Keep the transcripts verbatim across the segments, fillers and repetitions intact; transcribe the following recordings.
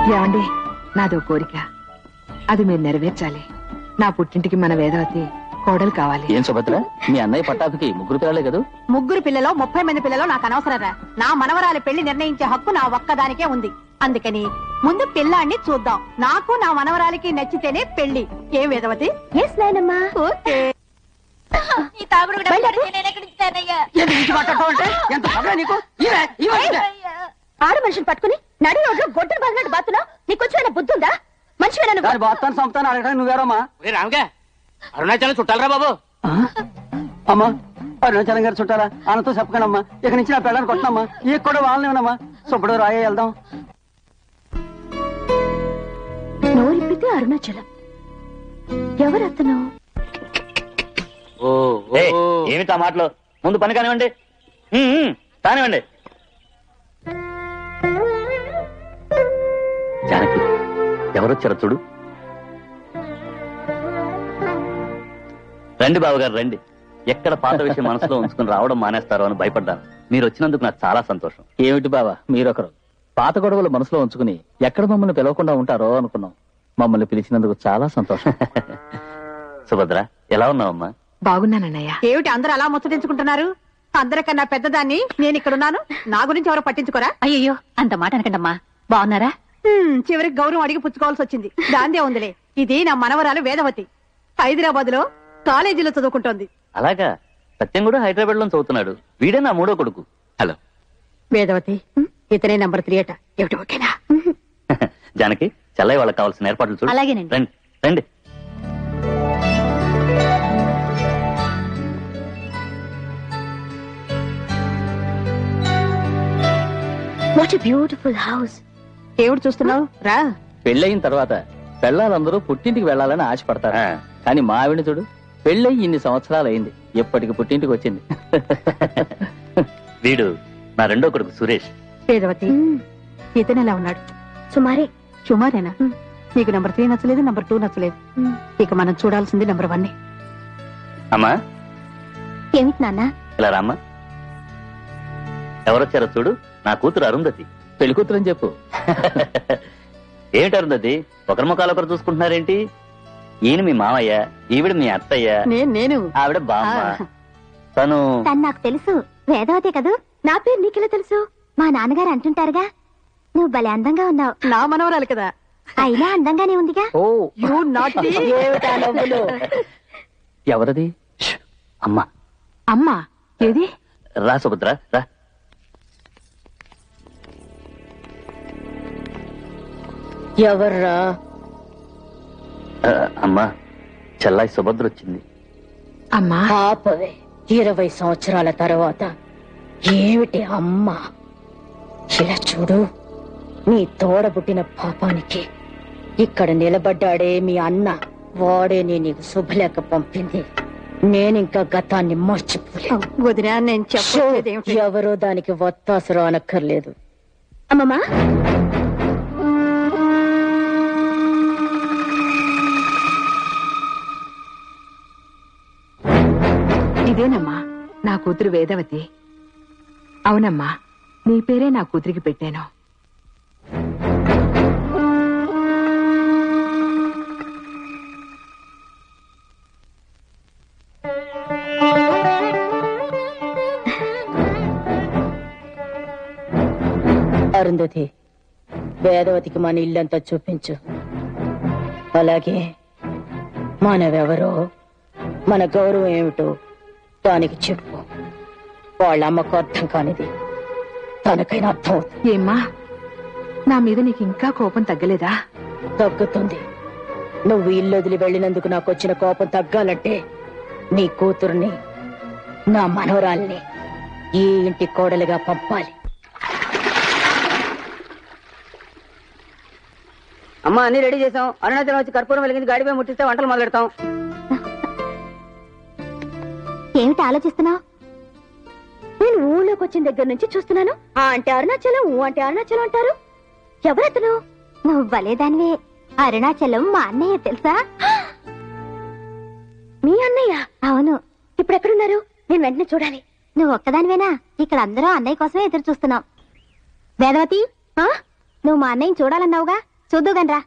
ఏమండి, నాదో కోరిక, అది మీరు నెరవేర్చాలి. నా పుట్టింటికి మన వేదవతి కోడలు కావాలి. ఏం సుభద్ర, మీ అన్నయ్య పట్టాభికి ముగ్గురు పిల్లలే కదా? ముగ్గురు పిల్లలో ముప్పై మంది పిల్లలు నాకు అనవసరరా. నా మనవరాలి పెళ్లి నిర్ణయించే హక్కు నా ఒక్కదానికే ఉంది. అందుకని ముందు పిల్లాన్ని చూద్దాం. నాకు నా మనవరాలికి నచ్చితేనే పెళ్లి. ఏం వేదవతి? ఎస్ నాయనమ్మా. ఓకే. ఆడు మనిషిని పట్టుకుని నడి రోడ్లో గొడ్డలు బాగినట్టు బాతున్నావు. నీకు వచ్చిన బుద్ధి ఉందా? మనిషి బాత్తాను సంపుతాను అడగడానికి నువ్వేరమ్మా? రామగా అరుణాచలం చుట్టాలరా బాబు. అమ్మా, అరుణాచలం గారు చుట్టాలా? ఆనతో చెప్పకనమ్మా. ఇక నుంచి నా పిల్లలు కొట్టనమ్మా. ఈ కూడా వాళ్ళని ఉన్నామా? సుబ్బడు రాయే వెళ్దాం. నోరిప్పితే అరుణాచలం. ఎవరతను? ఏమిటా మాటలు? ముందు పని కానివ్వండి, కానివ్వండి. జానకి, ఎవరొచ్చారో చూడు. రండి బావగారు, రండి. ఎక్కడ పాత విషయం మనసులో ఉంచుకుని రావడం మానేస్తారో అని భయపడ్డాను. మీరు వచ్చినందుకు నాకు చాలా సంతోషం. ఏమిటి బావా మీరొకరు పాత గొడవలు మనసులో ఉంచుకుని ఎక్కడ మమ్మల్ని పిలవకుండా ఉంటారో అనుకున్నాం. మమ్మల్ని పిలిచినందుకు చాలా సంతోషం. సుభద్ర, ఎలా ఉన్నావమ్మా? బాగున్నానన్నయ్య. ఏమిటి అందరూ అలా ముచ్చటించుకుంటున్నారు? అందరికన్నా పెద్దదాన్ని నేను ఇక్కడున్నాను. నా గురించి ఎవరో పట్టించుకోరా? అయ్యో, అంత మాట అనకండమ్మా. బాగున్నారా? చివరికి గౌరవం అడిగి పుచ్చుకోవాల్సి వచ్చింది. దాందే ఉందిలే. ఇది నా మనవరాలు వేదవతి. హైదరాబాద్ లో కాలేజీలో చదువుకుంటోంది. అలాగా? సత్యం కూడా హైదరాబాద్ లో చదువుతున్నాడు. వీడే నా మూడో కొడుకు. హలో వేదవతి, ఇతనే నంబర్ త్రీ అట. ఏమిటి ఓకేనా? జానకి, చెల్లయ్య వాళ్ళకి కావాల్సిన ఏర్పాట్లు చూడు. అలాగేనండి. రండి రండి. What a beautiful house. ఏమిటి చూస్తున్నావు? రా. పెళ్ళయిన తర్వాత పెళ్ళాలందరూ పుట్టింటికి వెళ్లాలని ఆశపడతారు. కానీ మా ఆవిడ చూడు, పెళ్ళయి ఇన్ని సంవత్సరాలు అయింది, ఎప్పటికి పుట్టింటికి వచ్చింది. వీడు నా రెండో కొడుకు సురేష్. వేదవతి, ఇతను ఎలా ఉన్నాడు? సుమారే. సుమారేనా? నీకు నంబర్ త్రీ నచ్చలేదు, నంబర్ టూ నచ్చలేదు. ఇక మనం చూడాల్సింది నంబర్ వన్. అమ్మా, ఏమిటి నాన్న? ఇలా రామ్మా. ఎవరొచ్చారో చూడు. నా కూతురు అరుంధతి. పెళ్లి కూతురు అని చెప్పు. ఏమిటి అరుంధతి, ఒకరి ముఖాలు ఒకరు చూసుకుంటున్నారేంటి? ఈయన మీ మామయ్య, ఈవిడ మీ అత్తయ్య, నేను ఆవిడ బామ్మ. తను తను నాకు తెలుసు. వేదవతి కదూ? నా పేరు నీకెలా తెలుసు? మా నాన్నగారు అంటుంటారుగా. నువ్వు భలే అందంగా ఉన్నావు. నా మనవరాలు కదా. అయినా అందంగానే ఉందిగా. ఓ యూ నాటి. ఎవరది? అమ్మా. అమ్మా ఏది? రా సుభద్ర, రా. ఎవర్రా? అమ్మా, చెల్లాయి సుభద్ర వచ్చింది. అమ్మా పాపవే, ఇరవై సంవత్సరాల తర్వాత ఏమిటి అమ్మా? ఇలా చూడు, నీ తోడబుట్టిన పాపానికి ఇక్కడ నిలబడ్డాడే మీ అన్న. వాడే నీ నీకు శుభలేఖ పంపింది. నేనింకా గతాన్ని మర్చిపోలేదు. వదినా, నేను చెప్పేది ఎవరో దానికి వత్తాసరు అనక్కర్లేదు. అమ్మమ్మా, ఇదేనమ్మా నా కూతురు వేదవతి. అవునమ్మా, నీ పేరే నా కూతురికి పెట్టాను. అరుంధతి, వేదవతికి మన ఇల్లంతా చూపించు. అలాగే మనవెవరో, మన గౌరవం ఏమిటో దానికి చెప్పు. వాళ్ళ అమ్మకు అర్థం కానిది తనకైనా అర్థం అవుతుంది. ఏమ్మా, నా మీద నీకు ఇంకా కోపం తగ్గలేదా? తగ్గుతుంది. నువ్వు ఇల్లు వదిలి వెళ్ళినందుకు నాకు వచ్చిన కోపం తగ్గాలంటే నీ కూతుర్ని, నా మనవరాల్ని ఈ ఇంటి కోడలుగా పంపాలి. అమ్మా, అన్ని రెడీ చేసాం. అరుణాచలం వచ్చి కర్పూరం వెలిగించి గాడిపై ముట్టిస్తే వంటలు మొదలెడతాం. ఏమిటి ఆలోచిస్తున్నావు? నేను ఊళ్ళోకి వచ్చిన దగ్గర నుంచి చూస్తున్నాను. ఆ అంటే అరుణాచలం, ఊ అంటే అరుణాచలం అంటారు. ఎవరతను? నువ్వు భలేదానివే. అరుణాచలం మా అన్నయ్య తెలుసా? మీ అన్నయ్య? అవును. ఇప్పుడు ఎక్కడున్నారు? నేను వెంటనే చూడాలి. నువ్వు ఒక్కదానివేనా? ఇక్కడ అందరూ అన్నయ్య కోసమే ఎదురు చూస్తున్నాం. వేదవతి, నువ్వు మా అన్నయ్యని చూడాలన్నావుగా, చూద్దుగానరా.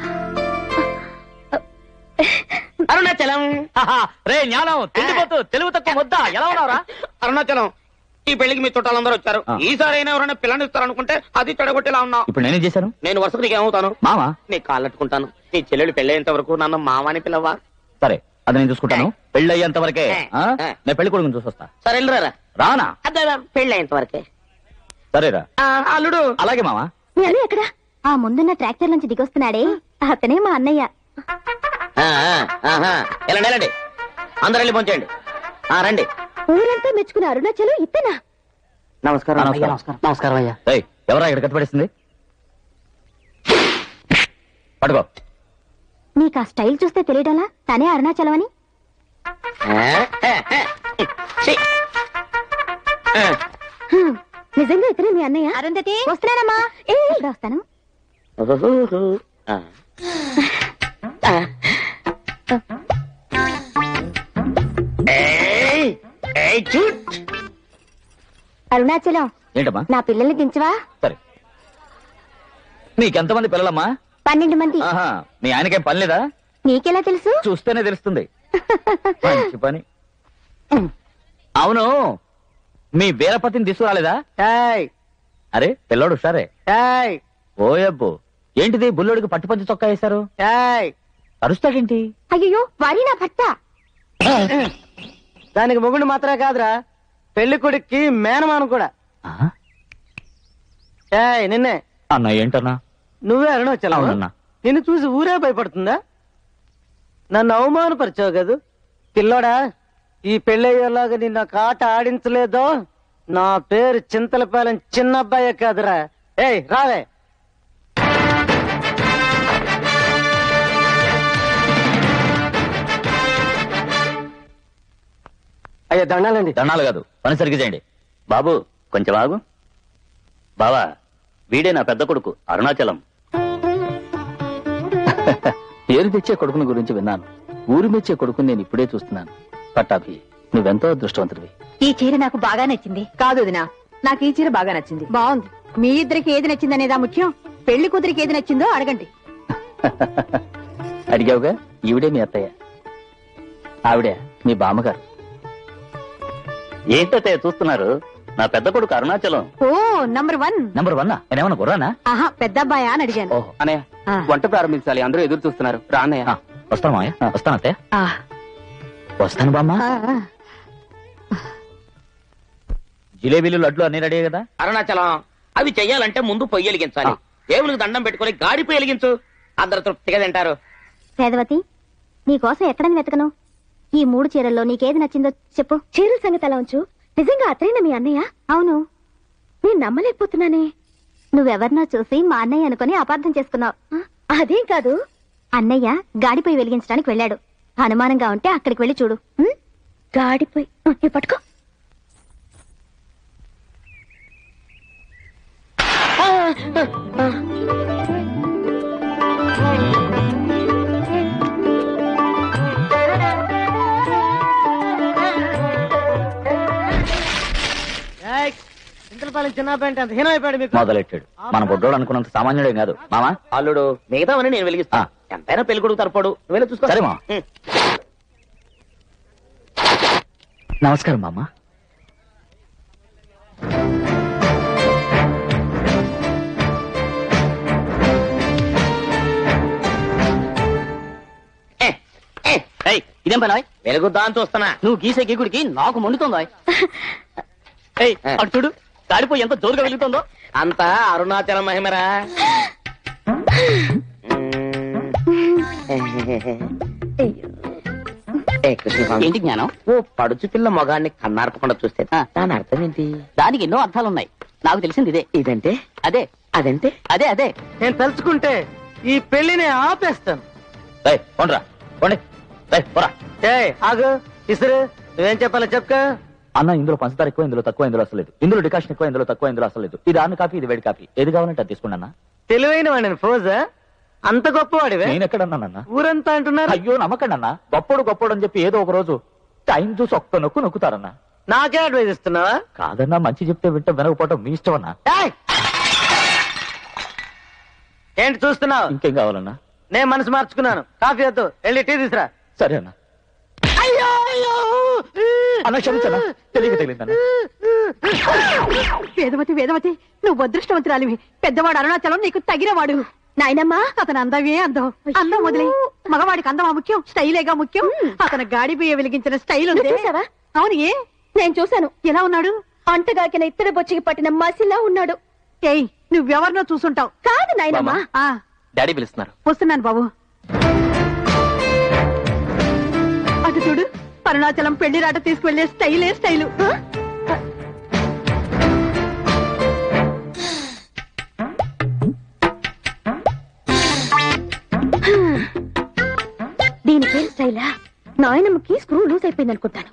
అరుణాచలం రే జ్ఞానం తిండిపోతూ తెలుగు తక్కువ ముద్ద ఎలా ఉన్నావురా? అరుణాచలం ఈ పెళ్లికి మీ చుట్టాలందరూ వచ్చారు. ఆ. ఈసారి అయినా ఎవరైనా పిల్లని ఇస్తారనుకుంటే అది చెడగొట్టేలా ఉన్నావు. ఇప్పుడు నేనేం చేశాను? నేను వరుసకు నీకు ఏమవుతాను? మామా నీ కాళ్ళట్టుకుంటాను. నీ చెల్లెలు పెళ్ళేంత వరకు నన్ను మావాని పిల్లవా? సరే అది నేను చూసుకుంటాను. పెళ్లి అయ్యేంత వరకే ఆ? ఏ. నేను పెళ్లి కొడుకుని చూసొస్తా. సరే వెళ్ళరా. రానా? అదే పెళ్లి అయ్యేంత వరకే. సరేరా. ఆ, అల్లుడు అలాగే మామా. మీ అన్నయ్య ఎక్కడ? ఆ ముందున్న ట్రాక్టర్ నుంచి దిగొస్తున్నాడే అతనే మా అన్నయ్య. ఆ, ఆ, ఆహా. వెళ్ళండి వెళ్ళండి అందరూ వెళ్ళి పొంచేయండి. ఆ, రండి. ఊరంతా మెచ్చుకున్న అరుణాచలం ఇత్తనా? నమస్కారం ఆ, నమస్కారం. నమస్కారం నమస్కారం అయ్యా. ఏయ్ ఎవరా ఇక్కడ కట్టుబడిస్తుంది? పట్టుకో. నీకు ఆ స్టైల్ చూస్తే తెలియడంలా తనే అరుణాచలం అని? ఆ, ఆ, ఆ. ఛీ. ఆ. హ్మ్, నిజంగా ఇతనే మీ అన్నయ్య? అరుంధతి వస్తున్నానమ్మా. ఏ ఇప్పుడు వస్తాను. ఓహోహో. ఆ. ఆ. ఏయ్, ఏయ్, చూట్. అరుణాచలం ఏంటమ్మా? నా పిల్లల్ని దించవా? సరే నీకెంతమంది పిల్లలమ్మా? పన్నెండు మంది. ఆహా మీ ఆయనకేం పని లేదా? నీకెలా తెలుసు? చూస్తేనే తెలుస్తుంది. మంచి పని. అవును మీ వీరపతిని తీసుకురాలేదా? ఏయ్, అరే పిల్లోడు సరే. ఏయ్, ఓయబ్బు ఏంటిది బుల్లోడికి పట్టుపంచి చొక్కా వేశారు? ఏయ్. అరుస్తాడేంటి? అయ్యో వారి నా భర్త. దానికి మొగుడు మాత్రమే కాదురా, పెళ్లి కొడుక్కి మేనమానం కూడా. ఆ? ఏయ్ నిన్నే. అన్న ఏంటన్నా? నువ్వే అరుణాచలం. అవునన్నా. నిన్ను చూసి ఊరే భయపడుతుందా? నన్ను అవమానపరిచావు కదూ పిల్లోడా. ఈ పెళ్ళయ్యేలాగా నిన్న ఆట ఆడించలేదో నా పేరు చింతలపాలెం చిన్నబ్బాయే కాదురా. ఏయ్ రావే. అయ్యా దండాలండి. దండాలు కాదు పని సరిగ్గా చేయండి. బాబు కొంచెం ఆగు. బావా వీడే నా పెద్ద కొడుకు అరుణాచలం. పేరు తెచ్చే కొడుకుని గురించి విన్నాను. ఊరు మెచ్చే కొడుకుని నేను ఇప్పుడే చూస్తున్నాను. పట్టాభి నువ్వెంతో అదృష్టవంతుడివి. ఈ చీర నాకు బాగా నచ్చింది. కాదు వదినా, నాకు ఈ చీర బాగా నచ్చింది. బాగుంది. మీ ఇద్దరికి ఏది నచ్చిందనేదా ముఖ్యం? పెళ్లి కూతురికి ఏది నచ్చిందో అడగండి. అడిగావుగా ఈవిడే మీ అత్తయ్య, ఆవిడే మీ బామ్మగారు. ఏంటత్తయ్య చూస్తున్నారు? నా పెద్ద కొడుకు అరుణాచలం. ఓ నంబర్ వన్. Number one. నేనేమన్నా కుర్రానా? ఆహా పెద్ద అబ్బాయా అని అడిగాను. ఓహో అన్నయ్య ఆ. వంట ప్రారంభించాలి, అందరూ ఎదురు చూస్తున్నారు. రా అన్నయ్య. ఆ, వస్తాను మావయ్య. ఆ, వస్తాను అత్తయ్య. ఆ, వస్తాను బామ్మ. ఆ, ఆ. జిలేబీలు లడ్లు అన్ని రెడీ కదా? అరుణాచలం అవి చెయ్యాలంటే ముందు పొయ్యి వెలిగించాలి. దేవునికి దండం పెట్టుకుని గాడి పొయ్యి వెలిగించు. అందరు తృప్తిగా తింటారు. వేదవతి నీకోసం ఎక్కడని వెతకను? ఈ మూడు చీరల్లో నీకేది నచ్చిందో చెప్పు. చీరల సంగతి అలా ఉంచు. నిజంగా అతనేనా మీ అన్నయ్య? అవును. నేను నమ్మలేకపోతున్నానే. నువ్వెవరినో చూసి మా అన్నయ్య అనుకుని అపార్థం చేసుకున్నావు. అదేం కాదు. అన్నయ్య గాడిపోయి వెలిగించడానికి వెళ్ళాడు. అనుమానంగా ఉంటే అక్కడికి వెళ్ళి చూడు. ఉం? గాడిపోయి ఉం, పట్టుకో. చింతలపాలెం చిన్న పెంట అంత హీనమైపోయాడు మీకు. మొదలెట్టాడు. మన బొడ్డోడు అనుకున్నంత సామాన్యుడేం కాదు మామా. అల్లుడు మిగతావని నేను వెలిగిస్తా. ఆ. ఎంతైనా పెళ్లి కొడుకు తరపడు. నువ్వు చూసుకో. సరే మా. ఉం. నమస్కారం మామా. ఇదేం పని వెలుగుద్దా అని చూస్తున్నా. నువ్వు గీసే గీకుడికి నాకు మండుతుందా? అటు చూడు గాడిపోయి ఎంత జోరుగా వెలుగుతుందో. అంతా అరుణాచల మహిమరా. ఏంటి జ్ఞానం? ఓ పడుచు పిల్ల మొగాన్ని కన్నార్పకుండా చూస్తే దాని అర్థం ఏంటి? దానికి ఎన్నో అర్థాలున్నాయి. నాకు తెలిసింది ఇదే. ఇదంటే అదే. అదంటే అదే అదే. నేను తలుచుకుంటే ఈ పెళ్లిని ఆపేస్తాను. ఏయ్, పోండ్రా, పోండి. ఏయ్, పోరా. ఏయ్ ఆగు ఇసురు. నువ్వేం చెప్పాలో చెప్పుకో. అన్న ఇందులో పంచదార ఎక్కువ, ఇందులో తక్కువ, ఇందులో అసలు లేదు. ఇందులో డికాషన్ ఎక్కువ, ఇందులో తక్కువ, ఇందులో అసలు లేదు. ఇది ఆన్ కాఫీ, ఇది వేడి కాఫీ. ఏది కావాలంటే అది తీసుకోండి అన్న. తెలివైన వాడిని ఫోజా? అంత గొప్పవాడివే? నేను ఎక్కడన్నానన్నా? ఊరంతా అంటున్నారు. అయ్యో నమ్మకండి అన్న. గొప్పడు గొప్పడు అని చెప్పి ఏదో ఒక రోజు టైం చూసి ఒక్క నొక్కు నొక్కుతారన్నా. నాకే అడ్వైజ్ ఇస్తున్నావా? కాదన్నా, మంచి చెప్తే వింటే వినకపోవటం మీ ఇష్టం అన్నా. ఏయ్! ఏంటి చూస్తున్నావు? ఇంకేం కావాలన్నా? నేను మనసు మార్చుకున్నాను. కాఫీ వద్దు, వెళ్ళి టీ తీసురా. సరే అన్న. అయ్యో అయ్యో అన్న క్షమించనా, తెలియక తెలియదన్నా. వేదవతి వేదవతి నువ్వు అదృష్టవంతురాలివి. పెద్దవాడు అరుణాచలం నీకు తగినవాడు. నాయనమ్మా అతను అందమే అందం. అందం వదిలే, మగవాడికి అందమా ముఖ్యం, స్టైలేగా ముఖ్యం. అతను గాడి బియ్య వెలిగించిన స్టైల్ ఉంది. చూసావా? అవును, ఏ నేను చూశాను. ఎలా ఉన్నాడు? అంటగాకిన ఇత్తడి బొచ్చికి పట్టిన మసిలా ఉన్నాడు. ఏయ్, నువ్వెవరినో చూసుంటావు. కాదు నాయనమ్మా. ఆ డాడీ పిలుస్తున్నారు. వస్తున్నాను బాబు. అటు చూడు, అరుణాచలం పెళ్లి రాట తీసుకువెళ్లే స్టైలే స్టైలు. దీని పేరు స్టైలా? నాయనమ్మకి స్క్రూ లూజ్ అయిపోయింది అనుకుంటాను.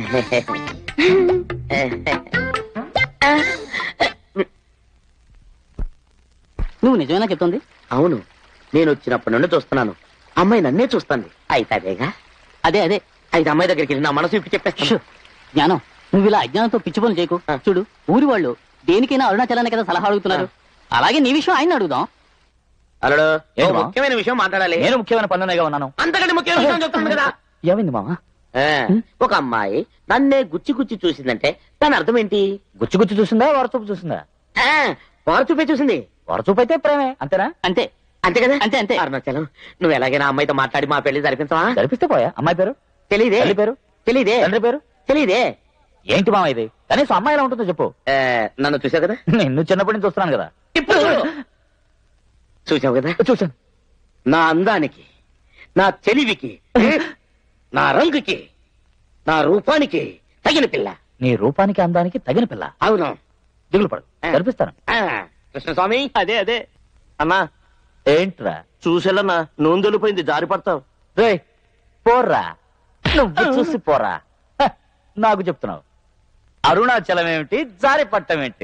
నువ్వు నిజమేనా చెప్తుంది? అవును, నేను వచ్చినప్పటి నుండి చూస్తున్నాను. అమ్మాయి నన్నే చూస్తుంది. అయితే అదేగా. అదే అదే అయితే అమ్మాయి దగ్గరికి వెళ్ళి నా మనసు ఇప్పి చెప్పేస్తాను. జ్ఞానం, నువ్వు ఇలా అజ్ఞానంతో పిచ్చి పనులు చేయకు. చూడు, ఊరి వాళ్ళు దేనికైనా అరుణాచలాన్ని కదా సలహా అడుగుతున్నారు. అలాగే నీ విషయం ఆయన అడుగుదాం. అల్లుడు, ఏం ఓ మా? ముఖ్యమైన విషయం మాట్లాడాలి. నేను ముఖ్యమైన పనులుగా ఉన్నాను. అంతకంటే ముఖ్యమైన విషయం చెప్తాను కదా. ఏమైంది మామ? ఆ, ఒక అమ్మాయి నన్నే గుచ్చి గుచ్చి చూసిందంటే దాని అర్థం ఏంటి? గుచ్చి గుచ్చి చూసిందా, వరచూపు చూసిందా? ఆ, వారు చూపే చూసింది. వరచూపు అయితే ప్రేమే, అంతేనా? అంతే అంతే కదా. అంతే అంతే అరుణాచలం, నువ్వు ఎలాగైనా అమ్మాయితో మాట్లాడి మా పెళ్లి జరిపించవా? జరిపిస్తే పోయా. అమ్మాయి పేరు తెలీదే. తల్లి పేరు తెలీదే. తండ్రి పేరు తెలీదే. ఏంటి మామ ఇది? కనీసం అమ్మాయి ఎలా ఉంటుందో చెప్పు. ఆ, నన్ను చూసావు కదా. నిన్ను చిన్నప్పటి నుంచి చూస్తున్నాను కదా. ఇప్పుడు చూడు. చూసావు కదా. చూసాను. నా అందానికి, నా తెలివికి, నా రంగుకి, నా రూపానికి తగిన పిల్ల. నీ రూపానికి అందానికి తగిన పిల్ల. అవును. దిగులు పడు, జరిపిస్తాను. ఆ, కృష్ణస్వామి. అదే అదే అన్నా, ఏంట్రా? చూసేలన్నా నూనె దొలిపోయింది, జారి పడతావు. రే పోర్రా, నువ్వు చూసి పోరా. హ, నాకు చెప్తున్నావు. అరుణాచలం ఏమిటి, జారి పట్టం ఏంటి?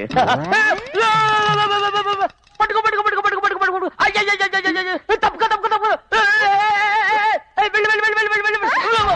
పట్టుకో పట్టుకో పట్టుకో పట్టుకో పట్టుకో పట్టుకో. అయ్యయ్యయ్యయ్యయ్యయ్య. తప్పుకో తప్పుకో తప్పుకో. ఏయ్, వెళ్ళు వెళ్ళు వెళ్ళు వెళ్ళు వెళ్ళు వెళ్ళు.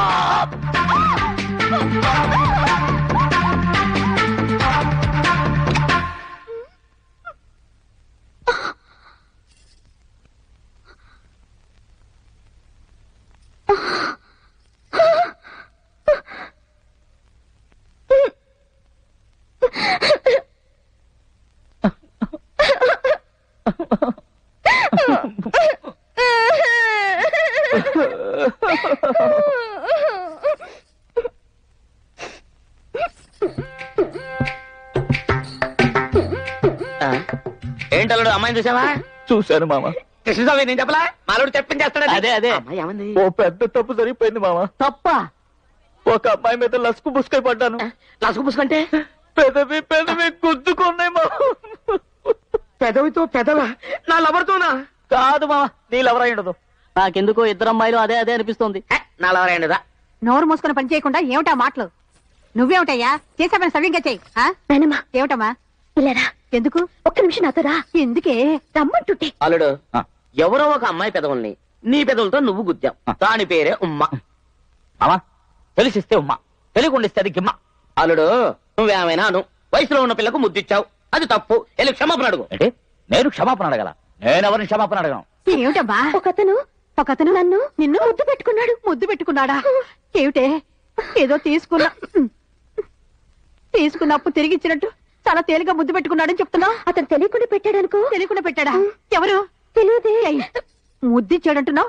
ఏంటల్లుడు, అమ్మాయిని చూసావా? చూశాను మామ. కృష్ణస్వామి, నేను చెప్పలా? మాలోడు చెప్పించేస్తాడు. అదే అదే అమ్మాయి ఏమంది? ఓ పెద్ద తప్పు జరిగిపోయింది మామ. తప్ప ఒక అమ్మాయి మీద లసుకు పుసుకై పడ్డాను. లసుకు పుసుకంటే పెదవి పెదవి గుద్దుకున్నాయి మామ. పెదవితో పెదవా? నా లవర్తోనా? కాదు మామ, నీళ్ళెవరై ఉండదు. నాకెందుకో ఇద్దరు అమ్మాయిలు అదే అదే అనిపిస్తోంది. ఏ, నా లవర్ అయిందా? నోరు మూసుకుని పని చేయకుండా ఏమిటా మాటలు? నువ్వేమిటయ్యా చేసే పని సవ్యంగా చెయ్యి. ఆ? నాయనమ్మా, ఏమిటమ్మా? ఇలారా. ఎందుకు? ఒక్క నిమిషం నాతో రా. ఎందుకే? రమ్మంటుంటే. అల్లుడు, ఆ. ఎవరో ఒక అమ్మాయి పెదవుల్ని నీ పెదవులతో నువ్వు గుద్దావు. దాని పేరే ఉమ్మ. మామ, తెలిసిస్తే ఉమ్మ, తెలియకుండిస్తే అది గిమ్మ. అల్లుడు, నువ్వేమైనా అను, వయసులో ఉన్న పిల్లకు ముద్దిచ్చావు, అది తప్పు. వెళ్ళి క్షమాపణ అడుగు. అంటే నేను క్షమాపణ అడగల? నేను ఎవరిని క్షమాపణ అడగను. ఏమిటమ్మా? ఒకతను ఒకతను నన్ను నిన్ను ముద్దు పెట్టుకున్నాడు. ముద్దు పెట్టుకున్నాడా? ఏమిటే? ఏదో తీసుకున్నా తీసుకున్నప్పుడు తిరిగి ఇచ్చినట్టు చాలా తేలిగా ముద్దు పెట్టుకున్నాడని చెప్తున్నా. అతను తెలియకుండా పెట్టాడనుకో. తెలియకుండా పెట్టాడా? ఎవరు? తెలియదే. ముద్దిచ్చాడంటున్నావు.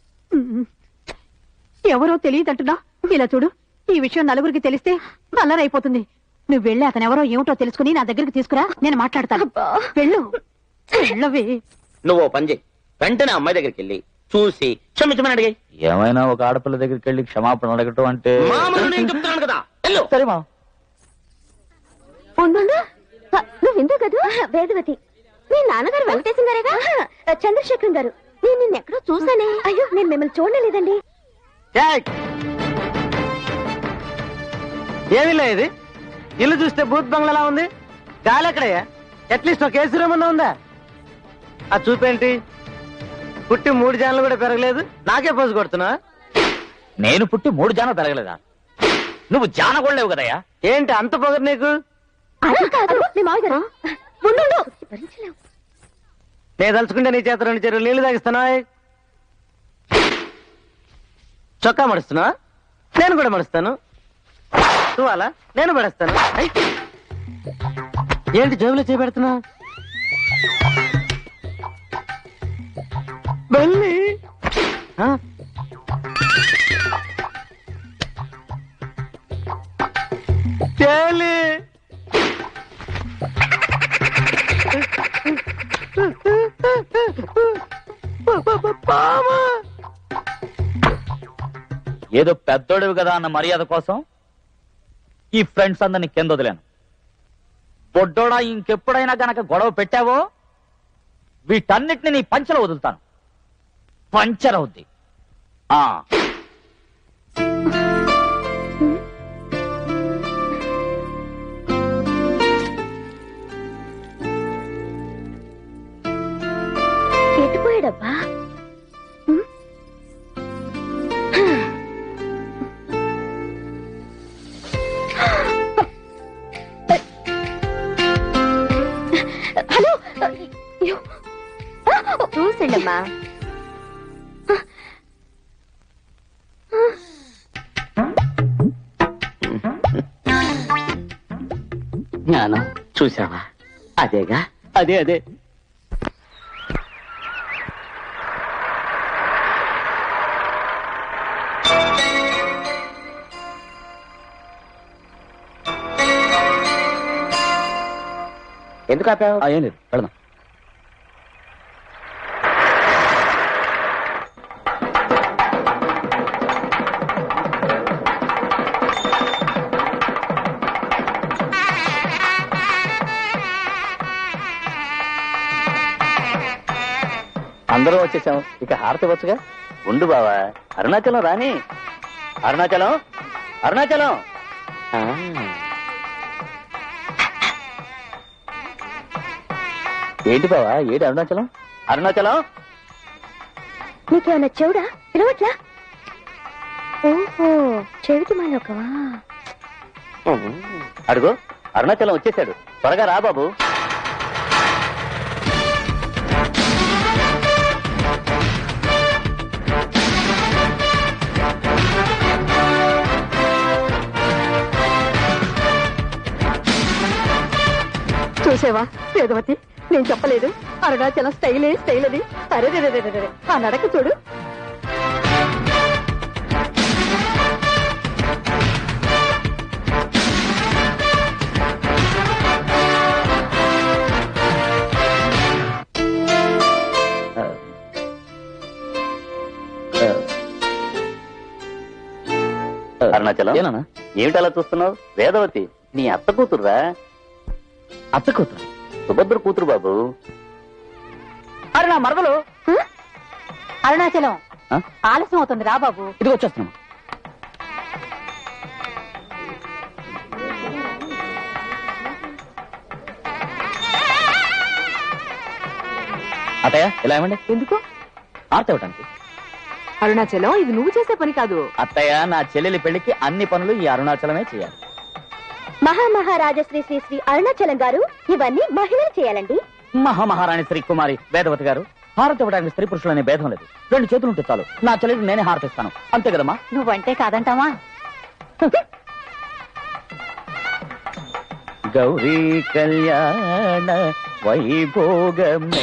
ఎవరో తెలియదంటున్నా. ఇలా చూడు, ఈ విషయం నలుగురికి తెలిస్తే అల్లరైపోతుంది. నువ్వు వెళ్ళి అతను ఎవరో ఏమిటో తెలుసుకుని నా దగ్గరికి తీసుకురా, నేను మాట్లాడతాను. వెళ్ళు, వెళ్ళవే. నువ్వు ఓ పని చేయి, వెంటనే అమ్మాయి దగ్గరికి వెళ్ళి చూసి క్షమించమని అడిగాయి. ఏమైనా ఒక ఆడపిల్ల దగ్గరికి వెళ్ళి క్షమాపణ అడగటం అంటే మామూలు నేను చెప్తున్నాను కదా. వెళ్ళు. సరే మామ. ఉండు. నువ్వు ఇందు కదా? వేదవతి. మీ నాన్నగారు వెంకటేశం గారేగా? చంద్రశేఖరం గారు. నేను నిన్న ఎక్కడో చూసానే. అయ్యో, నేను మిమ్మల్ని చూడలేదండి. ఏమి లే, ఇది ఇల్లు చూస్తే బూత్ బంగ్లా ఉంది. గాలి ఎక్కడయ్యా? అట్లీస్ట్ ఒక ఏసీ రూమ్ అన్నా ఉందా? ఆ చూపేంటి? పుట్టి మూడు జాన్లు కూడా పెరగలేదు, నాకే పోజు కొడుతున్నా. నేను పుట్టి మూడు జాన పెరగలేదా? నువ్వు జాన కూడా లేవు కదయ్యా. ఏంటి అంత పొగరు నీకు? అది కాదు, మీ మామగారు. ఉండు. భరించలేవు. నేను తలుచుకుంటే నీ చేత రెండు చెరువులు నీళ్లు తాగిస్తానా? చొక్కా మడుస్తున్నా, నేను కూడా మడుస్తాను. తువాలా నేను పడేస్తాను. ఏంటి జోబులో చేపెడుతున్నా? బల్లి తేలి ఏదో పెద్దోడివి కదా అన్న మర్యాద కోసం ఈ ఫ్రెండ్స్ అందరినీ కింద వదిలాను. పొడ్డోడా ఇంకెప్పుడైనా గనక గొడవ పెట్టావో వీటన్నిటిని నీ పంచలో వదులుతాను. పంచర్ అవుద్ది. ఆ ఎటుపోయాడబ్బా? హలో, చూసండమ్మా. జ్ఞానం చూసావా? అదేగా. అదే అదే. ఎందుకు ఆపావు? ఏం లేదు, వెళదాం. అందరూ వచ్చేసాం, ఇక హారతి వచ్చుగా. ఉండు బావా, అరుణాచలం రాని. అరుణాచలం, అరుణాచలం. ఏంటి బావా, ఏడు అరుణాచలం? అరుణాచలం నీకేమన్నా చెవుడా? పిలవట్లా? ఓహో, చెవిటి మాలోకవా? అడుగు, అరుణాచలం వచ్చేసాడు. త్వరగా రా బాబు. చూసేవా వేదవతి, నేను చెప్పలేదు అరుణాచలం స్టైలే స్టైల్ అది. అరే ఆ నడక చూడు. అరుణాచలం, ఏమిటి అలా చూస్తున్నావు? వేదవతి నీ అత్త కూతురురా. అత్త కూతురు? సుభద్ర కూతురు బాబు. అరే నా మరదలు. అరుణాచలం ఆలస్యం అవుతుంది, రా బాబు. ఇది వచ్చేస్తున్నాం. అత్తయ్య ఇలా ఏమండి? ఎందుకు? ఆర్తి ఇవ్వటానికి. అరుణాచలం, ఇది నువ్వు చేసే పని కాదు. అత్తయ్య, నా చెల్లెలి పెళ్లికి అన్ని పనులు ఈ అరుణాచలమే చేయాలి. మహామహారాజ శ్రీ శ్రీ శ్రీ అరుణాచలం గారు ఇవన్నీ మహిళలు చేయాలండి. మహామహారాణి శ్రీ కుమారి వేదవతి గారు, హారతి ఇవ్వడానికి స్త్రీ పురుషులు అనే భేదం లేదు. రెండు చేతులు ఉంటే చాలు, నా చెల్లెలు నేనే హారతిస్తాను. అంతే కదమ్మా? నువ్వంటే కాదంటావా? గౌరీ కళ్యాణ వైభోగమే.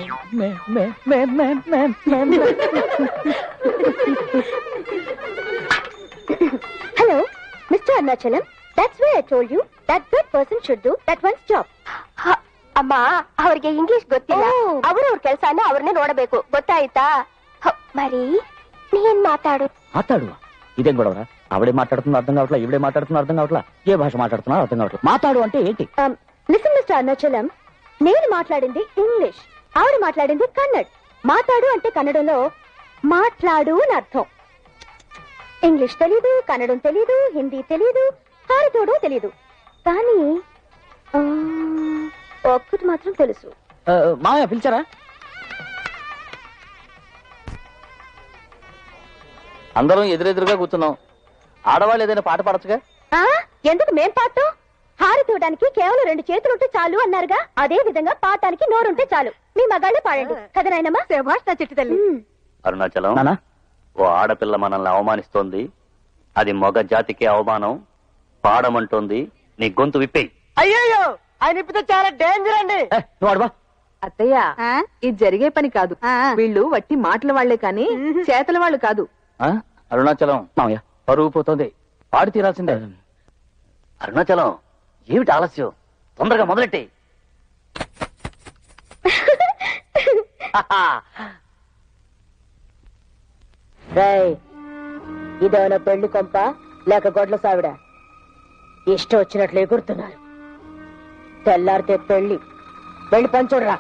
Hello mister Arunachalam, that's why I told you that that person should do that one's job. ಅಮ್ಮ ಅವರಿಗೆ ಇಂಗ್ಲಿಷ್ ಗೊತ್ತಿಲ್ಲ, ಅವರವ್ರ ಕೆಲಸನ ಅವ್ರನ್ನೇ ನೋಡಬೇಕು, ಗೊತ್ತಾಯ್ತಾ? మరి నేను మాట్లాడు మాట్లాడు. ఇదేం గొడవరా? ఆవిడే మాట్లాడుతున్నా అర్థం కావట్లా, ఈవిడే మాట్లాడుతున్నా అర్థం కావట్లా, ఏ భాష మాట్లాడుతున్నా అర్థం కావట్లా. మాట్లాడు అంటే ఏంటి? లిసన్ మిస్టర్ అరుణాచలం, నేను మాట్లాడింది ఇంగ్లీష్, ఆవిడ మాట్లాడింది కన్నడ్. మాట్లాడు అంటే కన్నడంలో మాట్లాడు అని అర్థం. ఇంగ్లీష్ తెలీదు, కన్నడం తెలీదు, హిందీ తెలీదు, హారతోడు తెలీదు, కానీ ఒక్కటి మాత్రం తెలుసు. మామయ్య పిలిచారా? అందరం ఎదురెదురుగా కూర్చున్నాం. ఆడవాళ్ళు ఏదైనా పాట పాడచ్చుగా? ఎందుకు మేం పాడతాం? హారతి ఇవ్వడానికి కేవలం రెండు చేతులుంటే చాలు అన్నారుగా, అదే విధంగా పాడటానికి నోరుంటే చాలు. మీ మగాళ్ళే పాడండి కదా నాయనమ్మా. శభాష్ నా చిట్టి తల్లి. అరుణాచలం, ఓ ఆడపిల్ల మనల్ని అవమానిస్తోంది. అది మగ జాతికి అవమానం. పాడమంటోంది. నీ గొంతు విప్పేయి. అయ్యో ఆయన ఇప్పితే చాలా డేంజర్ అండి. అత్తయ్య, ఇది జరిగే పని కాదు. వీళ్ళు వట్టి మాటల వాళ్లే కాని చేతల వాళ్ళు కాదు. అరుణాచలం, మామయ్య పరుగు పోతుంది. పాడి తీరాల్సిందే. అరుణాచలం, ఏమిటి ఆలస్యం? తొందరగా మొదలెట్టి. ఇదేమైనా పెళ్లి కొంప లేక గొడ్ల సావిడ? ఇష్టం వచ్చినట్లు ఎగురుతున్నారు. తెల్లారితే పెళ్లి. వెళ్ళి పంచుడ్రా.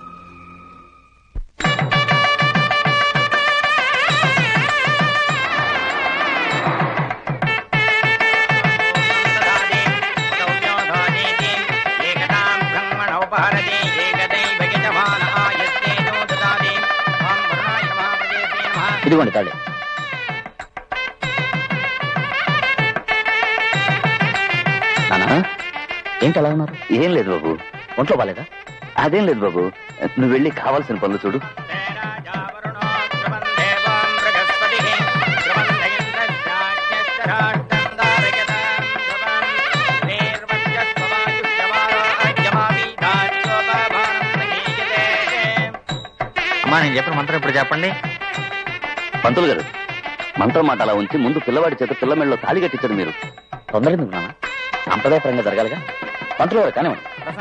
ఇదిగోండి తాళి. నానా, ఏంటి అలా ఉన్నారు? ఏం లేదు బాబు, ఒంట్లో బాలేదా? అదేం లేదు బాబు, నువ్వు వెళ్ళి కావాల్సిన పనులు చూడు. అమ్మా, నేను చెప్పిన మంత్రం ఇప్పుడు చెప్పండి. పంతులు గారు, మంత్రం మాట అలా ఉంచి ముందు పిల్లవాడి చేత పిల్ల మెళ్ళలో తాళి కట్టించారు మీరు. తొందర ఎందుకు నాన్న? సాంప్రదాయపరంగా జరగాలిగా. పంతులు గారు కానివ్వండి.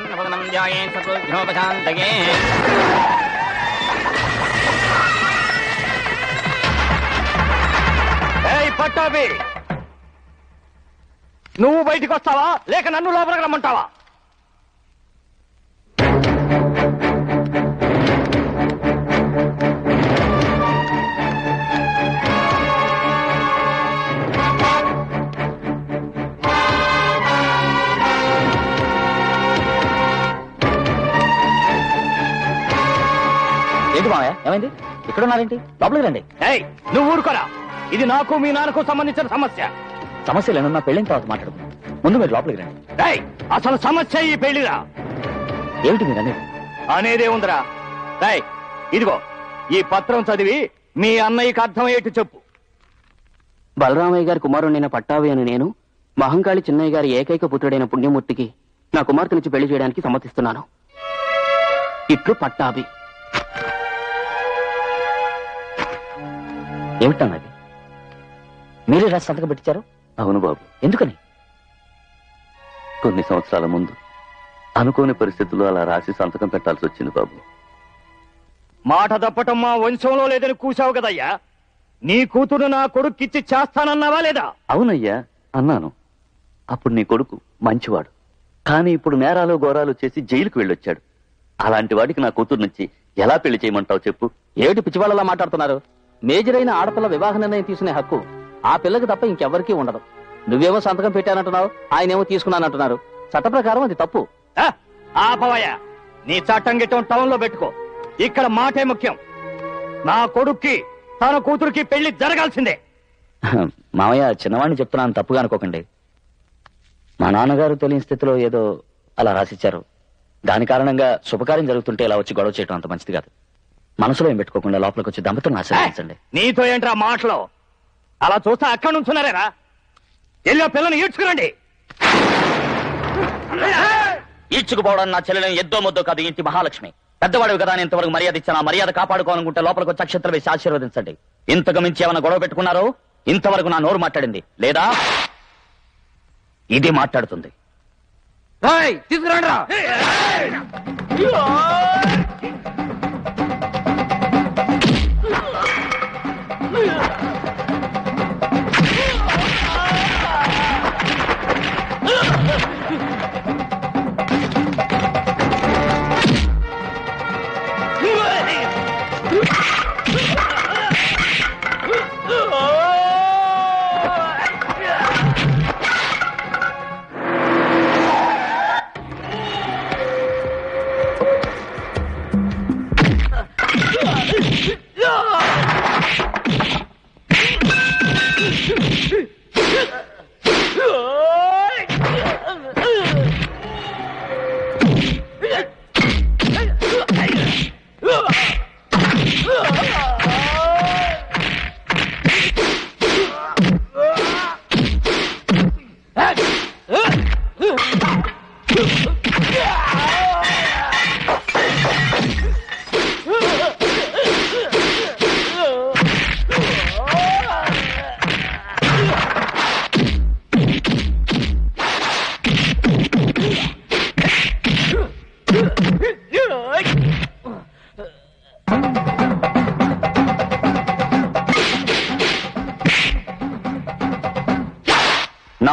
పట్టాభి, నువ్వు బయటికి వస్తావా లేక నన్ను లోపలికి రమ్మంటావా? ఏంటి మామయ్య, ఏమైంది? ఇక్కడ ఉన్నారేంటి? లోపలికి రండి. నువ్వు ఊరుకోరా, ఇది నాకు మీ నాన్నకు సంబంధించిన సమస్య. సమస్యలు ఏమన్నా పెళ్ళిన తర్వాత మాట్లాడుకుందాం. ముందు మీరు లోపలికి రండి. అసలు సమస్య ఈ పెళ్లిరా. ఏమిటి మీరు అనేది? అనేదే ఉందిరా. రాయ్, ఇదిగో ఈ పత్రం చదివి మీ అన్నయ్యకి అర్థమయ్యేట్టు చెప్పు. బలరామయ్య గారి కుమారుడైన పట్టాభి అని నేను మహంకాళి చిన్నయ్య గారి ఏకైక పుత్రుడైన పుణ్యమూర్తికి నా కుమార్తెనిచ్చి పెళ్లి చేయడానికి సమ్మతిస్తున్నాను. ఇట్లు పట్టాభి. ఏమిటన్నది? మీరే రాసి సంతకం పెట్టించారు? అవును బాబు. ఎందుకని? కొన్ని సంవత్సరాల ముందు అనుకోని పరిస్థితుల్లో అలా రాసి సంతకం పెట్టాల్సి వచ్చింది బాబు. మాట తప్పటం మా వంశంలో లేదని కూసావు కదయ్యా. నీ కూతురు నా కొడుక్కిచ్చి చేస్తానన్నావా లేదా? అవునయ్యా, అన్నాను. అప్పుడు నీ కొడుకు మంచివాడు. కానీ ఇప్పుడు నేరాలు ఘోరాలు చేసి జైలుకు వెళ్ళొచ్చాడు. అలాంటి వాడికి నా కూతురు నుంచి ఎలా పెళ్లి చేయమంటావు చెప్పు? ఏమిటి పిచ్చివాళ్ళలా మాట్లాడుతున్నారు? మేజర్ అయిన ఆడపిల్ల వివాహ నిర్ణయం తీసుకునే హక్కు ఆ పిల్లకి తప్ప ఇంకెవ్వరికీ ఉండదు. నువ్వేమో సంతకం పెట్టానంటున్నావు, ఆయనేమో తీసుకున్నానంటున్నారు. చట్ట ప్రకారం అది తప్పు. ఆపవయ్యా, నీ చట్టం గిట్టం టౌన్ లో పెట్టుకో. ఇక్కడ మాటే ముఖ్యం. నా కొడుక్కి తన కూతురికి పెళ్లి జరగాల్సిందే. మామయ్య, చిన్నవాడిని చెప్తున్నాను, తప్పుగా అనుకోకండి. మా నాన్నగారు తెలియని స్థితిలో ఏదో అలా రాసిచ్చారు. దాని కారణంగా శుభకార్యం జరుగుతుంటే ఇలా వచ్చి గొడవ చేయడం అంత మంచిది కాదు. మనసులో ఏం పెట్టుకోకుండా లోపలికి వచ్చి దంపతులను ఆశీర్వదించండి. నీతో ఏంట్రా మాటలో? అలా చూస్తే అక్కడి నుంచున్నారేరా? ఎల్లో పిల్లని ఈడ్చుకురండి. ఈడ్చుకుపోవడం నా చెల్లెలను ఎద్దో ముద్దో కాదు, ఇంటి మహాలక్ష్మి. పెద్దవాడు కదా, ఇంతవరకు మర్యాద ఇచ్చిన మర్యాద కాపాడుకోవాలనుకుంటే లోపలికి వచ్చి అక్షంతలు వేసి ఆశీర్వదించండి. ఇంతకు మించి ఏమైనా గొడవ పెట్టుకున్నారో ఇంతవరకు నా నోరు మాట్లాడింది లేదా ఇది మాట్లాడుతుంది. తీసుకురండి రా.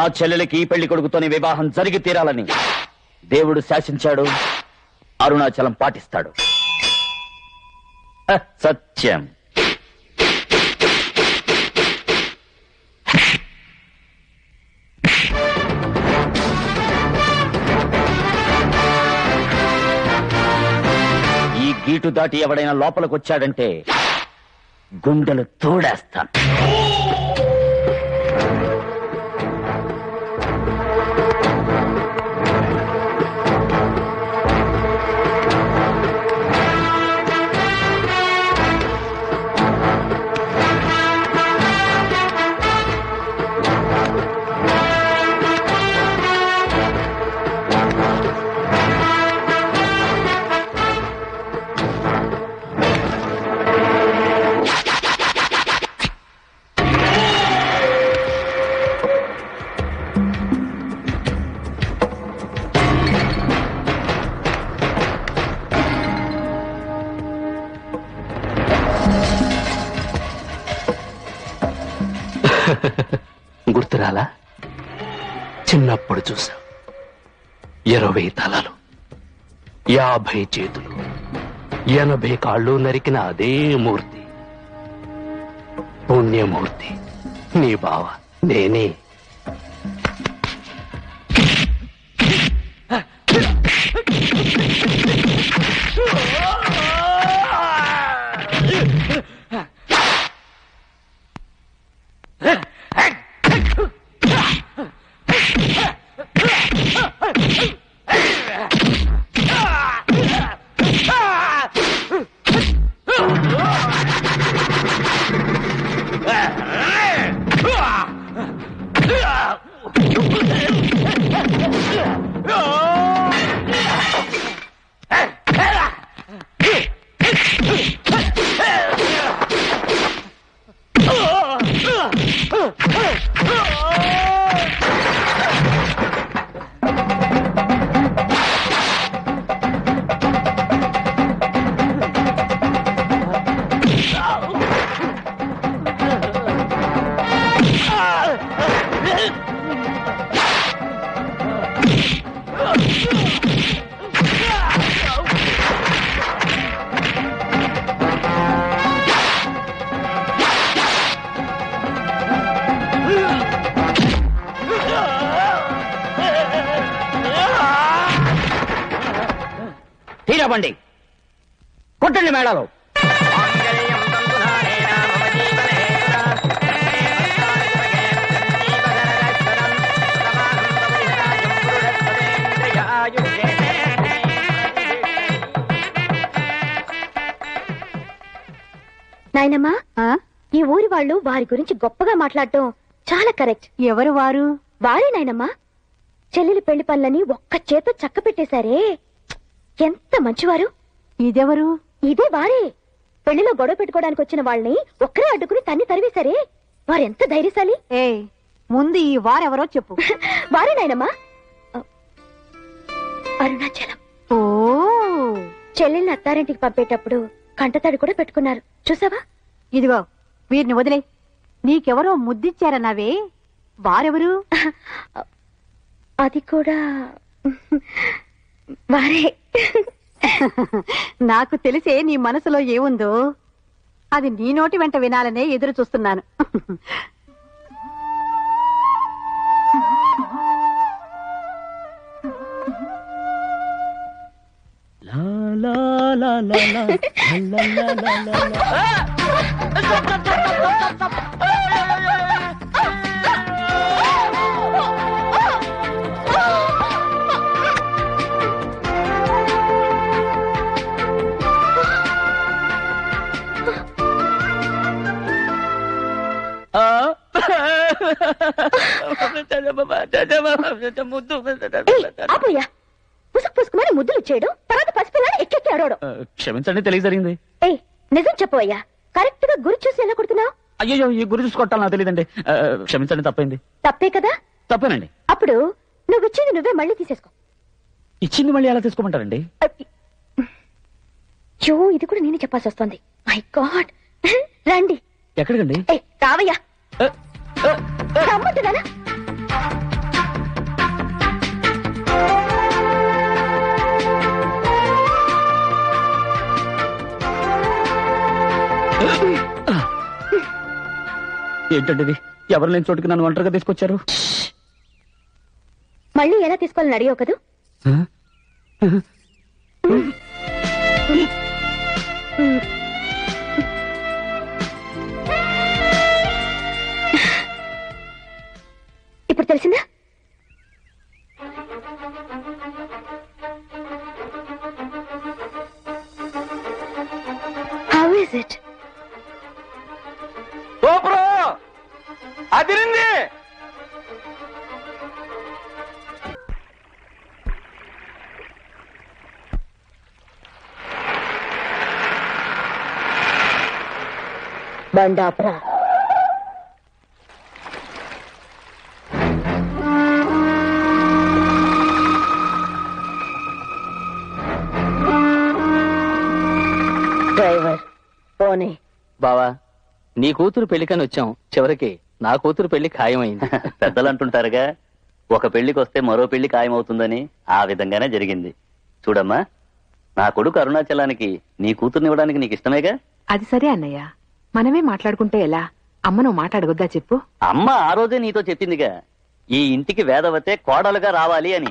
నా చెల్లెలకి ఈ పెళ్లి కొడుకుతోనే వివాహం జరిగి తీరాలని దేవుడు శాసించాడు. అరుణాచలం పాటిస్తాడు. హ, సత్యం. ఈ గీటు దాటి ఎవడైనా లోపలికి వచ్చాడంటే గుండెలు తోడేస్తాను. గుర్తురాలా? చిన్నప్పుడు చూసా. ఇరవై తలలు, యాభై చేతులు, ఎనభై కాళ్ళు నరికిన అదే మూర్తి. పుణ్యమూర్తి నీ బావ నేనే. తీరబండి, కొట్టండి మేళాలు. నాయనమ్మా, ఈ ఊరి వాళ్ళు వారి గురించి గొప్పగా మాట్లాడటం చాలా కరెక్ట్. ఎవరు వారు? వారే నాయనమ్మా. చెల్లెలి పెళ్లి పనులని ఒక్క చేత చక్క పెట్టేశారే, ఎంత మంచివారు. ఇదెవరు? ఇదే వారే. పెళ్లిలో గొడవ పెట్టుకోవడానికి వచ్చిన వాళ్ళని ఒక్కరే అడ్డుకుని తన్ని తరివేశారే, వారెంత ధైర్యశాలి. ఏ ముందు ఈ వారెవరో చెప్పు. వారే నాయనమ్మా, అరుణాచలం. ఓ, చెల్లెల్ని అత్తారింటికి పంపేటప్పుడు కంటతడి కూడా పెట్టుకున్నారు, చూసావా? ఇదిగో వీరిని వదిలే. నీకెవరో ముద్దిచ్చారన్నావే, వారెవరు? అది కూడా వారే. నాకు తెలిసే నీ మనసులో ఏముందో, అది నీ నోటి వెంట వినాలనే ఎదురు చూస్తున్నాను. ఆపోయా, పుసుకు పుసుకుమని ముద్దులు చేయడం, తర్వాత పసిపిల్లని ఎక్కెక్కి అడవడం. క్షమించండి, తెలియ జరిగింది. ఏ నిజం చెప్పవయ్యా, కరెక్ట్ గా గురి చూసి ఎలా కొడుతున్నావు? అయ్యో, ఈ గురి చూసి కొట్టాలి నాకు తెలియదండి. క్షమించండి, తప్పైంది. తప్పే కదా? తప్పేనండి. అప్పుడు నువ్వు ఇచ్చింది నువ్వే మళ్ళీ తీసేసుకో. ఇచ్చింది మళ్ళీ ఎలా తీసుకోమంటారండి? చో, ఇది కూడా నేనే చెప్పాల్సి వస్తుంది. మై గాడ్, రండి. ఎక్కడికండి? ఏ రావయ్యా, రమ్మంటున్నానా? ఏంటండి ఎవరు లేని చోటుకి నన్ను ఒంటరిగా తీసుకొచ్చారు? మళ్ళీ ఎలా తీసుకోవాలని అడిగావు కదూ? ఇప్పుడు తెలిసిందా? How is it? Adirindi. బండాపురా driver పోనీ. బావా, నీ కూతురు పెళ్లికని వచ్చాం, చివరికి నా కూతురు పెళ్లి ఖాయమైంది. పెద్దలు అంటుంటారుగా, ఒక పెళ్లికి వస్తే మరో పెళ్లి ఖాయమవుతుందని. ఆ విధంగానే జరిగింది. చూడమ్మా, నా కొడుకు అరుణాచలానికి నీ కూతుర్ని ఇవ్వడానికి నీకు ఇష్టమేగా? అది సరే అన్నయ్య, మనమే మాట్లాడుకుంటే ఎలా? అమ్మ నువ్వు మాట అడగొద్దా చెప్పు. అమ్మ ఆ రోజే నీతో చెప్పిందిగా, ఈ ఇంటికి వేదవతే కోడలుగా రావాలి అని.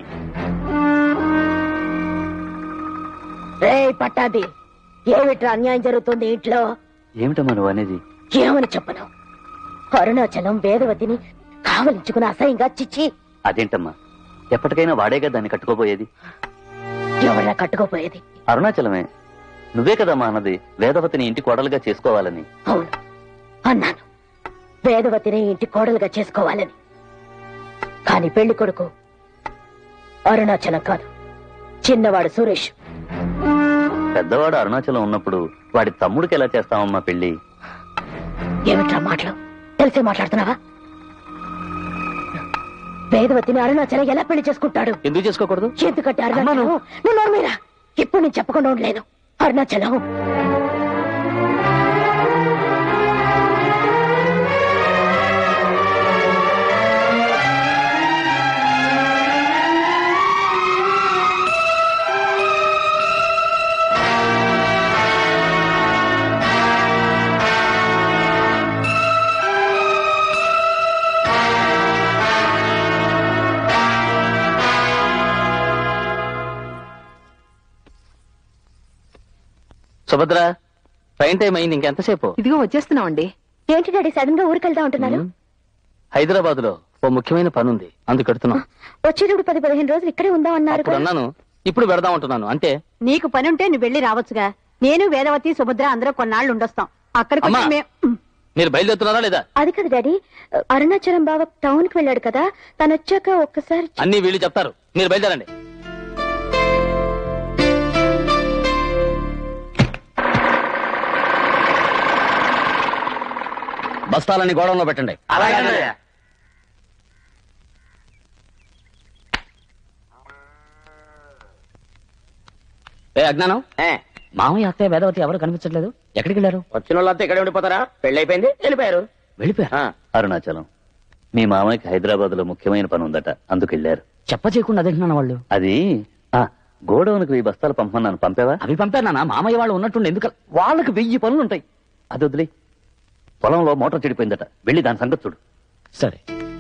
రే పట్టాది, ఏమిట్రా అన్యాయం జరుగుతుంది ఇంట్లో? ఏమిటమ్మా నువ్వు అనేది? ఏమని చెప్పను? అరుణాచలం వేదవతిని కావలించుకుని అసహ్యంగా చిచ్చి. అదేంటమ్మా, ఎప్పటికైనా వాడేగా దాన్ని కట్టుకోపోయేది. ఎవరా కట్టుకోపోయేది? అరుణాచలమే. నువ్వే కదమ్మా అన్నది వేదవతిని ఇంటి కోడలుగా చేసుకోవాలని. అవును అన్నాను, వేదవతిని ఇంటి కోడలుగా చేసుకోవాలని. కాని పెళ్లి కొడుకు అరుణాచలం కాదు, చిన్నవాడు సురేష్. పెద్దవాడు అరుణాచలం ఉన్నప్పుడు వాడి తమ్ముడికి ఎలా చేస్తామమ్మా పెళ్లి? ఏమిట్రా మాటలు? తెలిసే మాట్లాడుతున్నావా? వేదవతిని అరుణాచలం ఎలా పెళ్లి చేసుకుంటాడు? ఎందుకు చేసుకోకూడదు? ఎందుకంటే అరుణాచలం, నువ్వు నోర్మీరా, ఇప్పుడు నేను చెప్పకుండా ఉండలేను. అరుణాచలం సుభద్ర, ట్రైన్ టైం అయింది, ఇంకెంతసేపు? ఇదిగో వచ్చేస్తున్నామండి. ఏంటి డాడీ సడన్ గా ఊరికెళ్తా ఉంటున్నారు? హైదరాబాద్ లో ఓ ముఖ్యమైన పని ఉంది, అందుకు పెడుతున్నాం. వచ్చేటప్పుడు పది పదిహేను రోజులు ఇక్కడే ఉందాం అన్నారు అప్పుడు అన్నాను, ఇప్పుడు పెడదాం అంటున్నాను. అంటే నీకు పనుంటే నువ్వు వెళ్ళి రావచ్చుగా. నేను వేదవతి సుభద్ర అందరూ కొన్నాళ్ళు ఉండొస్తాం. అక్కడికి వచ్చి అమ్మా! మే- మీరు బయలుదేరుతున్నారా లేదా? అది కదా డాడీ, అరుణాచలం బావ టౌన్ కి వెళ్ళాడు కదా, తను వచ్చాక ఒక్కసారి అన్ని వీళ్ళు చెప్తారు, మీరు బయలుదేరండి. బస్తాలన్నీ గోడంలో పెట్టండి. ఏ అజ్ఞానం, మామయ్య అత్తయ్య వేదవతి ఎవరు కనిపించట్లేదు, ఎక్కడికి వెళ్ళారు? వచ్చిన వాళ్ళంతా ఇక్కడ ఉండిపోతారా? పెళ్లి అయిపోయింది, వెళ్ళిపోయారు. వెళ్ళిపోయారు. అరుణాచలం, మీ మామయ్యకి హైదరాబాద్ లో ముఖ్యమైన పని ఉందట, అందుకు వెళ్ళారు. చెప్ప చేయకుండా అదేంటున్నాను వాళ్ళు. అది ఆ గోడౌన్కి వెయ్యి బస్తాలు పంపమన్నాను, పంపావా? అవి పంపానా? మామయ్య వాళ్ళు ఉన్నట్టుండి ఎందుకు? వాళ్ళకి వెయ్యి పనులు ఉంటాయి. అది వదిలే. పొలంలో మోటార్ చెడిపోయిందట, వెళ్ళి దాని సంగతి చూడు. సరే.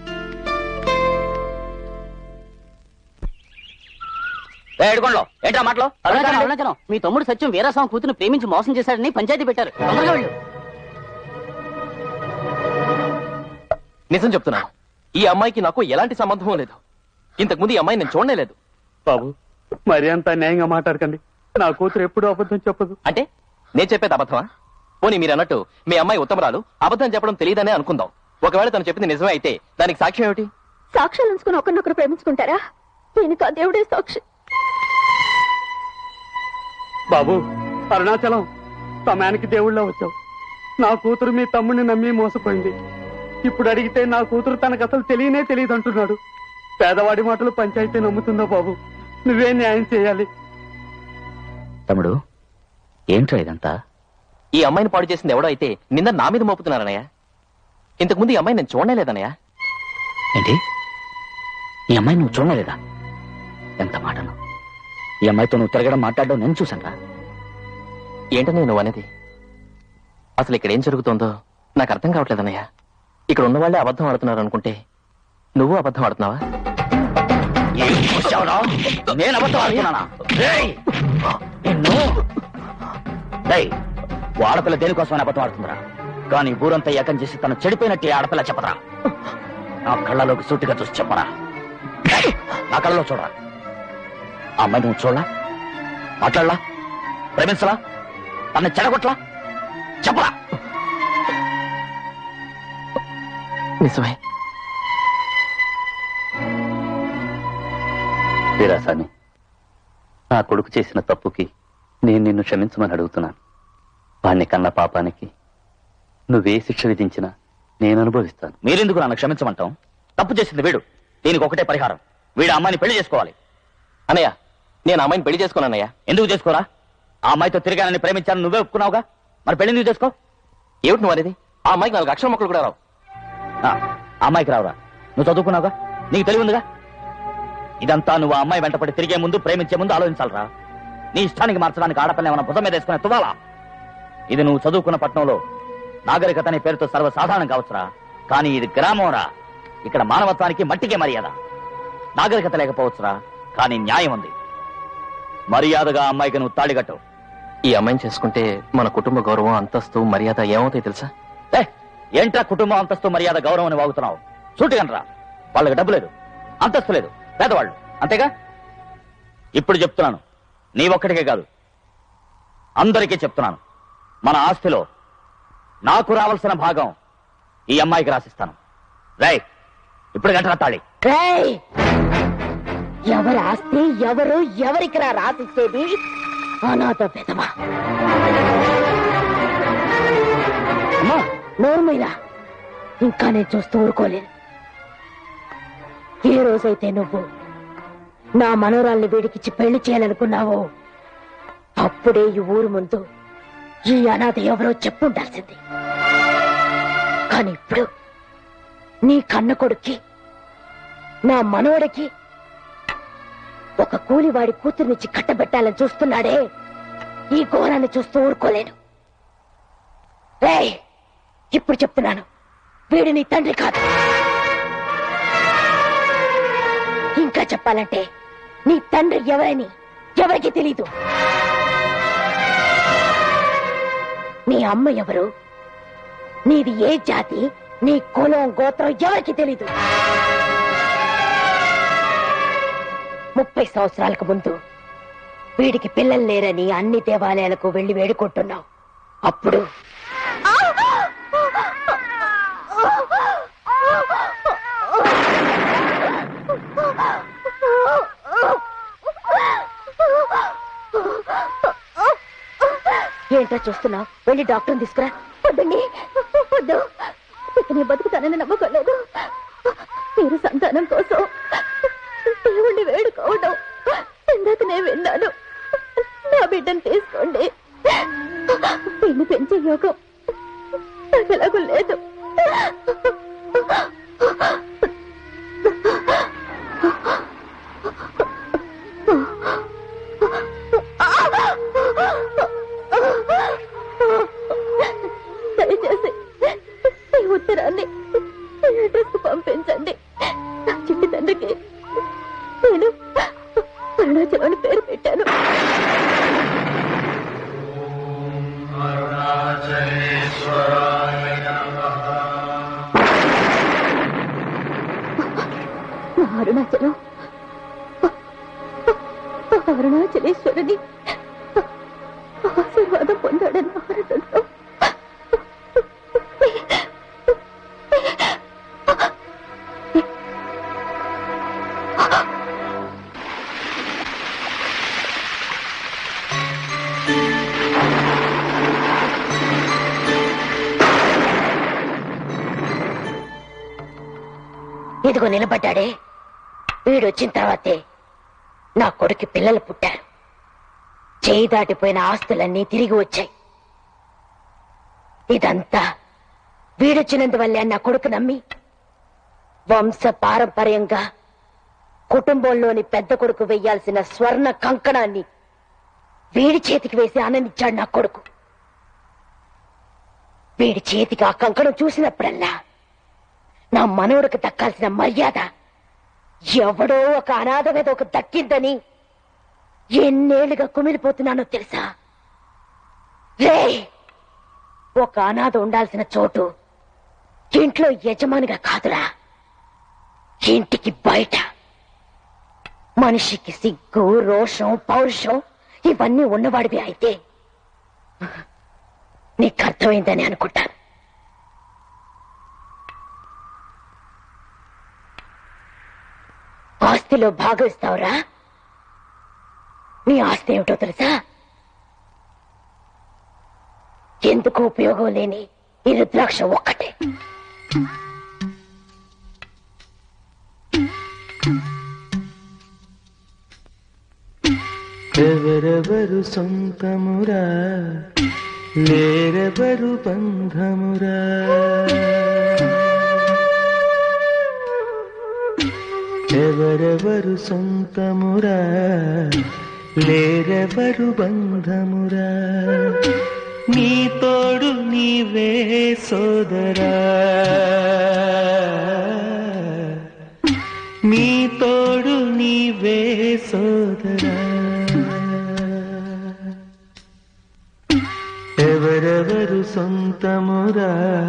ఏంట్రా మాటలో? అరుణాచలం, మీ తమ్ముడు సత్యం వీరాస్వామి కూతురు ప్రేమించి మోసం చేశాడని పంచాయతీ పెట్టారు. తొందరగా వెళ్ళు. నిజం చెప్తున్నా, ఈ అమ్మాయికి నాకు ఎలాంటి సంబంధం లేదు. ఇంతకు ముందు ఈ అమ్మాయి నేను చూడనే లేదు. బాబు, మరి అంత న్యాయంగా మాట్లాడకండి. నా కూతురు ఎప్పుడు అబద్ధం చెప్పదు. అంటే నేను చెప్పేది అబద్ధమా? పోనీ మీరు అన్నట్టు మీ అమ్మాయి ఉత్తమరాలు, అబద్ధం చెప్పడం తెలియదనే అనుకుందాం. ఒకవేళ తను చెప్పింది నిజమే అయితే దానికి సాక్ష్యం ఏమిటి? సాక్ష్యాలు ఉంచుకుని ఒకరినొకరు ప్రేమించుకుంటారా? దీనికి ఆ దేవుడే సాక్షి. బాబు, అరుణాచలం, సమయానికి దేవుళ్ళ వచ్చావు. నా కూతురు మీ తమ్ముడిని నమ్మి మోసపోయింది. ఇప్పుడు అడిగితే నా కూతురు తనకు అసలు తెలియనే తెలియదు అంటున్నాడు. పేదవాడి మాటలు పంచాయతీ నమ్ముతుందా బాబు? నువ్వే న్యాయం చేయాలి. తమ్ముడు, ఏంట్రా ఇదంతా? ఈ అమ్మాయిని పాడు చేసింది ఎవడో అయితే నిన్న నా మీద మోపుతున్నారనయ్య. ఇంతకు ముందు ఈ అమ్మాయి నేను చూడనే లేదనయ్య. ఏంటి, ఈ అమ్మాయి నువ్వు చూడలేదా? ఎంత మాటను! ఈ అమ్మాయితో నువ్వు తిరగడం మాట్లాడడం నేను చూసాను. ఏంటనే నువ్వు అనేది? అసలు ఇక్కడ ఏం జరుగుతుందో నాకు అర్థం కావట్లేదన్నయ్య. ఇక్కడ ఉన్న వాళ్ళే అబద్ధం ఆడుతున్నారు అనుకుంటే నువ్వు అబద్ధం ఆడుతున్నావా? నేను అబద్ధం ఆడుతున్నానా? ఆడపిల్ల దేనికోసమని అబద్ధం ఆడుతుందిరా? కానీ ఊరంతా ఏకం చేసి తను చెడిపోయినట్టు ఆడపిల్ల చెప్పరా? నా కళ్ళలోకి సూటిగా చూసి చెప్పరా? నా కళ్ళలో చూడరా? ఆ అమ్మాయి నువ్వు చూడలా, మాట్లాడలా, ప్రేమించలా, తన చెడగొట్లా? చెప్పరా? నిజమే. వీరాసాని, నా కొడుకు చేసిన తప్పుకి నేను నిన్ను క్షమించమని అడుగుతున్నాను. వాణ్ణి కన్న పాపానికి నువ్వే శిక్ష విధించినా నేను అనుభవిస్తాను. మీరెందుకు నన్ను క్షమించమంటాం? తప్పు చేసింది వీడు, దీనికి ఒకటే పరిహారం, వీడు అమ్మాయిని పెళ్లి చేసుకోవాలి. అన్నయ్య, నేను అమ్మాయిని పెళ్లి చేసుకోనన్నయ్య. ఎందుకు చేసుకోరా? ఆ అమ్మాయితో తిరిగానని ప్రేమించాను నువ్వే ఒప్పుకున్నావుగా, మరి పెళ్లి ఎందుకు చేసుకో? ఏమిటి నువ్వు అనేది? ఆ అమ్మాయికి నాలుగు అక్షరం మొక్కలు కూడా రావు. ఆ అమ్మాయికి రావురా? నువ్వు చదువుకున్నావుగా, నీకు తెలివి ఉందిగా. ఇదంతా నువ్వు ఆ అమ్మాయి వెంటపడి తిరిగే ముందు, ప్రేమించే ముందు ఆలోచించాలరా. నీ ఇష్టానికి మార్చడానికి ఆడపిల్ల ఏమైనా భుజం మీద వేసుకునే తువ్వాలా? ఇది నువ్వు చదువుకున్న పట్టణంలో నాగరికత అనే పేరుతో సర్వసాధారణం కావచ్చురా, కానీ ఇది గ్రామంరా. ఇక్కడ మానవత్వానికి మట్టికే మర్యాద. నాగరికత లేకపోవచ్చురా, కానీ న్యాయం ఉంది. మర్యాదగా అమ్మాయికి నువ్వు తాళిగట్టు. ఈ అమ్మాయిని చేసుకుంటే మన కుటుంబ గౌరవం, అంతస్తు, మర్యాద ఏమవుతాయి తెలుసా? ఏ ఏంట్రా కుటుంబం, అంతస్తు, మర్యాద, గౌరవం అని వాగుతున్నావు? సూటిగనరా. వాళ్ళకి డబ్బు లేదు, అంతస్తు లేదు, పేదవాళ్ళు అంతేగా. ఇప్పుడు చెప్తున్నాను, నీ ఒక్కడికే కాదు అందరికీ చెప్తున్నాను, మన ఆస్తిలో నాకు రావాల్సిన భాగం ఈ అమ్మాయికి రాసిస్తాను. రై ఇప్పుడు గంటరా తాళి. ఎవరి ఆస్తి ఎవరు ఎవరికి రా రాసిచ్చేది? అనాథ పెదవా. నోర్మైనా ఇంకా నేను చూస్తూ ఊరుకోలేను. ఏ రోజైతే నువ్వు నా మనోరాల్ని వీడికిచ్చి పెళ్లి చేయాలనుకున్నావో అప్పుడే ఈ ఊరు ముందు ఈ అనాథ ఎవరో చెప్పుండాల్సింది. కానీ ఇప్పుడు నీ కన్న కొడుక్కి, నా మనవడికి ఒక కూలివాడి కూతుర్నిచ్చి కట్టబెట్టాలని చూస్తున్నాడే, ఈ ఘోరాన్ని చూస్తూ ఊరుకోలేను. రేయ్, ఇప్పుడు చెప్తున్నాను, వీడు నీ తండ్రి కాదు. ఇంకా చెప్పాలంటే నీ తండ్రి ఎవరని ఎవరికి తెలీదు. నీ అమ్మ ఎవరు, నీది ఏ జాతి, నీ కులం గోత్రం ఎవరికి తెలీదు. ముప్పై సంవత్సరాలకు ముందు వీడికి పిల్లలు లేరని అన్ని దేవాలయాలకు వెళ్లి వేడుకుంటున్నావు. అప్పుడు ఏంటో చూస్తున్నావు? వెళ్ళి డాక్టర్ని తీసుకురా. వద్దండి, వద్దు, నేను బతుకుతానని నమ్మకలేదు. మీరు సంతానం కోసం దేవుణ్ణి వేడుకోవడం ఇందాకనే విన్నాను. నా బిడ్డను తీసుకోండి. నిన్ను పెంచే యోగం నాకు ఎలాగూ లేదు. దయచేసి ఈ ఉత్తరాన్ని అడ్రస్ కు పంపించండి. నా చిట్టి తండ్రికి నేను అరుణాచలం అని పేరు పెట్టాను. అరుణాచలం అరుణాచలేశ్వరుని ఆశీర్వాదం పొందాడని ఆనందంతో ఇదిగో నిలబడ్డాడే, వీడొచ్చిన తర్వాతే నా కొడుకు పిల్లలు పుట్టారు. చేయి దాటిపోయిన ఆస్తులన్నీ తిరిగి వచ్చాయి. ఇదంతా వీడొచ్చినందువల్లే నా కొడుకు నమ్మి వంశ పారంపర్యంగా కుటుంబంలోని పెద్ద కొడుకు వెయ్యాల్సిన స్వర్ణ కంకణాన్ని వీడి చేతికి వేసి ఆనందించాడు నా కొడుకు. వీడి చేతికి ఆ కంకణం చూసినప్పుడల్లా నా మనవడికి దక్కాల్సిన మర్యాద ఎవడో ఒక అనాథ మీద ఒక దక్కిందని ఎన్నేళ్లుగా కుమిలిపోతున్నానో తెలుసా? రే, ఒక అనాథ ఉండాల్సిన చోటు ఇంట్లో యజమానిగా కాదురా, ఇంటికి బయట. మనిషికి సిగ్గు, రోషం, పౌరుషం ఇవన్నీ ఉన్నవాడివి అయితే నీకు అర్థమైందని అనుకుంటాను. ఆస్తిలో భాగం ఇస్తావురా? నీ ఆస్తి ఏమిటో తెలుసా? ఎందుకు ఉపయోగం లేని ఈ రుద్రాక్ష ఒక్కటే. ఎవరెవరు సొంతమురా, లేరెవరు బంధమురా. ఎవరెవరు సొంతమురా, లేరెవరు బంధమురా. నీ తోడు నీవే సోదరా, నీ తోడు నీవే సోదరా. ఎవరెవరు సొంతమురా,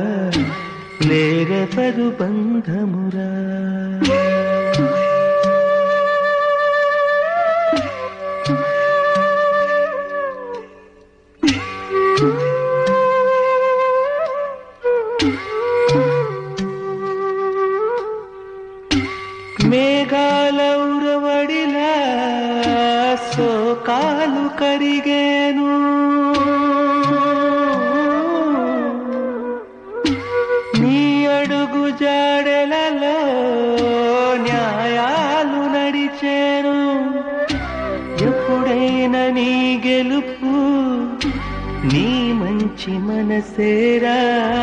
లేరెవరు బంధమురా. మేఘాల ఉరవడిలా సోకాలు కరిగేను, నీ అడుగు జాడెలలో న్యాయాలు నడిచేను. ఎప్పుడైనా నీ గెలుపు నీ మంచి మనసేరా.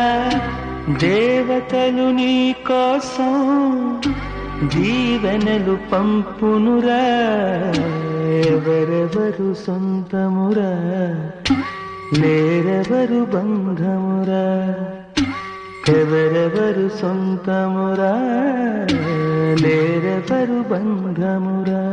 దేవతలు నీ కోసం దీవెనలు పంపునురా. ఎవరెవరు సొంతమురా, లేరెవరు బంధమురా. ఎవరెవరు సొంతమురా, లేరెవరు బంధమురా.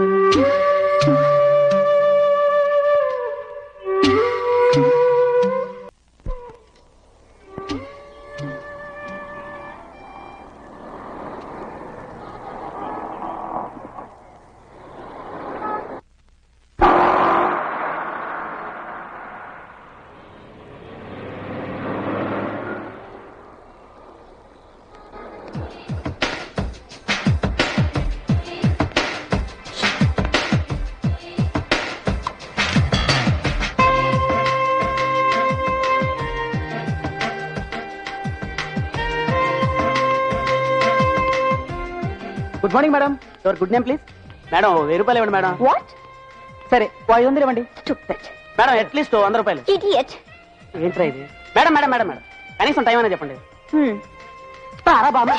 Good morning madam. Your good name please. Madam వెయ్యి రూపాయలు ఇవ్వండి మేడం. వాట్? సరే ఐదు వందలు ఇవ్వండి. స్టూపిడ్. మేడం అట్లీస్ట్ వంద రూపాయలు. ఇడియట్. ఏంట్రా ఇది? మేడం మేడం మేడం మేడం కనీసం టైం అనేది చెప్పండి. హ్మ్. పారా బాబా.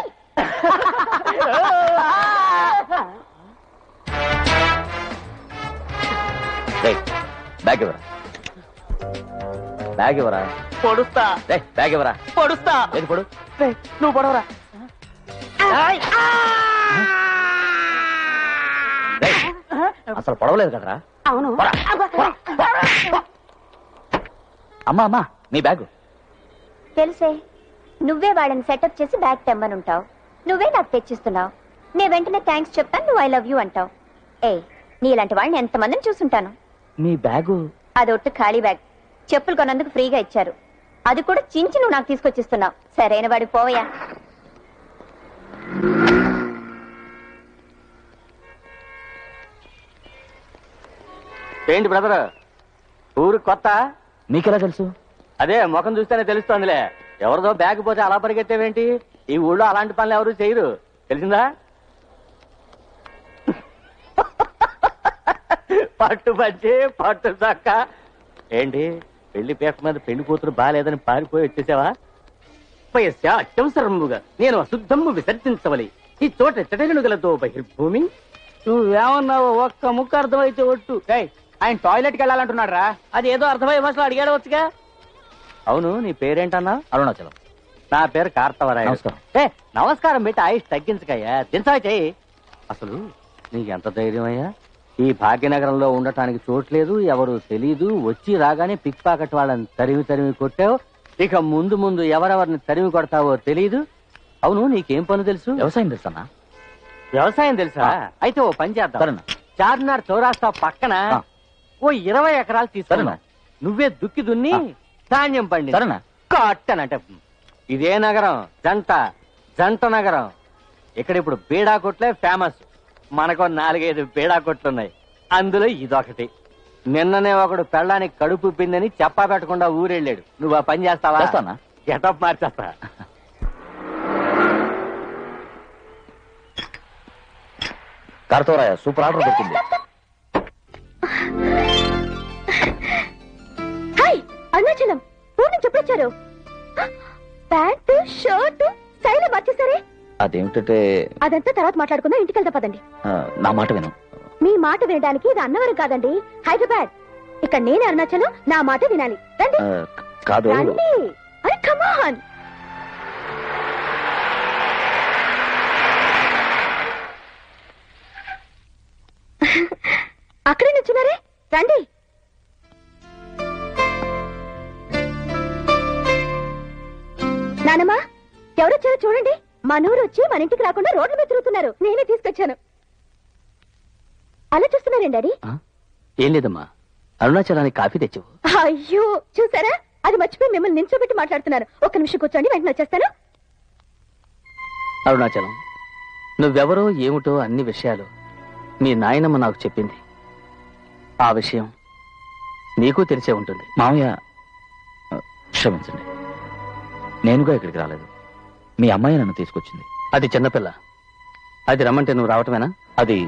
బ్యాగ్ ఇవ్వరా, బ్యాగ్ ఇవ్వరా. పొడుస్తా. బ్యాగ్ ఇవ్వరా. పొడుస్తా. ఏది పొడు? నువ్వు పొడవరా. అసలు పొడవలేదు కదరా. అవును. అమ్మా అమ్మా నీ బ్యాగు. తెలుసే, నువ్వే వాళ్ళని సెటప్ చేసి బ్యాగ్ తెమ్మనుంటావు, నువ్వే నాకు తెచ్చిస్తున్నావు. నేను వెంటనే థ్యాంక్స్ చెప్తాను, నువ్వు ఐ లవ్ యూ అంటావు. ఏ, నీలాంటి వాళ్ళని ఎంతమందిని చూసుంటాను. నీ బ్యాగు అది ఒట్టు ఖాళీ బ్యాగ్. చెప్పులు కొన్నందుకు ఫ్రీగా ఇచ్చారు, అది కూడా చించి నువ్వు నాకు తీసుకొచ్చిస్తున్నావు. సరైన వాడి పోవయా. ఏంటి బ్రదర్, ఊరు కొత్త? నీకెలా తెలుసు? అదే ముఖం చూస్తేనే తెలుస్తోందిలే. ఎవరిదో బ్యాగ్ పోతే అలా పరిగెత్తేవేంటి? ఈ ఊళ్ళో అలాంటి పనులు ఎవరు చేయరు, తెలిసిందా? పట్టు పచ్చి పట్టు చక్క. ఏంటి పెళ్లి పేపర్ మీద పెళ్లి కూతురు బాలేదని పారిపోయి వచ్చేసావా? పయస్య అత్యవసరముగా నేను అశుద్ధము విసర్జించవలి ఈ చోట చెటగనుగలతో బహిర్భూమి. నువ్వేమన్నావు? ఒక్క ముక్క అర్థమైతే ఒట్టు. ఆయన టాయిలెట్కి వెళ్ళాలంటున్నాడు రా. అది ఏదో అర్థమయ్యే భాషలో అడిగాడు వచ్చుగా. అవును నీ పేరేంటన్నా? అరుణాచలం. నా పేరు కార్తవరాయ. నమస్కారం. ఏ నమస్కారం పెట్టి ఆయుష్ తగ్గించకయ్యా, దించా చెయ్యి. అసలు నీకెంత ధైర్యం అయ్యా? ఈ భాగ్యనగరంలో ఉండటానికి చోట్లేదు, ఎవరు తెలీదు, వచ్చి రాగానే పిక్ పాకెట్ వాళ్ళని తరిమి తరిమి కొట్టావు. ఇక ముందు ముందు ఎవరెవరిని తరిమి కొడతావో తెలీదు. అవును నీకేం పని తెలుసు? వ్యవసాయం తెలుసా? వ్యవసాయం తెలుసా? అయితే ఓ పని చేద్దాం. చార్మినార్ చౌరాస్తా పక్కన ఓ ఇరవై ఎకరాలు తీసుకున్నా, నువ్వే దుక్కి దున్ని ధాన్యం పండి కట్టనంటే. ఇదే నగరం జంట జంట నగరం. ఇక్కడ ఇప్పుడు బీడా కొట్లే ఫేమస్. మనకు నాలుగైదు బీడా కొట్లున్నాయి, అందులో ఇదొకటి. నిన్ననే ఒకడు పెళ్ళానికి కడుపు పిందని చెప్పా పెట్టకుండా ఊరెళ్ళాడు. నువ్వు ఆ పని చేస్తావా? గెటప్ మార్చేస్తా. కార్తవరాయ సూపర్ ఆర్డర్ దొరికింది. హాయ్ అరుణాచలం, ఊరు నుంచి ఎప్పుడొచ్చారు? ప్యాంటు షర్టు స్టైల్ మార్చేసారే. అదేమిటంటే అదంతా తర్వాత మాట్లాడుకుందాం, ఇంటికి వెళ్తా పదండి. నా మాట విను. మీ మాట వినడానికి ఇది అన్నవరం కాదండి, హైదరాబాద్. ఇక్కడ నేను అరుణాచలం, నా మాట వినాలి. రండి కాదు రండి. అరే కమాన్. అక్కడే నుంచున్నారే, రండి. నానమ్మా ఎవరొచ్చారో చూడండి. మనూరు వచ్చి మన ఇంటికి రాకుండా రోడ్ల మీద తిరుగుతున్నారు, నేనే తీసుకొచ్చాను. అలా చూస్తున్నారేంటి డాడీ? ఏం లేదమ్మా, అరుణాచలానికి కాఫీ తెచ్చావు. అయ్యో చూసారా, అది మర్చిపోయి మిమ్మల్ని నిల్చోబెట్టి మాట్లాడుతున్నారు. ఒక్క నిమిషం కూర్చోండి, వెంటనే వచ్చేస్తాను. అరుణాచలం, నువ్వెవరో ఏమిటో అన్ని విషయాలు మీ నాయనమ్మ నాకు చెప్పింది. ఆ విషయం నీకు తెలిసే ఉంటుంది. మామయ్య క్షమించండి, నేనుగా ఇక్కడికి రాలేదు, మీ అమ్మాయి నన్ను తీసుకొచ్చింది. అది చిన్నపిల్ల, అది రమ్మంటే నువ్వు రావటమేనా? అది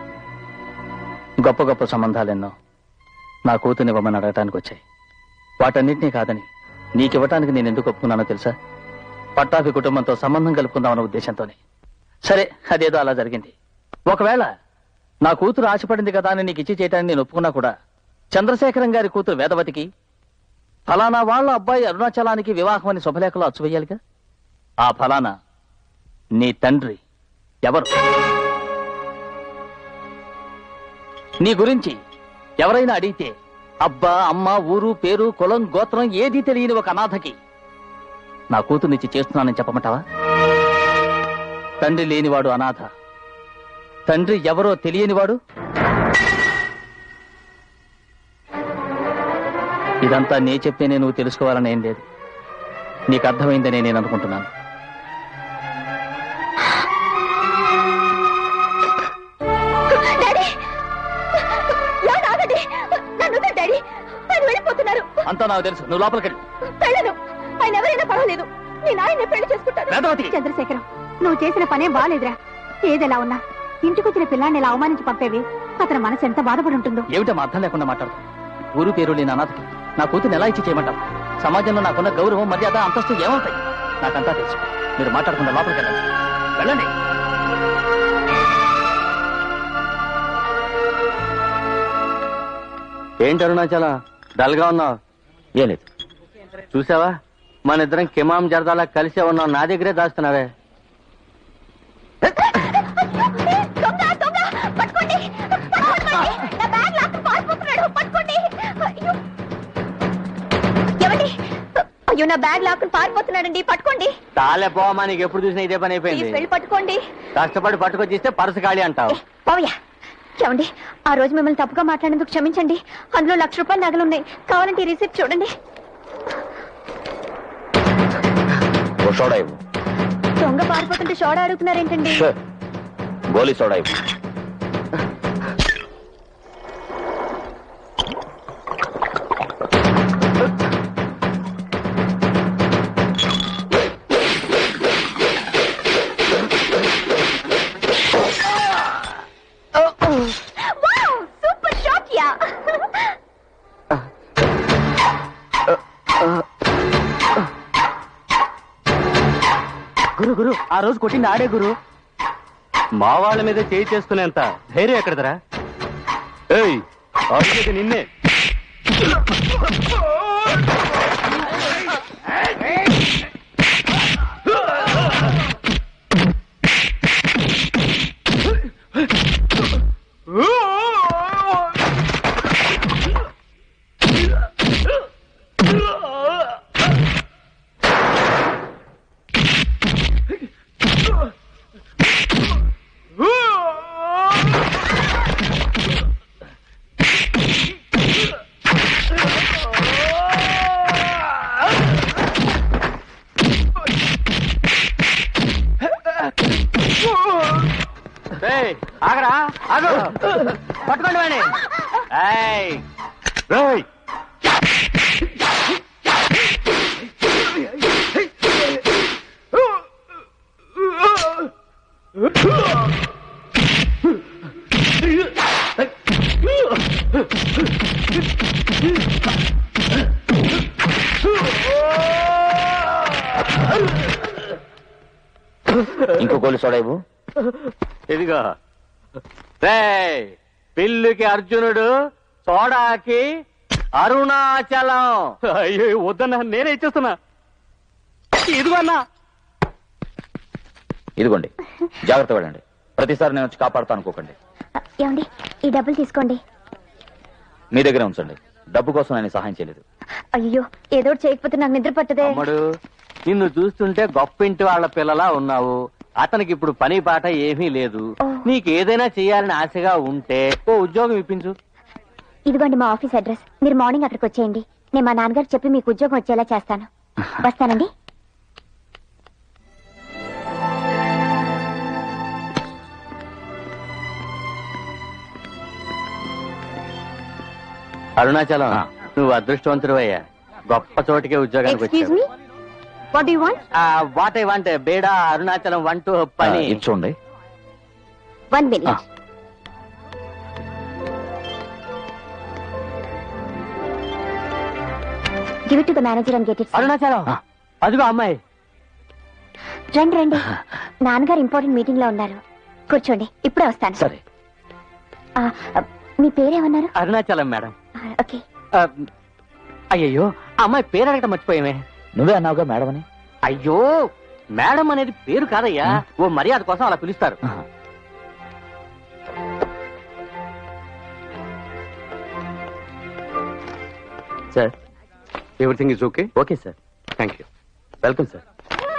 గొప్ప గొప్ప సంబంధాలెన్నో నా కూతునివ్వమని అడగటానికి వచ్చాయి. వాటన్నిటినీ కాదని నీకివ్వటానికి నేను ఎందుకు ఒప్పుకున్నానో తెలుసా? పట్టాభి కుటుంబంతో సంబంధం కలుపుకుందామన్న ఉద్దేశంతోనే. సరే, అదేదో అలా జరిగింది. ఒకవేళ నా కూతురు ఆశపడింది కదా అని నీకు ఇచ్చి చేయటానికి నేను ఒప్పుకున్నా కూడా, చంద్రశేఖరం గారి కూతురు వేదవతికి ఫలానా వాళ్ళ అబ్బాయి అరుణాచలానికి వివాహం అని శుభలేఖలో అచ్చువేయాలిగా. ఆ ఫలానా నీ తండ్రి ఎవరు? నీ గురించి ఎవరైనా అడిగితే అబ్బా అమ్మ ఊరు పేరు కులం గోత్రం ఏదీ తెలియని ఒక అనాథకి నా కూతుర్నిచ్చి చేస్తున్నానని చెప్పమంటావా? తండ్రి లేనివాడు అనాథ, తండ్రి ఎవరో తెలియనివాడు. ఇదంతా నే చెప్తేనే నువ్వు తెలుసుకోవాలని ఏం లేదు. నీకు అర్థమైందనే నేను అనుకుంటున్నాను. అంతా నాకు తెలుసు, నువ్వు లోపలికి వెళ్ళను. ఆయన ఎవరైనా పర్వాలేదు, నేను ఆయన్ని పెళ్లి చేసుకుంటాను. చంద్రశేఖరం, నువ్వు చేసిన పనే బాగాలేదురా. ఏదెలా ఉన్నా ఇంటికొచ్చిన పిల్లాన్ని ఇలా అవమానించి పంపేవి, అతని మనసు ఎంత బాధపడి ఉంటుందో. ఏమిటో అర్థం లేకుండా మాట్లాడుతూ ఊరు పేరు లేని అనాథకి నా కూతురు ఎలా ఇచ్చి చేయమంటావు? సమాజంలో నాకున్న గౌరవం మర్యాద అంతస్తు ఏమవుతాయి? నాకంతా తెలుసు. మీరు మాట్లాడకుండా లోపలికి వెళ్ళండి. వెళ్ళండి. ఏంటి అరుణాచల డల్ గా ఉన్నావు? ఏ లేదు, చూసావా మన ఇద్దరం కిమాం జరదాలా కలిసే ఉన్నావు, నా దగ్గరే దాస్తున్నావే. అయ్యో నా బ్యాగ్ లాక్కుని పారిపోతున్నాడండి, పట్టుకోండి. తాలే పోవమ్మా, నీకు ఎప్పుడు చూసినా ఇదే పని అయిపోయింది. వెళ్ళి పట్టుకోండి. కష్టపడి పట్టుకొచ్చిస్తే పరుసు ఖాళీ అంటావు. పోవయ్యా. ఏమండి, ఆ రోజు మిమ్మల్ని తప్పుగా మాట్లాడేందుకు క్షమించండి. అందులో లక్ష రూపాయలు నగలున్నాయి, కావాలంటే ఈ రిసిప్ట్ చూడండి. సోడా ఇవ్వు. దొంగ పారిపోతుంటే సోడా అడుగుతున్నారేంటండి? గోలీ సోడా ఇవ్వు. Super shot yeah. గురు గురు ఆ రోజు కొట్టింది ఆడే గురు. మా వాళ్ళ మీద చేయి చేసుకునేంత ధైర్యం ఎక్కడదరా? ఏయ్ నిన్నే ఆగరా ఆగు పట్టుకోండి వాడిని. ఏయ్ ఇంకో గోలి సోడా ఇవ్వు. ఇదిగో రేయ్, పిల్లికి అర్జునుడు, సోడాకి అరుణాచలం. అయ్యో వద్దన్నా, నేనే ఇచ్చేస్తున్నా. ఇదిగో అన్నా. ఇదిగోండి, జాగ్రత్త పడండి. ప్రతిసారి నేను వచ్చి కాపాడుతా అనుకోకండి. ఏమండి, ఈ డబ్బులు తీసుకోండి. మీ దగ్గరే ఉంచండి. డబ్బు కోసం నేను సహాయం చేయలేదు. అయ్యో, ఏదో చేయకపోతే నాకు నిద్ర పట్టదే. అమ్మడు, నిన్ను చూస్తుంటే గొప్పింటి వాళ్ళ పిల్లలా ఉన్నావు. అతనికి ఇప్పుడు పని పాట ఏమీ లేదు. నీకు ఏదైనా చేయాలని ఆశగా ఉంటే ఓ ఉద్యోగం ఇప్పించు. ఇదిగోండి మా ఆఫీస్ అడ్రస్. మీరు మార్నింగ్ అక్కడికి వచ్చేయండి. నేను మా నాన్నగారు చెప్పి మీకు ఉద్యోగం వచ్చేలా చేస్తాను. వస్తానండి. అరుణాచలం, నువ్వు అదృష్టవంతుడివయ్యా. గొప్ప చోటికే ఉద్యోగానికి excuse me, what do you want? What I want బేడా అరుణాచలం వన్ టు పని. చూడండి. One minute. Give it to the manager and get it. Arunachalam, అదిగో అమ్మాయి. రండి రండి, నాన్నగారు ఇంపార్టెంట్ మీటింగ్ లో ఉన్నారు. కూర్చోండి, ఇప్పుడే వస్తాను. సరే. మీ పేరేమన్నారు? అరుణాచలం మేడం. ఓకే. అయ్యయ్యో, అమ్మాయి పేరు అడగటం మర్చిపోయామే. నువ్వే అన్నావుగా మేడం అని. అయ్యో, మేడం అనేది పేరు కాదయ్యా, ఓ మర్యాద కోసం అలా పిలుస్తారు. Sir, everything is okay? Okay sir. Thank you. Welcome sir.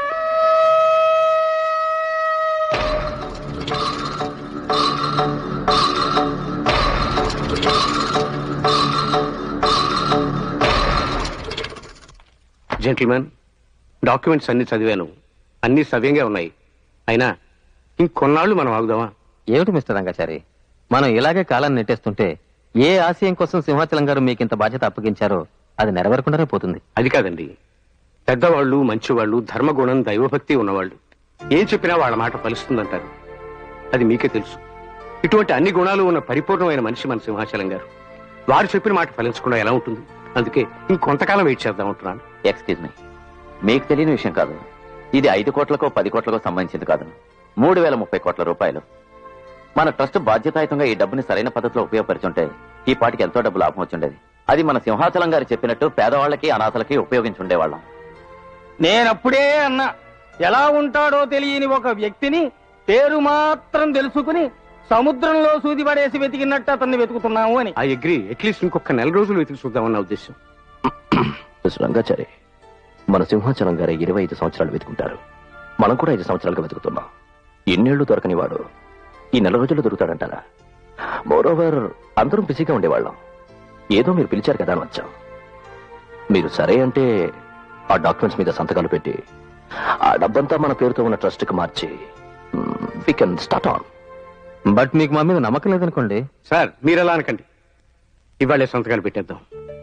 Gentlemen, documents అన్ని చదివాను. అన్ని సవ్యంగా ఉన్నాయి. అయినా ఇంకొన్నాళ్ళు మనం ఆగుదామా? ఏమిటి మిస్టర్ రంగాచారి, మనం ఇలాగే కాలాన్ని నెట్టేస్తుంటే ఏ ఆశయం కోసం సింహాచలం గారు మీకు ఇంత బాధ్యత అప్పగించారో అది నెరవేరకుండానే పోతుంది. అది కాదండి, పెద్దవాళ్ళు, మంచివాళ్ళు, ధర్మగుణం, దైవభక్తి ఉన్నవాళ్ళు ఏం చెప్పినా వాళ్ళ మాట ఫలిస్తుందంటారు. అది మీకే తెలుసు. ఇటువంటి అన్ని గుణాలు ఉన్న పరిపూర్ణమైన మనిషి మన సింహాచలం గారు. వారు చెప్పిన మాట ఫలించకుండా ఎలా ఉంటుంది? అందుకే ఇంకొంతకాలం వెయిట్ చేద్దాం అంటున్నాను. ఎక్స్క్యూజ్ మీ, మీకు తెలియని విషయం కాదు. ఇది ఐదు కోట్లకో పది కోట్లకో సంబంధించింది కాదు. మూడు వేల ముప్పై కోట్ల రూపాయలు. మన ట్రస్ట్ బాధ్యతాయుతంగా ఈ డబ్బుని సరైన పద్ధతిలో ఉపయోగపరిచుంటే ఈ పాటికి ఎంతో డబ్బు లాభం వచ్చిండేది. అది మన సింహాచలం గారు చెప్పినట్టు పేదవాళ్ళకి, అనాథలకి ఉపయోగించుండేవాళ్ళం. నేనప్పుడే అన్నా, ఎలా ఉంటాడో తెలియని ఒక వ్యక్తిని పేరు మాత్రం తెలుసుకుని సముద్రంలో సూది పడేసి వెతికినట్టు అతన్ని వెతుకుతున్నాము అని. I agree. అట్లీస్ట్ ఇంకొక నెల రోజులు వెతికి చూద్దామన్న ఉద్దేశం. రంగాచారి, మన సింహాచలం గారు ఇరవై ఐదు సంవత్సరాలు వెతుకుంటారు. మనం కూడా ఐదు సంవత్సరాలుగా వెతుకుతున్నాం. ఎన్నేళ్లు దొరకని వాడు ఈ నెల రోజుల్లో దొరుకుతాడంటారా? మోరోవర్, అందరం బిజీగా ఉండేవాళ్ళం. ఏదో మీరు పిలిచారు కదా అని వచ్చాం. మీరు సరే అంటే ఆ డాక్యుమెంట్స్ మీద సంతకాలు పెట్టి ఆ డబ్బంతా మన పేరుతో ఉన్న ట్రస్ట్ కి మార్చి we can start on. But మీకు మా మీద నమ్మకం లేదనుకోండి. సార్, మీరు ఎలా అనకండి. ఇవాళే సంతకాలు పెట్టేద్దాం.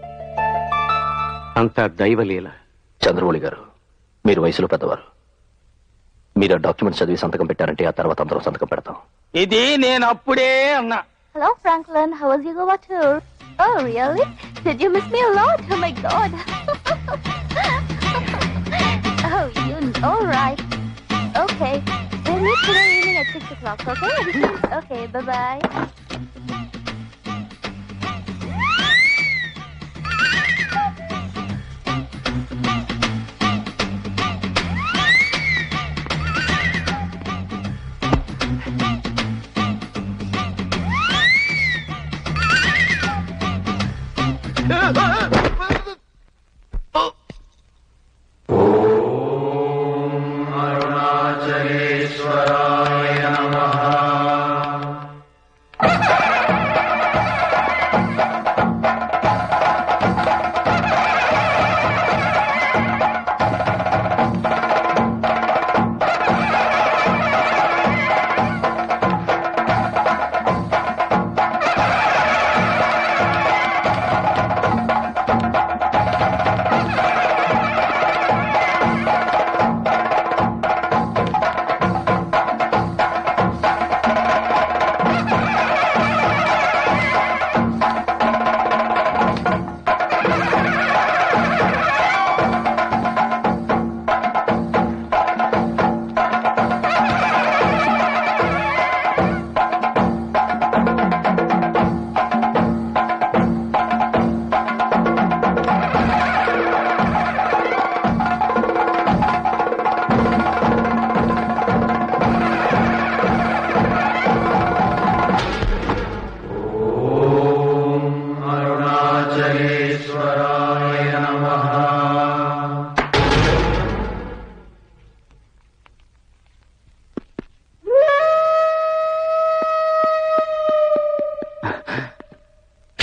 అంతా దైవలీల. చంద్రమౌళి గారు, మీరు వయసులో పెద్దవారు. మీరు ఆ డాక్యుమెంట్స్ చదివి సంతకం పెట్టారంటే ఆ తర్వాత అందరం సంతకం పెడతాం. ఇది నేను అప్పుడే అన్నా. Hello, Franklin. How was your Goa tour? Oh, really? Did you miss me a lot? Oh, my God. Oh, you all right. Okay. We'll meet today evening at six o'clock, okay? Okay, bye-bye.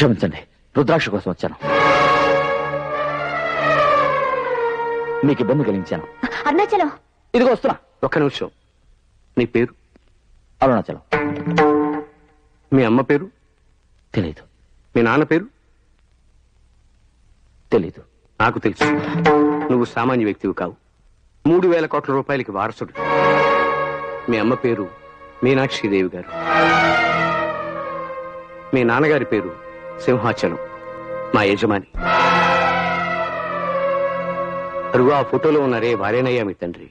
క్షమించండి, రుద్రాక్ష కోసం వచ్చాను. మీకు ఇబ్బంది కలిగించాను. అరుణాచలం, ఇదిగో వస్తున్నా. ఒక్క నిమిషం. నీ పేరు? అరుణాచలం. మీ అమ్మ పేరు? తెలీదు. మీ నాన్న పేరు? తెలీదు. నాకు తెలుసు. నువ్వు సామాన్య వ్యక్తివి కావు. మూడు వేల కోట్ల రూపాయలకి వారసుడు. మీ అమ్మ పేరు మీనాక్షిదేవి గారు. మీ నాన్నగారి పేరు సింహాచలం, మా యజమాని. అరుగు ఆ ఫోటోలో ఉన్నారే వారేనయ్యా మీ తండ్రి.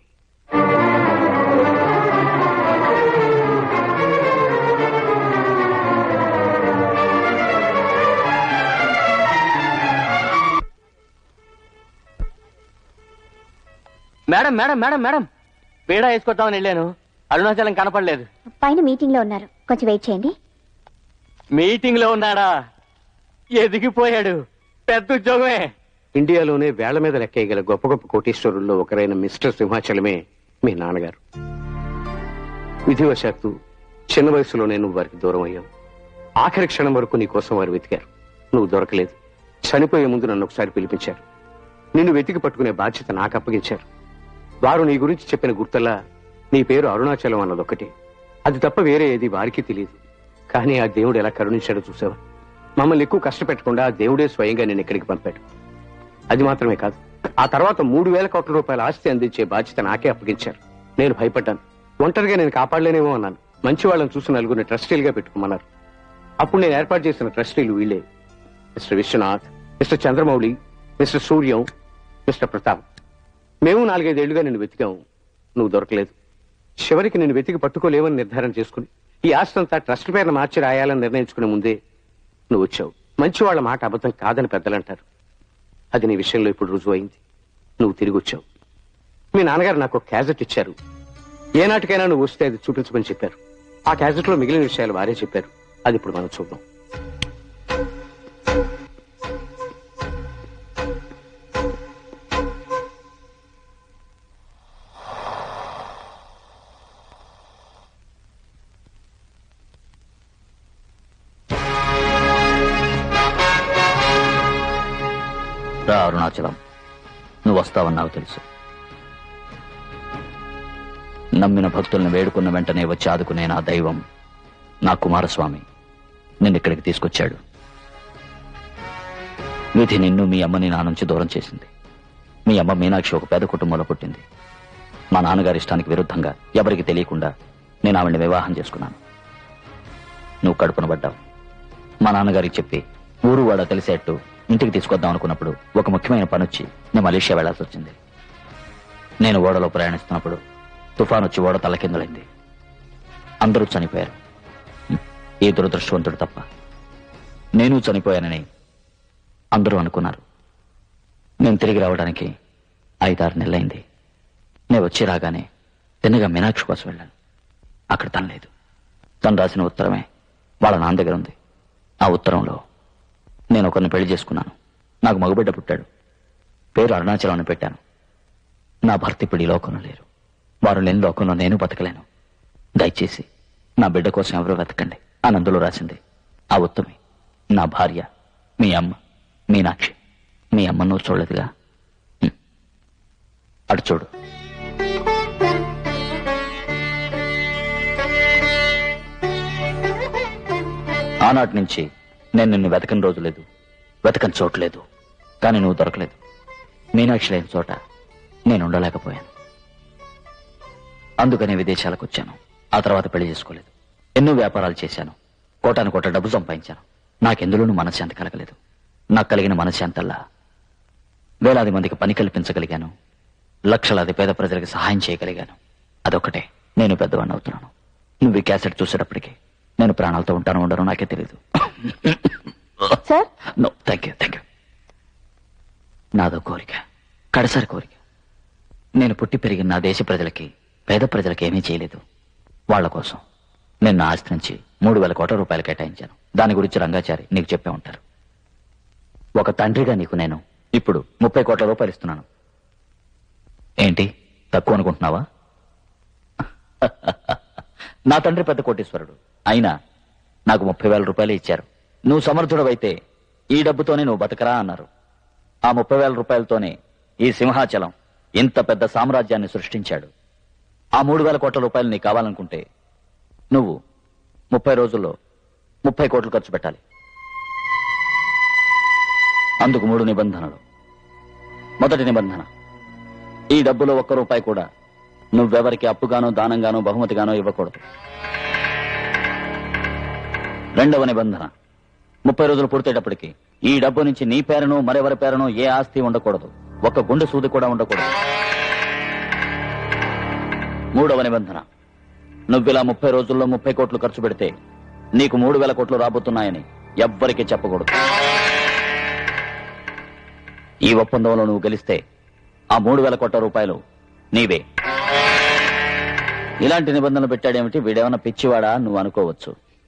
మేడం మేడం మేడం మేడం పేడ వేసుకొద్దామని వెళ్ళాను, అరుణాచలం కనపడలేదు. పైన మీటింగ్ లో ఉన్నారు, కొంచెం వెయిట్ చేయండి. మీటింగ్ లో ఉన్నాడా? ఎదిగిపోయాడు, పెద్ద ఉద్యోగమే. ఇండియాలోనే వేళ్ల మీద లెక్కేయగల గొప్ప గొప్ప కోటీశ్వరుల్లో ఒకరైన మిస్టర్ సింహాచలమే మీ నాన్నగారు. విధివశాత్తు చిన్న వయసులోనే నువ్వు వారికి దూరం అయ్యావు. ఆఖరి క్షణం వరకు నీ కోసం వారు వెతికారు. నువ్వు దొరకలేదు. చనిపోయే ముందు నన్ను ఒకసారి పిలిపించారు. నిన్ను వెతికి పట్టుకునే బాధ్యత నాకు అప్పగించారు. వారు నీ గురించి చెప్పిన గుర్తల్లా నీ పేరు అరుణాచలం అన్నదొక్కటే. అది తప్ప వేరే ఏది వారికి తెలియదు. కానీ ఆ దేవుడు ఎలా కరుణించాడో చూసావా? మమ్మల్ని ఎక్కువ కష్టపెట్టకుండా ఆ దేవుడే స్వయంగా నేను ఇక్కడికి పంపాడు. అది మాత్రమే కాదు, ఆ తర్వాత మూడు వేల కోట్ల రూపాయల ఆస్తి అందించే బాధ్యత నాకే అప్పగించారు. నేను భయపడ్డాను. ఒంటరిగా నేను కాపాడలేనేమో అన్నాను. మంచి వాళ్ళని చూసి నలుగురిని ట్రస్టీలుగా పెట్టుకోమన్నారు. అప్పుడు నేను ఏర్పాటు చేసిన ట్రస్టీలు వీళ్లే: mister Vishwanath, mister Chandramouli, mister Suryam, mister Pratap. మేము నాలుగైదేళ్లుగా నిన్ను వెతికాము. నువ్వు దొరకలేదు. చివరికి నిన్ను వెతికి పట్టుకోలేవని నిర్ధారణ చేసుకుని ఈ ఆస్తంతా ట్రస్ట్ పేరున మార్చి రాయాలని నిర్ణయించుకునే ముందే నువ్వు వచ్చావు. మంచి వాళ్ళ మాట అబద్ధం కాదని పెద్దలంటారు. అది నీ విషయంలో ఇప్పుడు రుజువు అయింది. నువ్వు తిరిగి వచ్చావు. మీ నాన్నగారు నాకు ఒక క్యాజెట్ ఇచ్చారు. ఏనాటికైనా నువ్వు వస్తే అది చూపించమని చెప్పారు. ఆ క్యాజెట్ లో మిగిలిన విషయాలు వారే చెప్పారు. అది ఇప్పుడు మనం చూద్దాం. రా అరుణాచలం, నువ్వు వస్తావని నాకు తెలుసు. నమ్మిన భక్తుల్ని వేడుకున్న వెంటనే వచ్చి ఆదుకునే నా దైవం, నా కుమారస్వామి నిన్ను ఇక్కడికి తీసుకొచ్చాడు. విధి నిన్ను మీ అమ్మని నా నుంచి దూరం చేసింది. మీ అమ్మ మీనాక్షి ఒక పేద కుటుంబంలో పుట్టింది. మా నాన్నగారి ఇష్టానికి విరుద్ధంగా ఎవరికి తెలియకుండా నేను ఆవిడ్ని వివాహం చేసుకున్నాను. నువ్వు కడుపున పడ్డావు. మా నాన్నగారికి చెప్పి ఊరు వాడ తెలిసేట్టు ఇంటికి తీసుకొద్దాం అనుకున్నప్పుడు ఒక ముఖ్యమైన పని వచ్చి నేను మలేషియా వెళ్లాల్సి వచ్చింది. నేను ఓడలో ప్రయాణిస్తున్నప్పుడు తుఫాన్ వచ్చి ఓడ తలకిందులైంది. అందరూ చనిపోయారు. ఏ దురదృష్టవంతుడు తప్ప. నేను చనిపోయానని అందరూ అనుకున్నారు. నేను తిరిగి రావడానికి ఐదారు నెలలైంది. నేను వచ్చి రాగానే తిన్నగా మీనాక్షి కోసం వెళ్ళాను. అక్కడ తను లేదు. తను రాసిన ఉత్తరమే వాళ్ళ నాన్న దగ్గర ఉంది. ఆ ఉత్తరంలో నేను ఒకరిని పెళ్లి చేసుకున్నాను. నాకు మగబిడ్డ పుట్టాడు. పేరు అరుణాచలం అని పెట్టాను. నా భర్త ఇప్పుడు ఈ లోకంలో లేరు. వారు లేని లోకంలో నేను బతకలేను. దయచేసి నా బిడ్డ కోసం ఎవరో వెతకండి అని అందులో రాసింది. ఆ ఉత్తమే నా భార్య, మీ అమ్మ మీనాక్షి. మీ అమ్మ నువ్వు చూడలేదుగా? అటు చూడు. ఆనాటి నుంచి నేను నిన్ను వెతకని రోజు లేదు, వెతకని చోట్లేదు. కానీ నువ్వు దొరకలేదు. మీనాక్షి లేని చోట నేను ఉండలేకపోయాను. అందుకనే విదేశాలకు వచ్చాను. ఆ తర్వాత పెళ్లి చేసుకోలేదు. ఎన్నో వ్యాపారాలు చేశాను. కోటాను కోట డబ్బు సంపాదించాను. నాకెందులోనూ మనశ్శాంతి కలగలేదు. నాకు కలిగిన మనశ్శాంతల్లా వేలాది మందికి పని కల్పించగలిగాను. లక్షలాది పేద ప్రజలకు సహాయం చేయగలిగాను. అదొక్కటే నేను పెద్దవాడిని అవుతున్నాను. నువ్వు ఈ క్యాసెట్ చూసేటప్పటికీ నేను ప్రాణాలతో ఉంటాను ఉండను నాకే తెలియదు. No thank you thank you. నాదో కోరిక, కడసారి కోరిక. నేను పుట్టి పెరిగిన నా దేశ ప్రజలకి, పేద ప్రజలకి ఏమీ చేయలేదు. వాళ్ల కోసం నేను నా ఆస్తి నుంచి మూడు వేల కోట్ల రూపాయలు కేటాయించాను. దాని గురించి రంగాచారి నీకు చెప్పే ఉంటారు. ఒక తండ్రిగా నీకు నేను ఇప్పుడు ముప్పై కోట్ల రూపాయలు ఇస్తున్నాను. ఏంటి తక్కువ అనుకుంటున్నావా? నా తండ్రి పెద్ద కోటీశ్వరుడు. అయినా నాకు ముప్పై వేల రూపాయలు ఇచ్చారు. నువ్వు సమర్థుడవైతే ఈ డబ్బుతోనే నువ్వు బతకరా అన్నారు. ఆ ముప్పై వేల రూపాయలతోనే ఈ సింహాచలం ఇంత పెద్ద సామ్రాజ్యాన్ని సృష్టించాడు. ఆ మూడు వేల కోట్ల రూపాయలు నీకు కావాలనుకుంటే నువ్వు ముప్పై రోజుల్లో ముప్పై కోట్లు ఖర్చు పెట్టాలి. అందుకు మూడు నిబంధనలు. మొదటి నిబంధన, ఈ డబ్బులో ఒక్క రూపాయి కూడా నువ్వెవరికి అప్పుగానో దానంగానో బహుమతిగానో ఇవ్వకూడదు. రెండవ నిబంధన, ముప్పై రోజులు పూర్తయ్యేటప్పటికి ఈ డబ్బు నుంచి నీ పేరును మరెవరి పేరును ఏ ఆస్తి ఉండకూడదు. ఒక్క గుండె సూది కూడా ఉండకూడదు. మూడవ నిబంధన, నువ్విలా ముప్పై రోజుల్లో ముప్పై కోట్లు ఖర్చు పెడితే నీకు మూడు వేల కోట్లు రాబోతున్నాయని ఎవ్వరికీ చెప్పకూడదు. ఈ ఒప్పందంలో నువ్వు గెలిస్తే ఆ మూడు వేల కోట్ల రూపాయలు నీవే. ఇలాంటి నిబంధనలు పెట్టాడేమిటి, వీడేమన్నా పిచ్చివాడా నువ్వు అనుకోవచ్చు.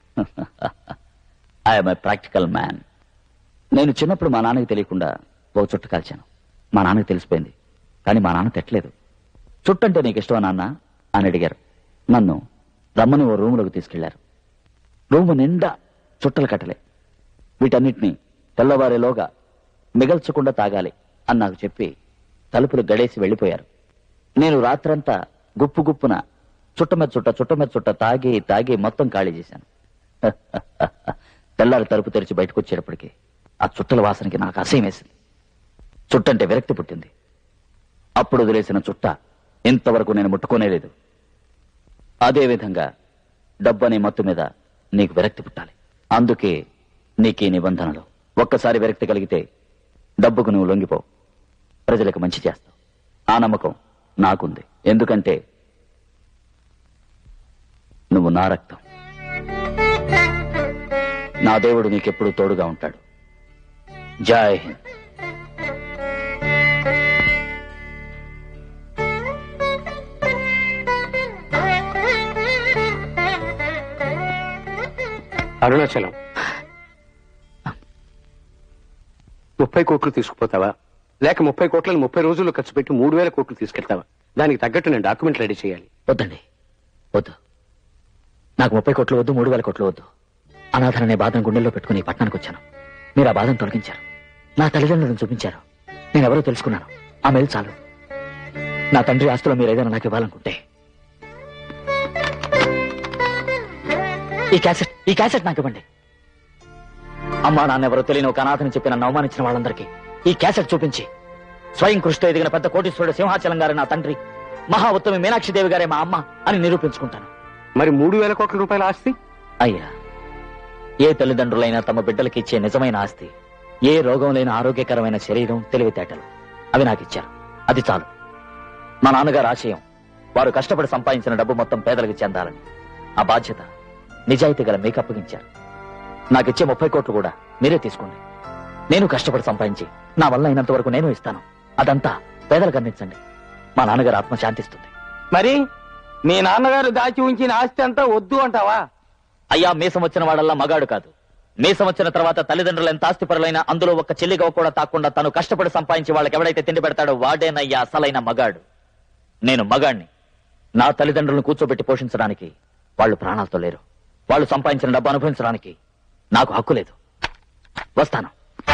I'm a practical man. నేను చిన్నప్పుడు మా నాన్నకి తెలియకుండా ఓ చుట్టు కాల్చాను. మా నాన్నకి తెలిసిపోయింది, కానీ మా నాన్న తిట్టలేదు. చుట్టంటే నీకు ఇష్టమా నాన్న అని అడిగారు. నన్ను రమ్మని ఓ రూములోకి తీసుకెళ్లారు. రూము నిండా చుట్టలు కట్టలే. వీటన్నిటినీ తెల్లవారేలోగా మిగల్చకుండా తాగాలి అని నాకు చెప్పి తలుపులు గడేసి వెళ్లిపోయారు. నేను రాత్రంతా గుప్పు గుప్పున చుట్ట మీద చుట్ట చుట్ట మీద చుట్ట తాగి తాగి మొత్తం ఖాళీ చేశాను. తెల్లారి తలుపు తెరిచి బయటకు వచ్చేటప్పటికి ఆ చుట్టల వాసనకి నాకు అసహ్యం వేసింది. చుట్టంటే విరక్తి పుట్టింది. అప్పుడు వదిలేసిన చుట్ట ఇంతవరకు నేను ముట్టుకోనేలేదు. అదేవిధంగా డబ్బనే మత్తు మీద నీకు విరక్తి పుట్టాలి. అందుకే నీకీ నిబంధనలు. ఒక్కసారి విరక్తి కలిగితే డబ్బుకు నువ్వు లొంగిపో, ప్రజలకు మంచి చేస్తావు. ఆ నమ్మకం నాకుంది. ఎందుకంటే నువ్వు నా రక్తం. నా దేవుడు నీకెప్పుడు తోడుగా ఉంటాడు. జై హింద్. అరుణాచలం, ముప్పై కోట్లు తీసుకుపోతావా, లేక ముప్పై కోట్లను ముప్పై రోజుల్లో ఖర్చు పెట్టి మూడు వేల కోట్లు తీసుకెళ్తావా? దానికి తగ్గట్టు నేను డాక్యుమెంట్ రెడీ చేయాలి. వద్దండి, వద్దు. నాకు ముప్పై కోట్లు వద్దు, మూడు వేల కోట్లు వద్దు. అనాథననే బాధను గుండెల్లో పెట్టుకుని ఈ పట్టణానికి వచ్చాను. మీరు ఆ బాధను తొలగించారు, నా తల్లిదండ్రులను చూపించారు. నేనెవరో తెలుసుకున్నాను. ఆ మేలు చాలు. నా తండ్రి ఆస్తులో మీరు ఏదైనా నాకు ఇవ్వాలనుకుంటే ఈ క్యాసెట్ ఈ క్యాసెట్ నాకు ఇవ్వండి. అమ్మా నాన్నెవరో తెలియని ఒక అనాథని చెప్పి నన్ను అవమానించిన వాళ్ళందరికీ ఈ క్యాసెట్ చూపించి స్వయం కృషితో ఎదిగిన పెద్ద కోటీశ్వరుడు సింహాచలం గారి నా తండ్రి, మహా ఉత్తమి మీనాక్షిదేవి గారే మా అమ్మ అని నిరూపించుకుంటాను. మరి మూడు వేల కోట్ల రూపాయల ఆస్తి? అయ్యా, ఏ తల్లిదండ్రులైనా తమ బిడ్డలకి ఇచ్చే నిజమైన ఆస్తి ఏ రోగం లేని ఆరోగ్యకరమైన శరీరం, తెలివితేటలు. అవి నాకు ఇచ్చారు. అది చాలు. మా నాన్నగారు ఆశయం వారు కష్టపడి సంపాదించిన డబ్బు మొత్తం పేదలకు చెందాలని. ఆ బాధ్యత నిజాయితీ గల మీకు అప్పగించారు. నాకిచ్చే ముప్పై కోట్లు కూడా మీరే తీసుకోండి. నేను కష్టపడి సంపాదించి నా వల్ల అయినంత వరకు నేను ఇస్తాను. అదంతా పేదలకు అందించండి. మా నాన్నగారు ఆత్మ శాంతిస్తుంది. మరి మీ నాన్నగారు దాచి ఉంచిన ఆస్తి అంతా వద్దు అంటావా? అయ్యా, మీసం వచ్చిన వాడల్లా మగాడు కాదు. మీసం వచ్చిన తర్వాత తల్లిదండ్రులు ఎంత ఆస్తిపరులైనా అందులో ఒక చెల్లిగా కూడా తాకుండా తను కష్టపడి సంపాదించి వాళ్ళకి ఎవడైతే తిండి పెడతాడో వాడేనయ్యా అసలైన మగాడు. నేను మగాడిని. నా తల్లిదండ్రులను కూర్చోబెట్టి పోషించడానికి వాళ్ళు ప్రాణాలతో లేరు. వాళ్ళు సంపాదించిన డబ్బు అనుభవించడానికి నాకు హక్కు లేదు. వస్తాను.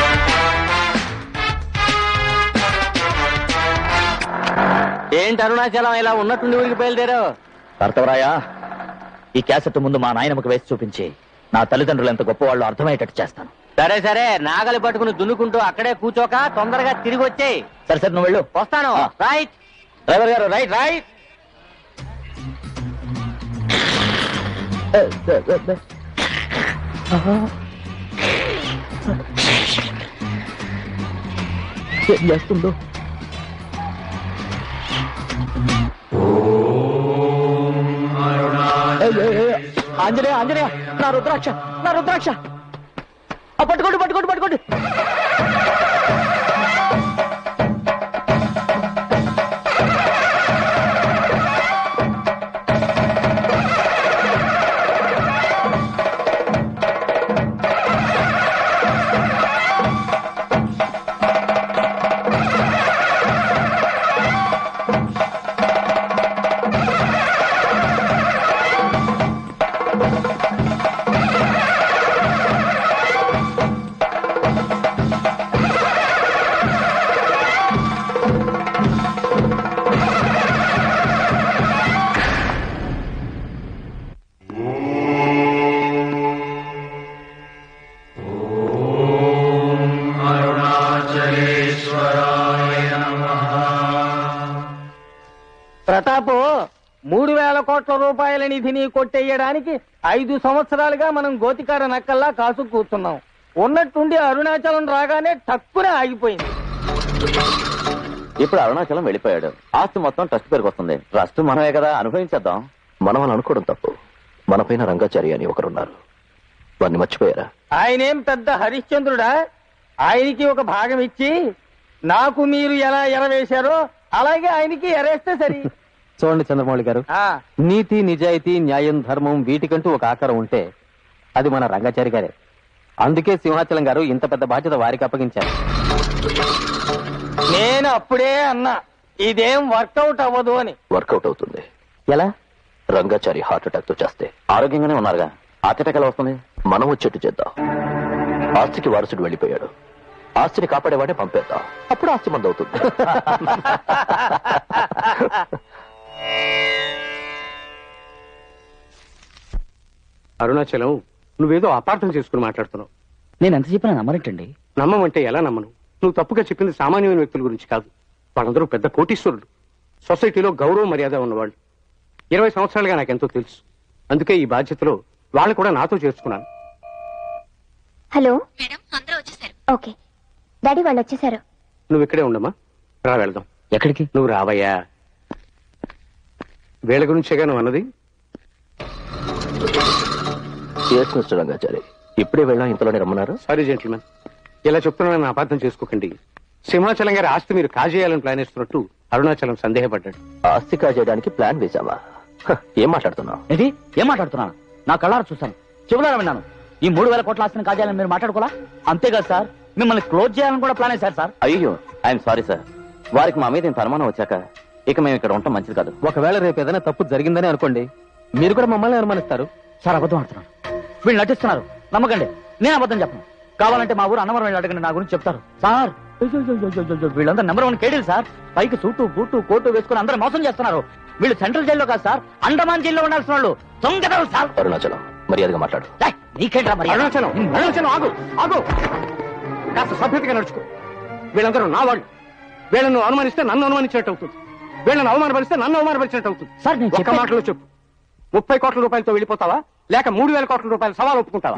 ఏంటి అరుణాచలం ఇలా ఉన్నట్టుండి ఊరికి బయలుదేరావు? కర్తవరాయా, ఈ క్యాసెట్ ముందు మా నాయనమ్మకు వేసి చూపించి నా తల్లిదండ్రులు ఎంత గొప్పవాళ్ళు అర్థమయ్యేటట్టు చేస్తాను. సరే సరే, నాగలి పట్టుకుని దున్నుకుంటూ అక్కడే కూర్చోక తొందరగా తిరిగి వచ్చేయి. సరే సరే, నువ్వు వెళ్ళు. వస్తాను. రైట్ డ్రైవర్ గారు, రైట్ రైట్. ఏం చేస్తుందో. ఆంజనేయ ఆంజనేయ, నా రుద్రాక్ష నా రుద్రాక్ష. పట్టుకోండి పట్టుకోండి పట్టుకోండి. ప్రతాపు మూడు వేల కోట్ల రూపాయల నిధిని కొట్టేయడానికి ఐదు సంవత్సరాలుగా మనం గోతికార నక్కల్లా కాసు కూర్చున్నాం. ఉన్నట్టుండి అరుణాచలం రాగానే టక్కున ఆగిపోయింది. ఇప్పుడు అరుణాచలం వెళ్ళిపోయాడు. ఆస్తి మొత్తం ట్రస్ట్ పేరుకు వస్తుంది. ట్రస్ట్ మనమే కదా, అనుభవించేద్దాం. మనం అని అనుకోవడం తప్పు. మన పైన రంగాచారి అని ఒకరున్నారు, వారిని మర్చిపోయారా? ఆయనేం పెద్ద హరిశ్చంద్రుడా? ఆయనకి ఒక భాగం ఇచ్చి నాకు మీరు ఎలా ఎరవేశారో అలాగే ఆయనకి ఎరేస్తే సరి. చూడండి చంద్రమౌళి గారు, నీతి నిజాయితీ న్యాయం ధర్మం వీటికంటూ ఒక ఆకారం ఉంటే అది మన రంగాచారి గారే. అందుకే సింహాచలం గారు ఇంత పెద్ద బాధ్యత వారికి అప్పగించారు. నేను అప్పుడే అన్నా ఇదేం వర్కౌట్ అవ్వదు అని. వర్కౌట్ అవుతుంది. ఎలా? రంగాచారి హార్ట్ అటాక్ తో చేస్తే ఆరోగ్యంగానే ఉన్నారుగా, హార్ట్ అటాక్ ఎలా వస్తుంది? మనం వచ్చేట్టు చేద్దాం. ఆస్తికి వారసుడు వెళ్ళిపోయాడు, ఆస్తిని కాపాడేవాడే పంపేద్దాం. అప్పుడు ఆస్తి మంది అవుతుంది. అరుణాచలం, నువ్వేదో అపార్థం చేసుకుని మాట్లాడుతున్నావు. నేను ఎంత చెప్పినా నమ్మరేంటండి? నమ్మమంటే ఎలా నమ్మను? నువ్వు తప్పుగా చెప్పింది సామాన్యమైన వ్యక్తుల గురించి కాదు. వాళ్ళందరూ పెద్ద కోటీశ్వరులు, సొసైటీలో గౌరవ మర్యాద ఉన్నవాళ్ళు. ఇరవై సంవత్సరాలుగా నాకెంతో తెలుసు. అందుకే ఈ బాధ్యతలో వాళ్ళు కూడా నాతో చేర్చుకున్నాను. హలో మేడం, అందరూ వచ్చేసారు. ఓకే డాడీ వాళ్ళు వచ్చేసారు. నువ్వు ఇక్కడే ఉండమ్మా, రా వెళదాం. ఎక్కడికి? నువ్వు రావయ్యా. వీళ్ళ గురించేగా నువ్వు అన్నది. మిస్టర్ రంగాచారి, ఇప్పుడే వెళ్ళాం, ఇంతలోనే రమ్మన్నారు. సారీ జెంటిల్మెన్, ఇలా చెప్తున్నానని అపార్థం చేసుకోకండి. సింహాచలం గారి ఆస్తి మీరు కాజేయాలని ప్లాన్ వేస్తున్నట్టు అరుణాచలం సందేహపడ్డాడు. ఆస్తి కాజేయడానికి ప్లాన్ వేశావా? హ, ఏం మాట్లాడుతున్నావు? ఏంటి? ఏం మాట్లాడుతున్నాను? నా కళ్ళారా చూస్తాను, చెవులారా విన్నాను. ఈ మూడు వేల కోట్ల ఆస్తిని కాజేయాలని మీరు మాట్లాడుకోలా? అంతేగా సార్, మిమ్మల్ని క్లోజ్ చేయాలని కూడా ప్లాన్ వేశారు సార్. అయ్యో, ఐఎమ్ సారీ సార్. వారికి మా మీద ఇంత అనుమానం వచ్చాక ఇక మేము ఇక్కడ ఉండటం మంచిది కాదు. ఒకవేళ రేపు ఏదైనా తప్పు జరిగిందని అనుకోండి, మీరు కూడా మమ్మల్ని అనుమానిస్తారు. సార్ అబద్ధం ఆడుతున్నారు, వీళ్ళు నటిస్తున్నారు, నమ్మకండి. నేను అబద్ధం చెప్పను. కావాలంటే మా ఊరు అన్నవరం వెళ్ళి అడగండి, నా గురించి చెప్తారు. సార్ వీళ్ళందరూ నెంబర్ వన్ కేడీలు సార్. పైకి సూటు బూటు కోటు వేసుకుని అందరూ మోసం చేస్తున్నారు. వీళ్ళు సెంట్రల్ జైల్లో కాదు సార్, అండమాన్ జైల్లో ఉండాల్సిన వాళ్ళు. దొంగతనం సార్. అరుణాచలం, మర్యాదగా మాట్లాడు. నీకేంట్రా మరి? అరుణాచలం, అరుణాచలం ఆగు ఆగు, కాస్త సభ్యతగా నడుచుకో. వీళ్ళందరూ నా వాళ్ళు. వీళ్ళను అనుమానిస్తే నన్ను అనుమానించినట్టు అవుతుంది, వీళ్ళని అవమానపరిస్తే నన్ను అవమానపరిచినట్టు అవుతుంది. సార్ నేను ఒక్క మాటలో చెప్పు, ముప్పై కోట్ల రూపాయలతో వెళ్ళిపోతావా లేక మూడు వేల కోట్ల రూపాయల సవాల్ ఒప్పుకుంటావా?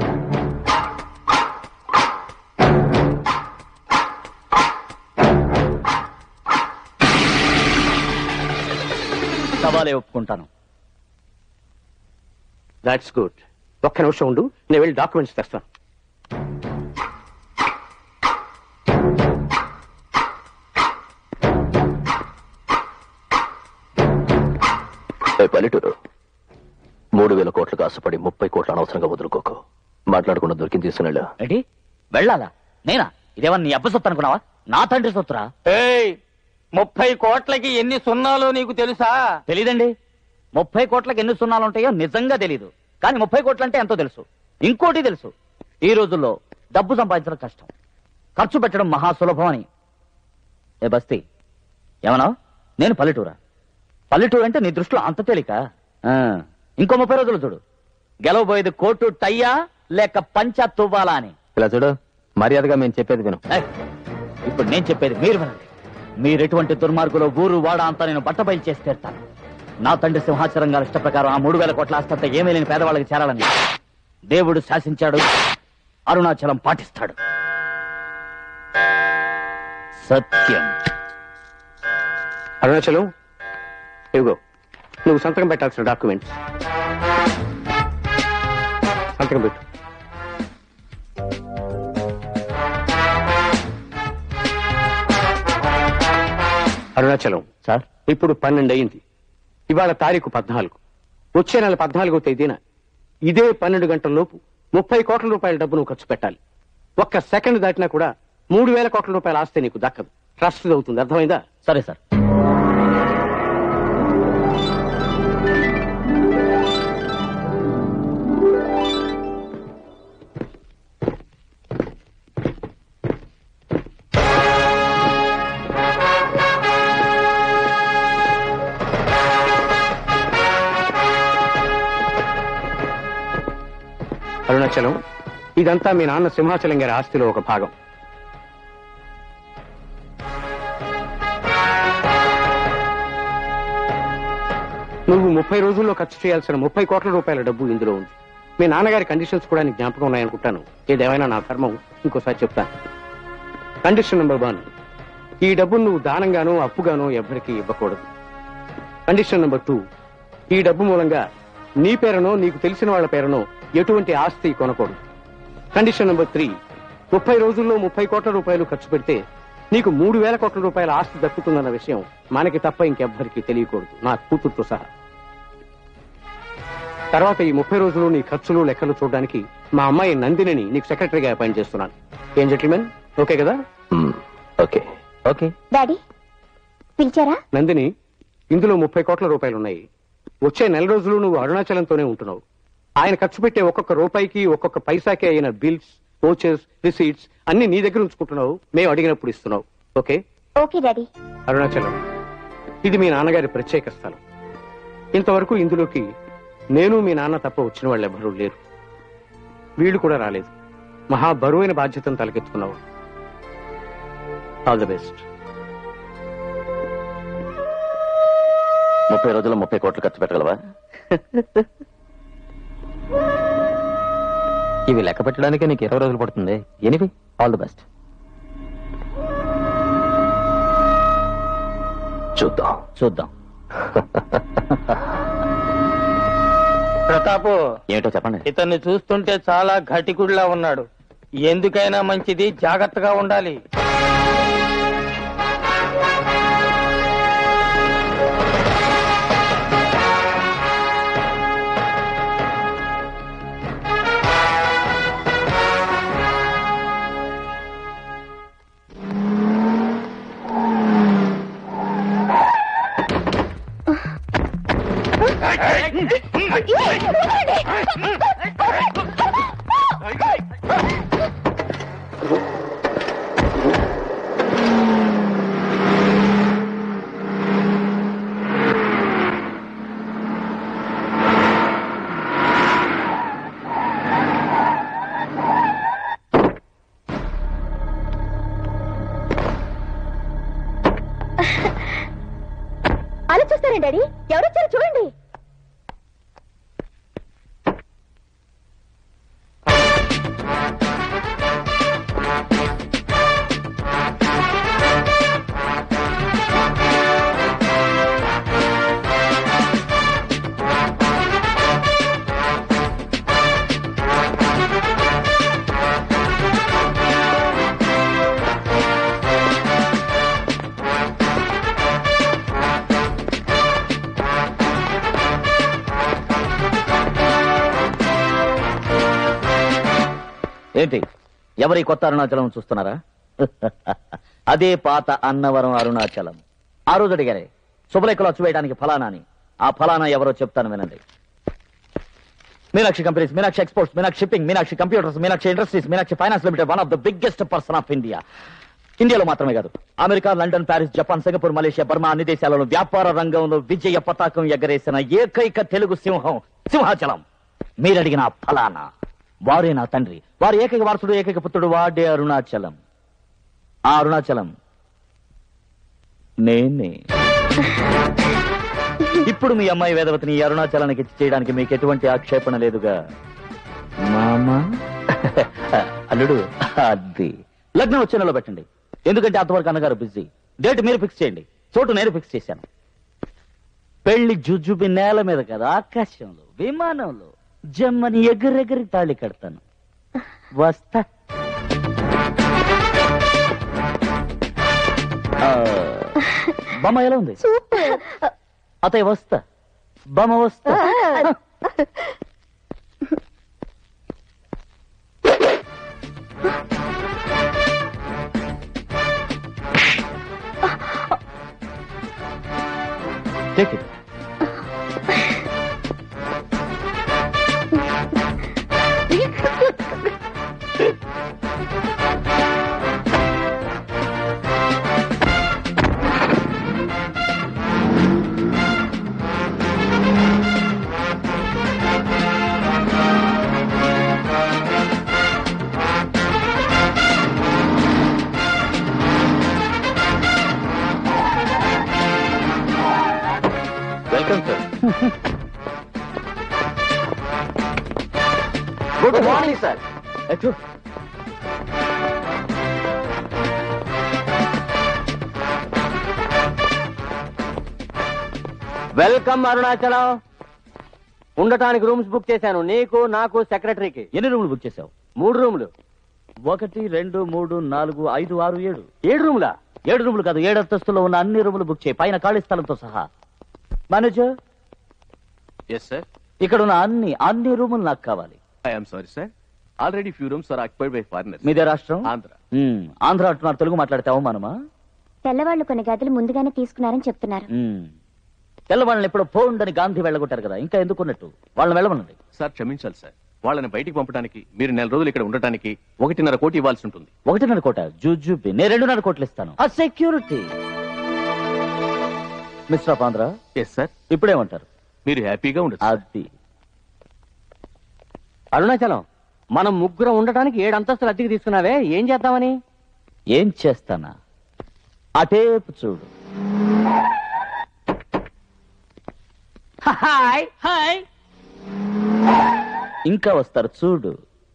సవాలే ఒప్పుకుంటాను. That's good. ఒక్క నిమిషం ఉండు, నేను వెళ్ళి డాక్యుమెంట్స్ తెస్తాను. పల్లెటూరు, మూడు వేల కోట్లకు ఆశపడి ముప్పై కోట్ల అనవసరంగా వదులుకోకు. మాట్లాడకుండా దొరికింది తీసుకునేళ్ళా. ఏంటి వెళ్ళాలా? నేనా? ఇదేమన్నా నీ అబ్బ సొత్తు అనుకున్నావా? నా తండ్రి సొత్తురా. ఏయ్, ముప్పై కోట్లకి ఎన్ని సున్నాలో నీకు తెలుసా? తెలీదండి. ముప్పై కోట్లకి ఎన్ని సున్నాలు ఉంటాయో నిజంగా తెలీదు, కానీ ముప్పై కోట్లు అంటే ఎంతో తెలుసు. ఇంకోటి తెలుసు, ఈ రోజుల్లో డబ్బు సంపాదించడం కష్టం, ఖర్చు పెట్టడం మహా సులభం అని. ఏ బస్తీ, ఏమన్నా? నేను పల్లెటూరా? పల్లెటూరు అంటే నీ దృష్టిలో అంత తేలిక? ఇంకో ముప్పై రోజులు చూడు, గెలవబోయేది కోటు టయ్యా లేక పంచా తువ్వాలా అని. ఇలా చూడు, మర్యాదగా మేము చెప్పేది విను. ఇప్పుడు నేను చెప్పేది మీరు వినండి. మీరెటువంటి దుర్మార్గులో ఊరు వాడ అంతా నేను బట్టబయలు చేసి తీరుతాను. నా తండ్రి సింహాచలం గారి ఇష్ట ప్రకారం ఆ మూడు వేల కోట్ల ఆస్తంతా ఏమీ లేని పేదవాళ్ళకి చేరాలని దేవుడు శాసించాడు. అరుణాచలం పాటిస్తాడు. సత్యం. అరుణాచలం, ఇదిగో నువ్వు సంతకం పెట్టాల్సిన డాక్యుమెంట్స్. సంతకం పెట్టు. అరుణాచలం సార్, ఇప్పుడు పన్నెండు అయింది. ఇవాళ తారీఖు పద్నాలుగు. వచ్చే నెల పద్నాలుగో తేదీన ఇదే పన్నెండు గంటల లోపు ముప్పై కోట్ల రూపాయల డబ్బు నువ్వు ఖర్చు పెట్టాలి. ఒక్క సెకండ్ దాటినా కూడా మూడు వేల కోట్ల రూపాయల ఆస్తి నీకు దక్కదు, ట్రస్ట్ అవుతుంది. అర్థమైందా? సరే సార్. అరుణాచలం, ఇదంతా మీ నాన్న సింహాచలం గారి ఆస్తిలో ఒక భాగం. నువ్వు ముప్పై రోజుల్లో ఖర్చు చేయాల్సిన ముప్పై కోట్ల రూపాయల డబ్బు ఇందులో ఉంది. మీ నాన్నగారి కండిషన్స్ కూడా నీకు జ్ఞాపకం ఉన్నాయనుకుంటాను. ఏదేమైనా నా ధర్మం, ఇంకోసారి చెప్తాను. కండిషన్ నెంబర్ వన్, ఈ డబ్బును నువ్వు దానంగానో అప్పుగానో ఎవ్వరికీ ఇవ్వకూడదు. కండిషన్ నెంబర్ టూ, ఈ డబ్బు మూలంగా నీ పేరునో నీకు తెలిసిన వాళ్ళ పేరునో ఎటువంటి ఆస్తి కొనకూడదు. కండిషన్ నెంబర్ త్రీ, ముప్పై రోజుల్లో ముప్పై కోట్ల రూపాయలు ఖర్చు పెడితే నీకు మూడు వేల కోట్ల రూపాయల ఆస్తి దక్కుతుందన్న విషయం మనకి తప్ప ఇంకెవ్వరికి తెలియకూడదు, నా కూతురుతో సహా. తర్వాత ఈ ముప్పై రోజులు నీ ఖర్చులు లెక్కలు చూడడానికి మా అమ్మాయి నందినిని నీకు సెక్రటరీగా అపాయింట్ చేస్తున్నాను. ఏం జెంటిల్మెన్, ఓకే కదా? Okay okay. డాడీ పిలిచారా? నందిని, ఇందులో ముప్పై కోట్ల రూపాయలు ఉన్నాయి. వచ్చే నెల రోజులు నువ్వు అరుణాచలంతోనే ఉంటున్నావు. ఆయన ఖర్చు పెట్టే ఒక్కొక్క రూపాయికి ఒక్కొక్క పైసాకి అయిన బిల్స్, వోచర్స్, రిసీట్స్ అన్ని నీ దగ్గర ఉంచుకుంటున్నావు. మేము అడిగినప్పుడు ఇస్తున్నావు. ఓకే? Okay daddy. అరుణాచలం ఇది మీ నాన్నగారి ప్రత్యేక స్థలం. ఇంతవరకు ఇందులోకి నేను మీ నాన్న తప్ప వచ్చిన వాళ్ళు ఎవ్వరూ లేరు. వీళ్ళు కూడా రాలేదు. మహా బరువైన బాధ్యతను తలకెత్తుకున్నావు. All the best. ముప్పై రోజుల్లో ముప్పై కోట్లు ఖర్చు పెట్టగలవా? ఇవి లెక్క పెట్టడానికి నీకు ఇరవై రోజులు పడుతుంది. Anyway, all the best. చూద్దాం చూద్దాం. ప్రతాపు, ఏమిటో చెప్పండి. ఇతన్ని చూస్తుంటే చాలా ఘటికుడిలా ఉన్నాడు. ఎందుకైనా మంచిది జాగ్రత్తగా ఉండాలి. అలా చూస్తారా డాడీ? ఎవరొచ్చారు చూడండి. ఏంటి, ఎవరి కొత్త అరుణాచలం చూస్తున్నారా? అదే పాత అన్నవరం అరుణాచలం. ఆ రోజు అడిగారే శుభలేఖలు వచ్చి వేయడానికి ఫలానా అని. ఆ ఫలానా ఎవరో చెప్తాను వినండి. Meenakshi companies, Meenakshi exports, Meenakshi shipping, Meenakshi computers, Meenakshi industries, Meenakshi finance limited, one of the biggest person of India. ఇండియాలో మాత్రమే కాదు, America, London, Paris, Japan, Singapore, Malaysia, Burma అన్ని దేశాలలో వ్యాపార రంగంలో విజయ పతాకం ఎగరేసిన ఏకైక తెలుగు సింహం సింహాచలం. మీరడిగిన ఫలానా వారే నా తండ్రి, వారి ఏకైక వారసుడు, ఏకైక పుత్రుడు, వాడే అరుణాచలం. ఆ అరుణాచలం నేనే. ఇప్పుడు మీ అమ్మాయి వేదవతిని అరుణాచలానికి ఇచ్చి చేయడానికి మీకు ఎటువంటి ఆక్షేపణ లేదుగా మామా? అల్లుడు, అది లగ్నం వచ్చే నెలలో పెట్టండి. ఎందుకంటే అంతవరకు అన్నగారు బిజీ. డేట్ మీరు ఫిక్స్ చేయండి, చోటు నేను ఫిక్స్ చేశాను. పెళ్లి జుజుబి నేల మీద కదా, ఆకాశంలో, విమానంలో జమ్మని ఎగురెగిరి తాళి కడతాను. వస్తా. బొమ్మ ఎలా ఉంది? అతయ్య వస్తా. బొమ్మ వస్తా. Take it. Welcome sir. Good morning sir. Welcome Arunachalam. ఉండటానికి రూమ్స్ బుక్ చేశాను, నీకు నాకు సెక్రటరీకి. ఎన్ని రూములు బుక్ చేశావు? మూడు రూములు. ఒకటి రెండు మూడు నాలుగు ఐదు ఆరు ఏడు. ఏడు రూములా? ఏడు రూములు కాదు, ఏడు అంతస్తులో ఉన్న అన్ని రూములు బుక్ చేయి, పైన ఖాళీ స్థలంతో సహా. Manager, yes sir. ఇక్కడ ఉన్న అన్ని అన్ని రూములు నాకు కావాలి. I'm sorry sir, already few rooms are occupied by foreigners. మీదే రాష్ట్రం? ఆంధ్ర. మ్మ్. ఆంధ్ర అంటున్నారు, తెలుగు మాట్లాడితే అవమానమా? తెల్లవాళ్ళు కొన్ని గదులు ముందుగానే తీసుకున్నారని చెప్తున్నారు. మ్మ్. తెల్లవాళ్ళని ఎప్పుడో పోండని గాంధీ వెళ్ళగొట్టారు కదా, ఇంకా ఎందుకున్నట్టు వాళ్ళని వెళ్ళమనండి. సార్ క్షమించాలి సార్, వాళ్ళని బయటికి పంపడానికి మీరు నెల రోజులు ఇక్కడ ఉండటానికి ఒకటిన్నర కోటి ఇవ్వాల్సి ఉంటుంది. ఒకటిన్నర కోట? జూజూబి, నేను రెండున్నర కోట్లు ఇస్తాను. ఆ security. Mister of Andhra. Yes sir. ఇప్పుడేమంటారు? మీరు హ్యాపీగా ఉండదు. అది అరుణాచలం, మనం ముగ్గురం ఉండటానికి ఏడు అంతస్తులు అద్దెకి తీసుకున్నావే, ఏం చేద్దామని? ఏం చేస్తానా? అటేపు చూడు. Hi hi. ఇంకా వస్తారు చూడు.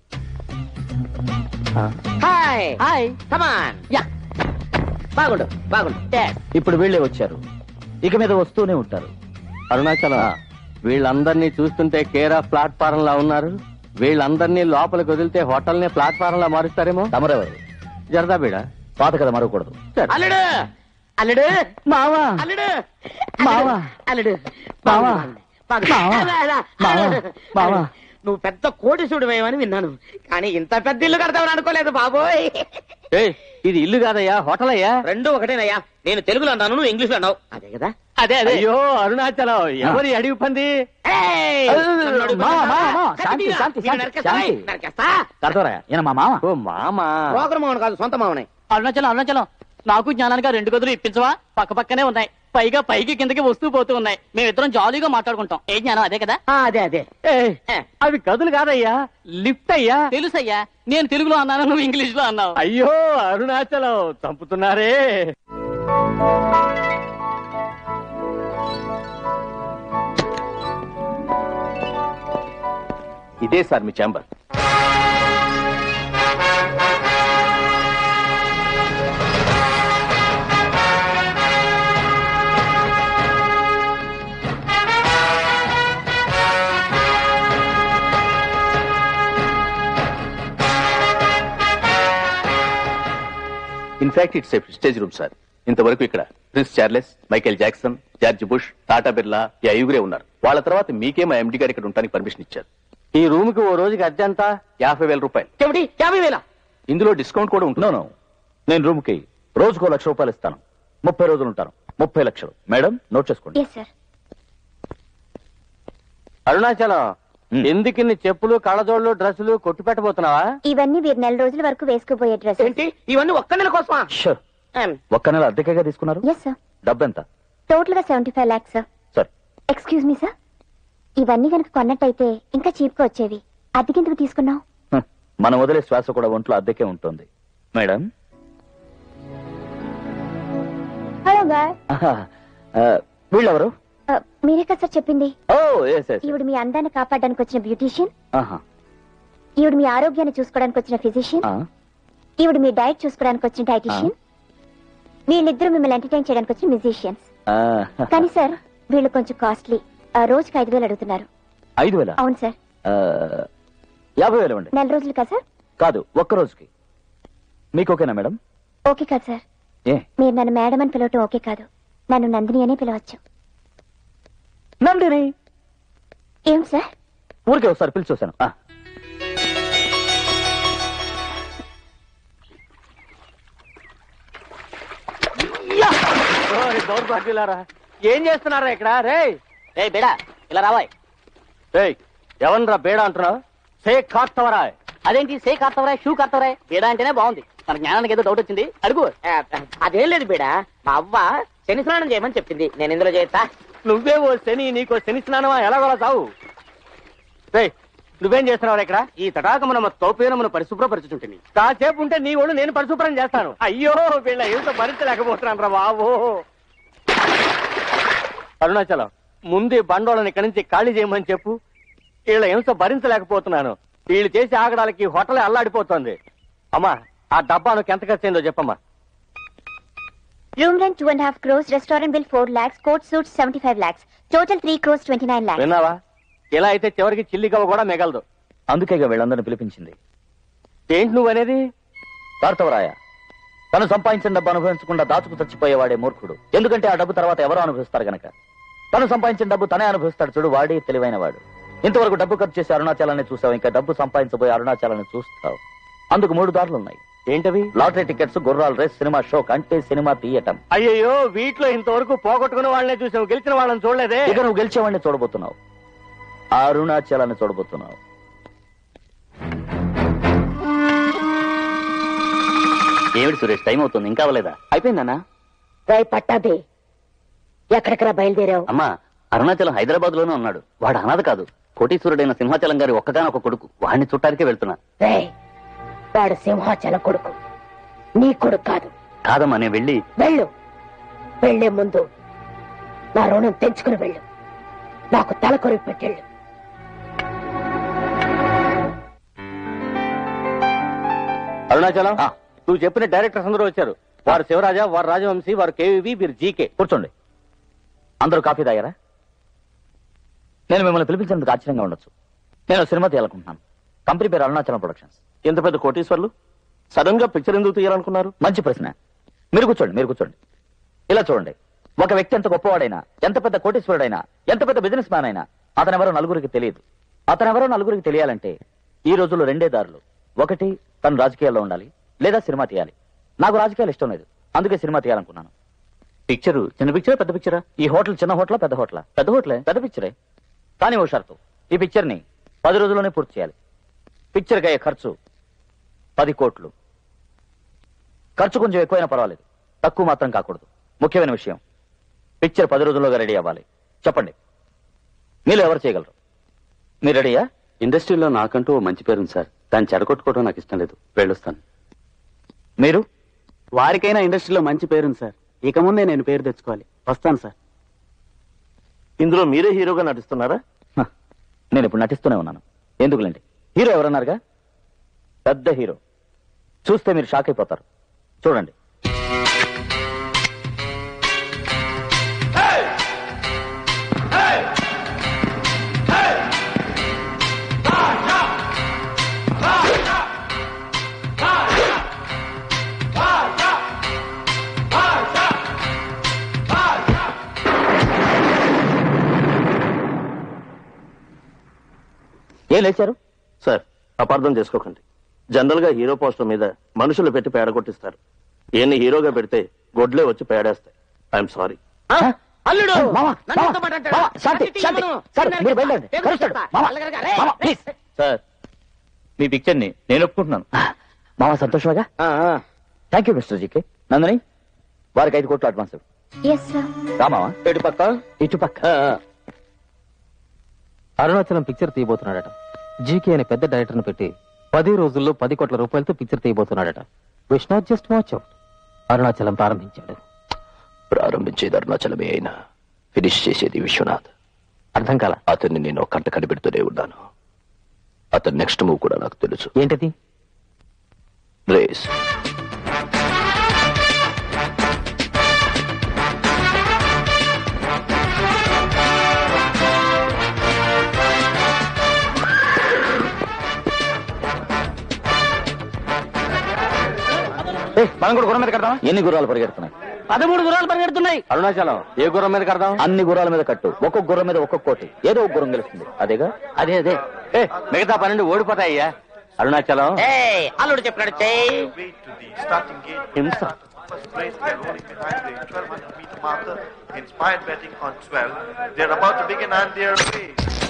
Hi hi come on. యా బాగుండు బాగుండు. ఇప్పుడు వీళ్ళే వచ్చారు, ఇక మీద వస్తూనే ఉంటారు. అరుణాచలం, వీళ్ళందరినీ చూస్తుంటే కేరా ప్లాట్ఫారం లా ఉన్నారు. వీళ్ళందరినీ లోపలికి వదిలితే హోటల్ నే ప్లాట్ఫారం లా మారుస్తారేమో. తమరెవరు? జరదా బీడ. పాత కదా మరవకూడదు. అల్లుడు అల్లుడు మావా అల్లుడు మావా అల్లుడు మావా మావా మావా మావా. నువ్వు పెద్ద కోటీసుడు వేయమని విన్నాను, కానీ ఇంత పెద్ద ఇల్లు కడతావని అనుకోలేదు బాబోయ్. ఏయ్, ఇది ఇల్లు కాదయ్యా, హోటల్ అయ్యా. రెండు ఒకటేనయ్యా, నేను తెలుగులో అన్నాను, నువ్వు ఇంగ్లీష్ లో అన్నావు. అదే కదా? అదే అదే. అయ్యో అరుణాచలం, ఎవరి అడిగి పంది? మా మామ. ఓ మామ. ప్రోగ్రామ్ మామని కాదు, సొంత మామనే. అరుణాచలం అరుణాచలం, నాకు జ్ఞానానికి రెండు గదులు ఇప్పించవా? పక్క పక్కనే ఉన్నాయి, పైగా పైకి కిందకి వస్తూ పోతూ ఉన్నాయి. మేమిద్దరం జాలీగా మాట్లాడుకుంటాం. ఏ జ్ఞానం అదే కదా? అదే అదే. అవి గదులు కాదయ్యా, లిఫ్ట్ అయ్యా. తెలుసయ్యా, నేను తెలుగులో అన్నాను, నువ్వు ఇంగ్లీష్ లో అన్నావు. అయ్యో అరుణాచలం, చంపుతున్నారే. ఇదే సార్ మీ chamber. In fact it's a prestige room sir. ఇంతవరకు ఇక్కడ Prince Charles, Michael Jackson, George Bush, Tata Birla ఈ ఐదుగురే ఉన్నారు. వాళ్ళ తర్వాత మీకే మా ఎండి గారు ఇక్కడ ఉండడానికి పర్మిషన్ ఇచ్చారు. ఈ రూమ్ కి ఓ రోజుకి అద్దె ఎంత? యాభై వేల రూపాయలు. ఏమిటి యాభై వేల? ఇందులో డిస్కౌంట్ కూడా ఉంటుంది. నో, నేను రూమ్ కి రోజుకో లక్ష రూపాయలు ఇస్తాను. ముప్పై రోజులు ఉంటాను, ముప్పై లక్షలు. మేడం నోట్ చేసుకోండి. అరుణాచలం, ఎందుకు ఇన్ని చెప్పులు, కళ్ళజోళ్ళు, డ్రెస్సులు కొట్టు పెట్టబోతున్నావా? ఇవన్నీ వీరు నెల రోజుల వరకు వేసుకుపోయే డ్రెస్. ఏంటి ఇవన్నీ ఒక్క నెల కోసమా? షూర్. ఒక్క నెల అద్దెకగా తీసుకున్నారు? Yes sir. డబ్బు ఎంత? టోటల్ గా seventy five lakhs sir. Sir excuse me sir, ఇవన్నీ కనుక కొన్నట్టయితే ఇంకా చీప్ గా వచ్చేవి. అద్దెకెందుకు తీసుకున్నావు? మనం వదిలే శ్వాస కూడా ఒంట్లో అద్దెకే ఉంటుంది. Madam hello guy. వీళ్ళెవరు? మీరే కదా సార్ చెప్పింది. Oh yes yes. ఈవిడ మీ అందాన్ని కాపాడడానికి వచ్చిన బ్యూటీషియన్, ఈవిడ మీ ఆరోగ్యాన్ని చూసుకోవడానికి వచ్చిన ఫిజిషియన్, ఈవిడ మీ డైట్ చూసుకోవడానికి వచ్చిన డైటీషియన్, వీళ్ళిద్దరూ మిమ్మల్ని ఎంటర్టైన్ చేయడానికి వచ్చిన మ్యూజిషియన్స్. కానీ సార్ వీళ్ళు కొంచెం కాస్ట్లీ, రోజుకి ఐదు వేలు అడుగుతున్నారు. ఐదు వేల? అవును సార్. యాభై వేలు అండి. నెల రోజులు కదా సార్? కాదు, ఒక్క రోజుకి. మీకు ఓకేనా మేడం? ఓకే కాదు సార్. ఏ మీరు నన్ను మేడం అని పిలవటం ఓకే కాదు, నన్ను నందిని అనే పిలవచ్చు. నందిని? ఏం సార్? ఊరికే ఒకసారి పిలిచి చూశాను. దౌర్భాగ్యులారా, ఏం చేస్తున్నారా ఇక్కడ? రే రే బేడా, ఇలా రావాయ్. రే ఎవనరా బేడా అంటున్నావు? సే కార్తవరా. అదేంటి సే కార్తవరా, షూ కార్తవరా? బేడా అంటేనే బాగుంది. మన జ్ఞానానికి ఏదో డౌట్ వచ్చింది, అడుగు. అదేం లేదు బేడా, మా అవ్వ శని స్నానం చేయమని చెప్పింది, నేను ఇందులో చేస్తా. నువ్వే ఓ శని, నీకో శని స్నానమా? ఎలాగోలా చావు. రే నువ్వేం చేస్తున్నావు ఇక్కడ? ఈ తటాకమున తోపేనమును పరిశుభ్రపరచుంటుంది. కాసేపు ఉంటే నీ ఒళ్ళు నేను పరిశుభ్రం చేస్తాను. అయ్యో వీళ్ళ ఎంత భరించలేకపోతున్నాను రా బాబు. అరుణాచలం, ముందు బండోళ్ళని ఇక్కడి నుంచి ఖాళీ చేయమని చెప్పు. వీళ్ళ హింస భరించలేకపోతున్నాను. వీళ్ళు చేసి ఆగడానికి హోటలే అల్లాడిపోతుంది. అమ్మా ఆ డబ్బాను ఎంత ఖర్చు అయిందో చెప్పమ్మా. Room rent two and half crores, restaurant bill four lakhs, coat suits seventy five lakhs, total three crores twenty nine lakhs. విన్నావా? ఇలా అయితే చివరికి చిల్లిగవ్వ కూడా మిగలదు. అందుకే వీళ్ళందరినీ పిలిపించింది. ఏంటి నువ్వనేది? కార్తవరాయ తను సంపాదించిన డబ్బు అనుభవించకుండా దాచుకు చచ్చిపోయేవాడే మూర్ఖుడు. ఎందుకంటే ఆ డబ్బు తర్వాత ఎవరో అనుభవిస్తారు గనక. తను సంపాదించిన డబ్బు తనే అనుభవిస్తాడు చూడు, వాడే తెలివైన వాడు. ఇంతవరకు డబ్బు ఖర్చు చేసి అరుణాచలాన్ని చూసావు, ఇంకా డబ్బు సంపాదించబోయే అరుణాచలాన్ని చూస్తావు. అందుకు మూడు దారులు ఉన్నాయి. ఏంటవి? లాటరీ టికెట్స్, గుర్రాల రేస్, సినిమా షో, అంటే సినిమా తీయటం. అయ్యో వీటిలో ఇంతవరకు పోగొట్టుకున్న వాళ్ళనే చూసావు, గెలిచిన వాళ్ళని చూడలేదే. ఇక నువ్వు గెలిచేవాడిని చూడబోతున్నావు, అరుణాచలాన్ని చూడబోతున్నావు. ఏమిటి సురేష్, టైం అవుతుంది, ఇంకా అవ్వలేదా? అయిపోయిందన్నా. రాయ్ పట్టాభి, ఎక్కడెక్కడ బయలుదేరావు? అమ్మా అరుణాచలం హైదరాబాద్ లోనే ఉన్నాడు. వాడు అనాథ కాదు, కోటీశ్వరుడైన సింహాచలం గారి ఒక్కగానొక్క కొడుకు. వాడిని చుట్టానికే వెళ్తున్నా. రాయ్ వాడు సింహాచలం కొడుకు, నీ కొడుకు కాదు. కాదమ్మా నేను వెళ్ళి వెళ్ళు. వెళ్లే ముందు నా రుణం తెంచుకుని వెళ్ళు. నాకు తల కొరికి పెట్టెళ్ళు. అరుణాచలం నువ్వు చెప్పిన డైరెక్టర్స్ అందరూ వచ్చారు. వారు శివరాజా, వారు రాజవంశీ, వారు కేవీవి, వీరు జీకే. కూర్చోండి. అందరూ కాఫీ తాగారా? నేను మిమ్మల్ని పిలిపించేందుకు ఆశ్చర్యంగా ఉండొచ్చు. నేను సినిమా తీయాలనుకుంటున్నాను. కంపెనీ పేరు అరుణాచలం ప్రొడక్షన్స్. ఎంత పెద్ద కోటీశ్వర్లు సడన్ గా పిక్చర్ ఎందుకు తీయాలనుకున్నారు? మంచి ప్రశ్న. మీరు కూర్చోండి, మీరు కూర్చోండి. ఇలా చూడండి, ఒక వ్యక్తి ఎంత గొప్పవాడైనా, ఎంత పెద్ద కోటీశ్వరుడైనా, ఎంత పెద్ద బిజినెస్ మ్యాన్ అయినా అతనెవరో నలుగురికి తెలియదు. అతనెవరో నలుగురికి తెలియాలంటే ఈ రోజుల్లో రెండే దారులు. ఒకటి తను రాజకీయాల్లో ఉండాలి, లేదా సినిమా తీయాలి. నాకు రాజకీయాలు ఇష్టం లేదు, అందుకే సినిమా తీయాలనుకున్నాను. పిక్చరు చిన్న పిక్చరా పెద్ద పిక్చరా? ఈ హోటల్ చిన్న హోటలా పెద్ద హోటలా? పెద్ద హోటలే. పెద్ద పిక్చరే. కానీ ఓ షరతు, ఈ పిక్చర్ ని పది రోజుల్లోనే పూర్తి చేయాలి. పిక్చర్కి అయ్యే ఖర్చు పది కోట్లు. ఖర్చు కొంచెం ఎక్కువైనా పర్వాలేదు, తక్కువ మాత్రం కాకూడదు. ముఖ్యమైన విషయం, పిక్చర్ పది రోజుల్లోగా రెడీ అవ్వాలి. చెప్పండి, మీరు ఎవరు చేయగలరు? మీరు రెడీయా? ఇండస్ట్రీలో నాకంటూ ఓ మంచి పేరుంది సార్, దాన్ని చెడగొట్టుకోవడం నాకు ఇష్టం లేదు. వెళ్ళొస్తాను. మీరు? వారికైనా ఇండస్ట్రీలో మంచి పేరుంది సార్, ఇక ముందే నేను పేరు తెచ్చుకోవాలి. వస్తాను సార్. ఇందులో మీరే హీరోగా నటిస్తున్నారా? నేను ఇప్పుడు నటిస్తూనే ఉన్నాను. ఎందుకులేండి, హీరో ఎవరన్నారుగా, పెద్ద హీరో. చూస్తే మీరు షాక్ అయిపోతారు. చూడండి. ఏం లేచారు సార్? అపార్థం చేసుకోకండి. జనరల్ గా హీరో పోస్టర్ మీద మనుషులు పెట్టి పేడ కొట్టిస్తారు. ఈయన్ని హీరోగా పెడితే గొడ్లే వచ్చి పేడేస్తాయి. I'm sorry. అల్లుడు సార్, మీ పిక్చర్ ని నేను ఒప్పుకుంటున్నాను. మామ సంతోషమేగా? Thank you mister GK. Nandini, వారికి ఐదు కోట్లు అడ్వాన్స్. రామావా ఎటు పక్క? ఇటు పక్క. అరుణాచలం పిక్చర్ తీయబోతున్నాడట. జీకే అనే పెద్ద డైరెక్టర్ను పెట్టి పది రోజుల్లో పది కోట్ల రూపాయలతో పిక్చర్ తీయబోతున్నాడట. Vishnu just watch out. Arunachalam ప్రారంభించాడు. ప్రారంభించేది అరుణాచలమే అయినా ఫినిష్ చేసేది విశ్వనాథ్. అర్థం కాల. అతన్ని నేను కంట కనిపెడుతూనే ఉన్నాను. అతని నెక్స్ట్ మూవ్ కూడా నాకు తెలుసు. ఏంటది? రేస్. మనం కూడా గుర్రం మీద కడదాం. ఎన్ని గుర్రాలు పరిగెడుతున్నాయి? పదమూడు గుర్రాలు పరిగెడుతున్నాయి. అరుణాచలం ఏ గుర్రం మీద కడదాం? అన్ని గుర్రాల మీద కట్టు. ఒక్కొక్క గుర్రం మీద ఒక్కొక్క కోటి. ఏదో ఒక గుర్రం గెలుస్తుంది. అదేగా? అదే అదే. ఏ మిగతా పన్నెండు ఓడిపోతాయ్యా. అరుణాచలం అల్లుడు చెప్పినాడు చెయ్యి. హింస. Inspired betting on twelve. They're about to begin and they're away.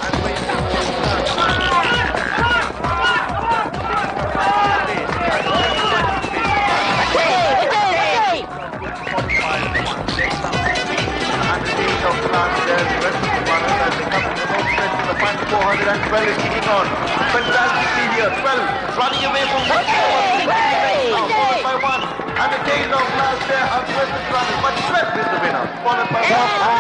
four hundred twelve is kicking on. Fantastic speed here. twelve running away from one. Now followed by one. and the tail of last there are Swift runners, but Swift is the winner. Followed by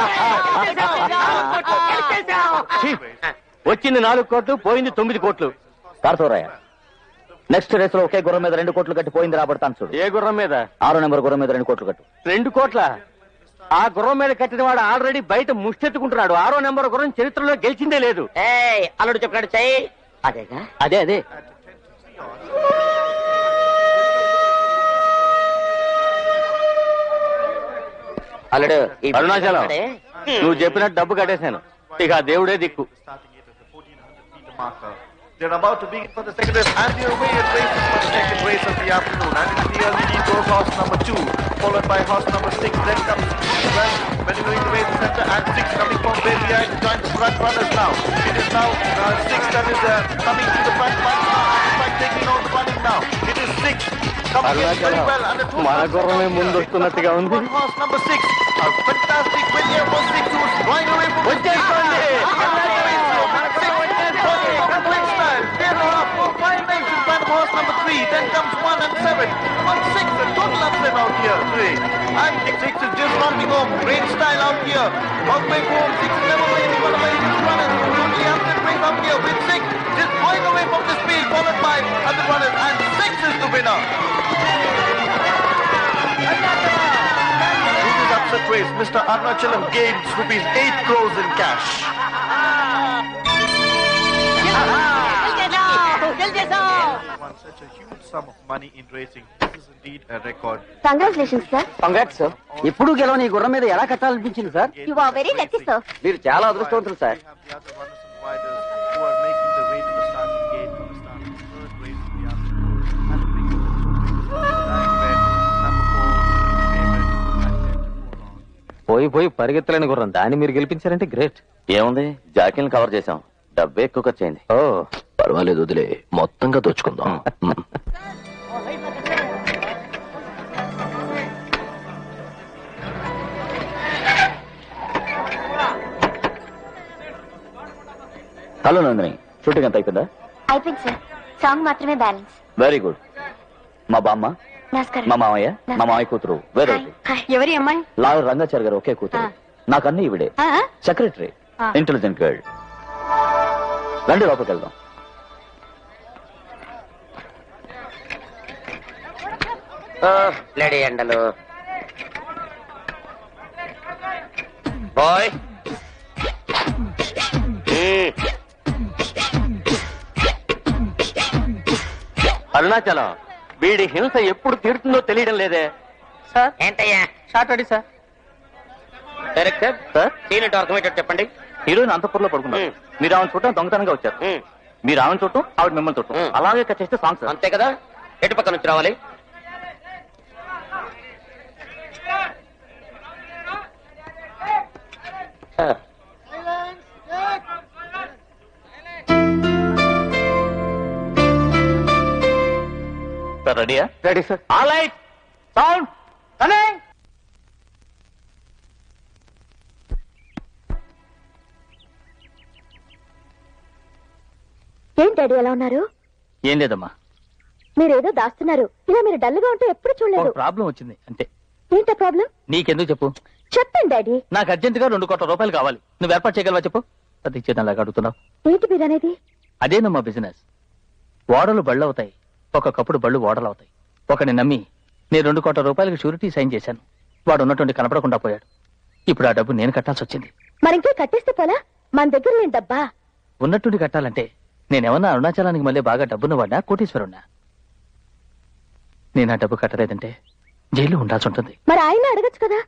వచ్చింది నాలుగు కోట్లు, పోయింది తొమ్మిది కోట్లు. కార్తవరాయ, next race లో ఒకే గుర్రం మీద రెండు కోట్లు కట్టి పోయింది రాబడతాను చూడు. ఏ గుర్రం మీద? ఆరో నెంబర్ గుర్రం మీద రెండు కోట్లు కట్టు. రెండు కోట్ల? ఆ గుర్రం మీద కట్టిన వాడు ఆల్రెడీ బయట ముష్టెత్తుకుంటున్నాడు. ఆరో నెంబర్ గుర్రం చరిత్రలో గెలిచిందే లేదు. అల్లుడు చెప్పాడు చెయ్యి. అదేగా? అదే అదే. అల్లుడు అరుణాచలం, నువ్వు చెప్పినట్టు డబ్బు కట్టేశాను. ఇక ఆ దేవుడే దిక్కు. They're about to begin for the second race, and the away at races for the second race of the afternoon. And in the early lead goes horse number two, followed by horse number six. Then comes well, maneuvering the way to center, and six coming from way behind to join the front runners now. It is now uh, six that is uh, coming to the front punch now, and in fact taking on the running now. It is six coming in very well, and the two మన గుర్రమే ముందు వస్తున్నట్టుగా ఉంది. horse number six. A fantastic win here for six, who's drawing away from వచ్చేసుకోండి. Horse number three, then comes one and seven, one six, a total upset out here. Three. And six is just running home, great style out here. One way home, six never really one away his runners. Totally upset race out here with six, just going away from the speed, followed by other runners, and six is the winner. This is upset race. Mister Arunachalam gains rupees eight crores in cash. Such a huge sum of money in racing. This is indeed a record. Congratulations sir. Congrats sir. ఎప్పుడు గెలవని ఈ గుర్రం మీద ఎలా కట్టాలనిపించింది sir? You are very lucky sir. మీరు చాలా అదృష్టవంతులు sir. The other runners and riders who are making the way to the starting gate for the start of the third race in the afternoon. And it brings us to number four, favorite, at ten to four on. పోయి పోయి పరిగెత్తలేని గుర్రం దాన్ని మీరు గెలిపించారంటే great. ఏముంది, జాకీని cover చేశాం, డబ్బే ఎక్కువ ఖర్చు అయింది. ఓ పర్వాలేదు, వదిలే, మొత్తంగా దోచుకుందాం. హలో నందిని, షూటింగ్ ఎంత అయిపోయిందా? అయిపోయింది సార్. సాంగ్ మాత్రమే బ్యాలెన్స్. Very good. మా బామ్మ, నమస్కారం. మా మామయ్య, మా మామయ్య కూతురు వేరే ఎవరి అమ్మాయి? లాయర్ రంగాచారి గారు ఒకే కూతురు. నాకన్నీ ఇవిడే. Secretary, intelligent girl. రండి లోపలికి వెళ్దాం. లేడీ ఎండలు బాయ్. అరుణాచలం, వీడి హింస ఎప్పుడు తీరుతుందో తెలియడం లేదే. సార్ ఏంటయ్యా? Shot ready sir. Director sir, senior అర్థమయ్యేటట్టు చెప్పండి. హీరోయిన్ అంతఃపురంలో పడుకున్నారు. మీరు ఆమెను చూడటం దొంగతనంగా వచ్చారు. మీరు ఆమెను చూడటం, ఆవిడ మిమ్మల్ని చూడటం, అలాగే కట్ చేస్తే సాంగ్స్. అంతే కదా? ఎటు పక్క నుంచి రావాలి? సార్ రెడీయా? Ready sir. All right, sound coming. ఏం డాడీ ఎలా ఉన్నారు? ఏం లేదమ్మా, మీరేదో దాస్తున్నారు. ఇలా మీరు డల్ గా ఉంటే ఎప్పుడు చూడలేదు. ప్రాబ్లం వచ్చింది అంతే. ఏంటా ప్రాబ్లం? నీకెందుకు చెప్పు. చెప్పండి డాడీ. నాకు అర్జెంట్ గా రెండు కోట్ల రూపాయలు కావాలి. నువ్వు ఏర్పాటు చేయగలవా చెప్పు. అది చేతలాగా అడుగుతున్నావు. ఏంటి మీరు అనేది? అదేనమ్మా బిజినెస్. ఓడలు బళ్ళు అవుతాయి, ఒక్కొక్కప్పుడు బళ్ళు ఓడలు అవుతాయి. ఒకని నమ్మి నేను రెండు కోట్ల రూపాయలకు షూరిటీ సైన్ చేశాను. వాడు ఉన్నటువంటి కనపడకుండా పోయాడు. ఇప్పుడు ఆ డబ్బు నేను కట్టాల్సి వచ్చింది. మరింకే కట్టేస్తే పోలా? మన దగ్గర లేని డబ్బా? ఉన్నట్టుండి కట్టాలంటే నేనేమన్నా అరుణాచలానికి మళ్ళీ బాగా డబ్బున్న వాడినా, కోటీశ్వరున్నా? నేను ఆ డబ్బు కట్టలేదంటే జైలు ఉండాల్సి ఉంటుంది. మరి ఆయన అడగచ్చు కదా.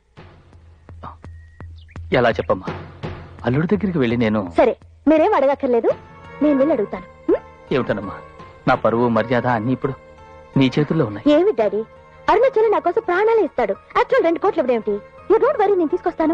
ఎలా చెప్పమ్మా? అల్లుడి దగ్గరికి వెళ్ళి నేను... సరే, మీరేం అడగక్కర్లేదు, నేను వెళ్ళి అడుగుతాను. ఏమిటనమ్మా, నా పరువు మర్యాద అన్ని ఇప్పుడు నీ చేతుల్లో ఉన్నాయి. ఏమి డాడీ, అరుణాచలం నా కోసం ప్రాణాలే ఇస్తాడు. యాక్చువల్ రెండు కోట్లు ఇవ్వడేమిటి? యూ డోంట్ వరీ, నేను తీసుకొస్తాను.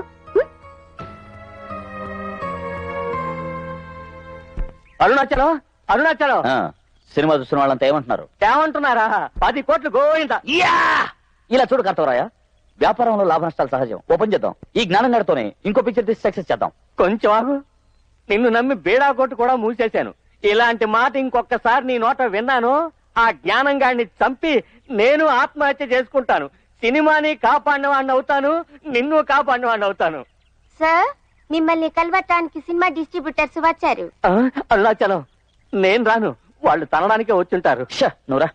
అరుణాచలం, అరుణాచలం. సినిమా చూస్తున్న వాళ్ళంతా ఏమంటున్నారు? ఏమంటున్నారా? పది కోట్లు గోయిందా. ఇలా చూడు కార్తవరాయ, వ్యాపారంలో లాభ నష్టాలు సహజం. ఓపెన్ చేద్దాం. ఈ జ్ఞానం గడితోనే ఇంకో పిక్చర్ తీసి సక్సెస్ చేద్దాం. కొంచెం ఆగు. నిన్ను నమ్మి బేడా కొట్టు కూడా మూసేశాను. ఇలాంటి మాట ఇంకొకసారి నీ నోట విన్నాను, ఆ జ్ఞానం గాడిని చంపి నేను ఆత్మహత్య చేసుకుంటాను. సినిమాని కాపాడిన వాడిని అవుతాను, నిన్ను కాపాడిన వాడిని అవుతాను. సార్, మిమ్మల్ని కలవటానికి సినిమా డిస్ట్రిబ్యూటర్స్ వచ్చారు. అరుణాచలం, నేను రాను, వాళ్ళు తనడానికే వచ్చుంటారు. నువ్వురా.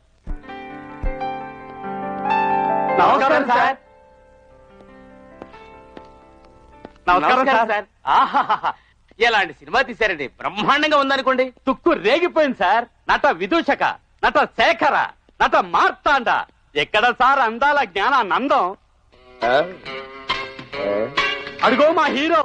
నమస్కారం సార్. నమస్కారం సార్. ఆహాహా, ఎలాంటి సినిమా తీశారండి, బ్రహ్మాండంగా ఉందనుకోండి. తుక్కు రేగిపోయింది సార్. నట విదూషక, నట శేఖర, నట మార్తాండ. ఎక్కడ సార్ అందాల జ్ఞానానందం? అడుగో మా హీరో.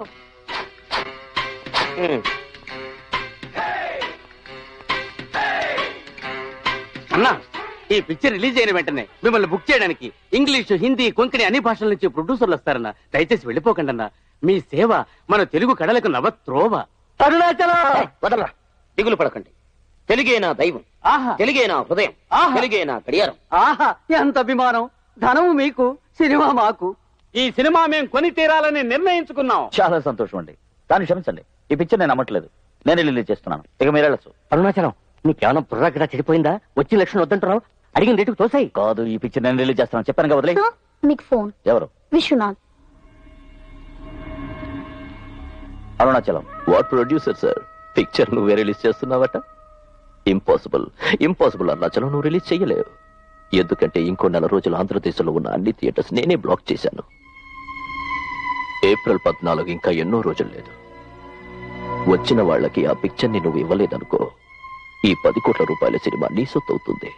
అన్నా, ఈ పిక్చర్ రిలీజ్ అయిన వెంటనే మిమ్మల్ని బుక్ చేయడానికి ఇంగ్లీషు, హిందీ, కొంకణి అన్ని భాషల నుంచి ప్రొడ్యూసర్లు వస్తారన్నా. దయచేసి వెళ్ళిపోకండి అన్నా. మీ సేవ మన తెలుగు కళలకు నవత్రోవ. అరుణాచలం వదలరా, దిగులు పడకండి. తెలుగే నా దైవం, తెలుగే నా హృదయం, తెలుగే నా గడియారం. ఆహా, ఎంత అభిమానం. ధనము మీకు, సినిమా మాకు. ఈ సినిమా మేము కొని తీరాలని నిర్ణయించుకున్నాం. చాలా సంతోషం అండి. దాన్ని క్షమించండి, ఈ పిక్చర్ నేను నమ్మట్లేదు. నేనే రిలీజ్ చేస్తున్నాను. ఇక మీరు వెళ్ళచ్చు. అరుణాచలం, నీకేమైనా బుర్రగడ చెడిపోయిందా? వచ్చి లక్షణం వద్దంటున్నావు, అడిగిన రేటుకు తోసాయి. కాదు, ఈ పిక్చర్ నేను రిలీజ్ చేస్తాను చెప్పాను కదా. వదిలే. మీకు ఫోన్. ఎవరు? Vishwanath. Arunachalam. What producer sir, picture నువ్వే రిలీజ్ చేస్తున్నావట? ఇంపాసిబుల్, ఇంపాసిబుల్ అరుణాచలం, నువ్వు రిలీజ్ చెయ్యలేవు. ఎందుకంటే ఇంకో నెల రోజులు ఆంధ్రదేశంలో ఉన్న అన్ని థియేటర్స్ నేనే బ్లాక్ చేశాను. ఏప్రిల్ పద్నాలుగు ఇంకా ఎన్నో రోజులు లేదు. వచ్చిన వాళ్ళకి ఆ పిక్చర్ ని నువ్వు ఇవ్వలేదనుకో, ఈ పది కోట్ల రూపాయల సినిమా నీ సొత్తు అవుతుంది.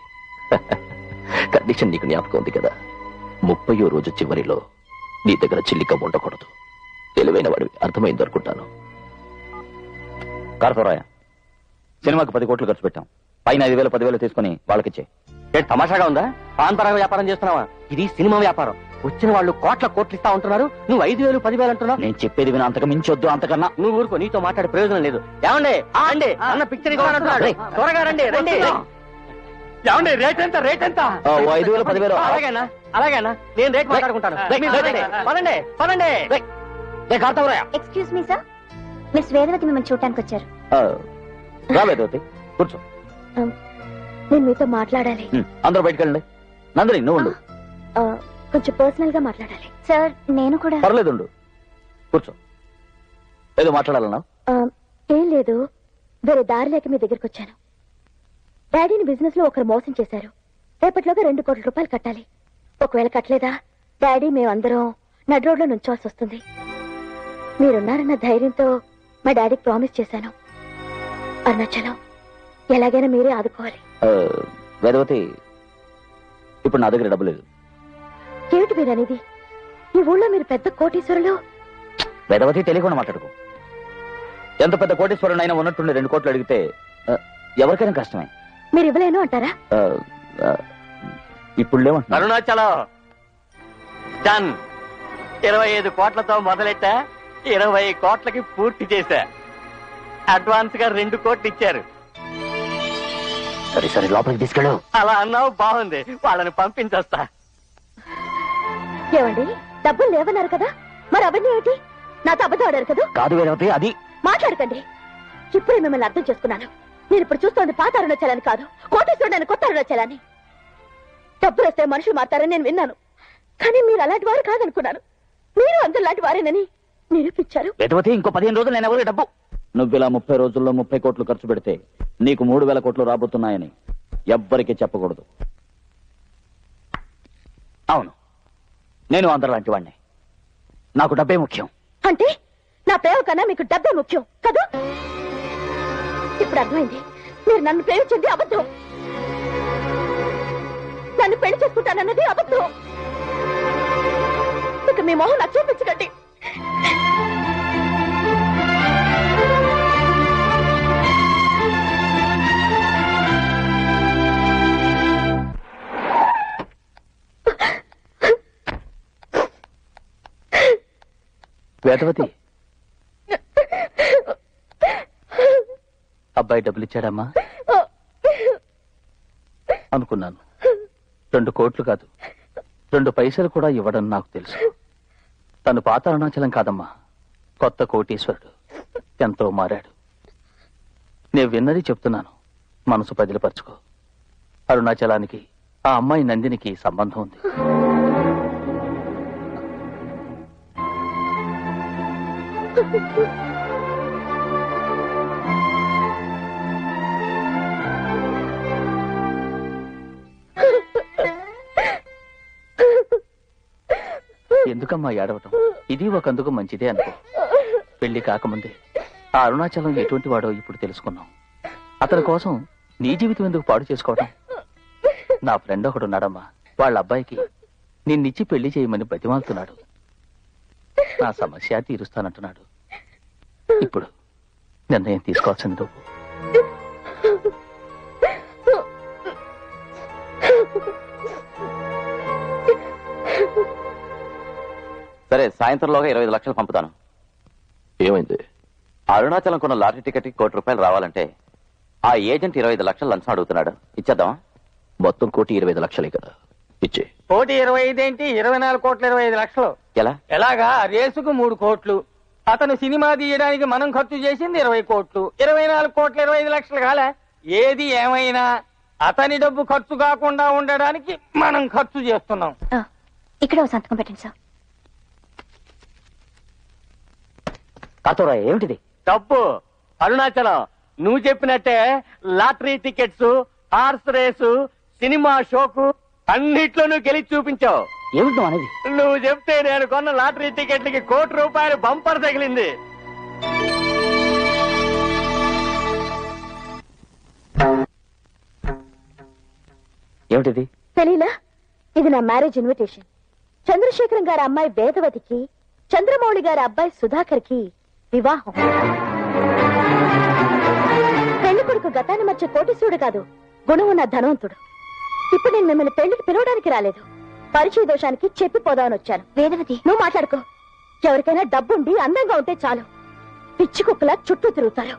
కండిషన్ నీకు జ్ఞాపకం ఉంది కదా, ముప్పయో రోజు చివరిలో నీ దగ్గర చిల్లిక ఉండకూడదు. తెలివైన వాడివి, అర్థమైంది అనుకుంటాను. కార్పొరాయ, సినిమాకి పది కోట్లు ఖర్చు పెట్టాం. పైన ఐదు వేలు పదివేలు తీసుకుని వాళ్ళకిచ్చే. తమాషాగా ఉందా? పాన్పరాగ వ్యాపారం చేస్తున్నావా? ఇది సినిమా వ్యాపారం. వచ్చిన వాళ్ళు కోట్ల కోట్లు ఇస్తా ఉంటున్నారు, నువ్వు ఐదు వేలు పదివేలు అంటున్నావు. నేను చెప్పేది విన, అంతకు మించొద్దు. అంతకన్నా నువ్వు ఊరుకో, నీతో మాట్లాడే ప్రయోజనం లేదు. ఏమండి అండి, అన్న పిక్చర్ ఇవ్వాలంటున్నాడు. త్వరగా రండి రండి. ఏమండి, రేట్ ఎంత? రేట్ ఎంత? ఐదు వేలు పదివేలు. అలాగేనా అలాగేనా, నేను రేట్ మాట్లాడుకుంటాను. పదండి పదండి. Excuse me sir, miss Vedavathi మిమ్మల్ని చూడటానికి వచ్చారు. రావేదవతి, కూర్చో. నేను మీతో మాట్లాడాలి. అందరూ బయటకు వెళ్ళండి. నందిని, నువ్వు ఉండు. కొంచెం పర్సనల్ గా మాట్లాడాలి. సార్, నేను కూడా. పర్లేదు, ఉండు, కూర్చో. ఏదో మాట్లాడాలన్నా? ఏం లేదు, వేరే దారి లేక మీ దగ్గరికి వచ్చాను. డాడీని బిజినెస్ లో ఒకరు మోసం చేశారు. రేపటిలోగా రెండు కోట్ల రూపాయలు కట్టాలి. ఒకవేళ కట్టలేదా డాడీ మేమందరం నడి రోడ్లో నుంచోవాల్సి వస్తుంది. మీరున్నారన్న ధైర్యంతో మా డాడీకి ప్రామిస్ చేశాను. అరుణాచలం, ఎలాగైనా మీరే ఆదుకోవాలి. వేదవతి, ఇప్పుడు నా దగ్గర డబ్బు లేదు. ఏమిటి మీరు అనేది? ఈ ఊళ్ళో మీరు పెద్ద కోటీశ్వరులు. వేదవతి, తెలియకుండా మాట్లాడుకో. ఎంత పెద్ద కోటీశ్వరుడు అయినా ఉన్నట్టుండి రెండు కోట్లు అడిగితే ఎవరికైనా కష్టమే. మీరు ఇవ్వలేను అంటారా? ఇప్పుడు లేవంటున్నా. అరుణాచలం డన్. ఇరవై ఐదు కోట్లతో మొదలెట్టా, ఇరవై కోట్లకి పూర్తి చేశా. అడ్వాన్స్ గా రెండు కోట్లు ఇచ్చారు. సరే సరే, లోపలికి తీసుకెళ్ళు. అలా అన్నావు, బాగుంది. వాళ్ళని పంపించొస్తా. ఏమండి, డబ్బులు లేవన్నారు కదా, మరి అవన్నీ ఏంటి? నాతో అబద్ధం ఆడారు కదా? కాదు వేదవతి, అది మాట్లాడకండి. ఇప్పుడే మిమ్మల్ని అర్థం చేసుకున్నాను. నేను ఇప్పుడు చూస్తోంది పాత అరుణాచలాన్ని కాదు, కోటేశ్వరుడు కొత్త అరుణాచలాన్ని. డబ్బులు వస్తే మనుషులు మారుతారని నేను విన్నాను, కానీ మీరు అలాంటి వారు కాదనుకున్నాను. మీరు అందరు లాంటి వారేనని నిరూపించారు. వేదవతి, ఇంకో పదిహేను రోజులు నేను ఎవరు డబ్బు. నువ్వు ఇలా ముప్పై రోజుల్లో ముప్పై కోట్లు ఖర్చు పెడితే నీకు మూడు వేల కోట్లు రాబోతున్నాయని ఎవ్వరికీ చెప్పకూడదు. అవును, నేను అందరు లాంటి వాడిని. నాకు డబ్బే ముఖ్యం. అంటే నా ప్రేమ కన్నా మీకు డబ్బే ముఖ్యం కదా? ఇప్పుడు అర్థమైంది. మీరు నన్ను ప్రేమించింది అబద్ధం, నన్ను పెళ్లి చేసుకుంటానన్నది అబద్ధం. ఇక మీ మొహం నాకు చూపించకండి. వేదవతి, అబ్బాయి డబ్బులు ఇచ్చాడమ్మా అనుకున్నాను. రెండు కోట్లు కాదు, రెండు పైసలు కూడా ఇవ్వడం నాకు తెలుసు. తను పాత అరుణాచలం కాదమ్మా, కొత్త కోటీశ్వరుడు. ఎంతో మారాడు. నేను విన్నది చెప్తున్నాను, మనసు పదిలపరచుకో. అరుణాచలానికి ఆ అమ్మాయి నందినికి సంబంధం ఉంది. ఎందుకమ్మా ఏడవటం? ఇది ఒకందుకు మంచిదే అనుకో. పెళ్లి కాకముందే ఆ అరుణాచలం ఎటువంటి వాడో ఇప్పుడు తెలుసుకున్నాం. అతని కోసం నీ జీవితం ఎందుకు పాడు చేసుకోవటం? నా ఫ్రెండ్ ఒకడున్నాడమ్మా, వాళ్ళ అబ్బాయికి నిన్నిచ్చి పెళ్లి చేయమని బతిమాలుతున్నాడు. నా సమస్య తీరుస్తానంటున్నాడు. ఇప్పుడు నిర్ణయం తీసుకోవాల్సింది నువ్వు. సరే, సాయంత్రంలోగా ఇరవై ఐదు లక్షలు పంపుతాను. ఏమైంది? అరుణాచలం కొన్న లాటరీ టికెట్ కోటి రూపాయలు రావాలంటే ఆ ఏజెంట్ ఇరవై ఐదు లక్షలు లంచం అడుగుతున్నాడు. ఇచ్చేద్దామా? మొత్తం కోటి ఇరవై ఐదు లక్షలే కదా, ఇచ్చే. కోటి ఇరవై ఐదు ఏంటి, ఇరవై నాలుగు కోట్ల ఇరవై ఐదు లక్షలు. ఎలా? ఎలాగా? రేసుకు మూడు కోట్లు, అతను సినిమా తీయడానికి మనం ఖర్చు చేసింది ఇరవై కోట్లు, ఇరవై నాలుగు కోట్ల ఇరవై ఐదు లక్షలు కాలే. ఏది ఏమైనా అతని డబ్బు ఖర్చు కాకుండా ఉండడానికి మనం ఖర్చు చేస్తున్నాం. ఇక్కడ సంతకం పెట్టండి సార్. కాతోరా ఏమిటిది? డబ్బు అరుణాచలం, నువ్వు చెప్పినట్టే lottery tickets, horse race, cinema షోకు అన్నిట్లోనూ గెలిచి చూపించావు. ఏమిటో అనేది? నువ్వు చెప్తే నేను కొన్న లాటరీ టికెట్లకి కోటి రూపాయలు బంపర్ తగిలింది. ఏమిటిది? తెలీలా? ఇది నా మ్యారేజ్ ఇన్విటేషన్. చంద్రశేఖరం గారి అమ్మాయి వేదవతికి, చంద్రమౌళి గారి అబ్బాయి సుధాకర్ కి వివాహం. పెళ్లి కొడుకు గతాన్ని మధ్య కోటీశ్వరుడు కాదు, గుణం ఉన్న ధనవంతుడు. ఇప్పుడు నేను మిమ్మల్ని పెళ్లికి పిలవడానికి రాలేదు, పరిచయ దోషానికి చెప్పిపోదామని వచ్చాను. వేదవతి, నువ్వు మాట్లాడుకో. ఎవరికైనా డబ్బుండి అందంగా ఉంటే చాలు, పిచ్చి కుక్కలా చుట్టూ తిరుగుతారు.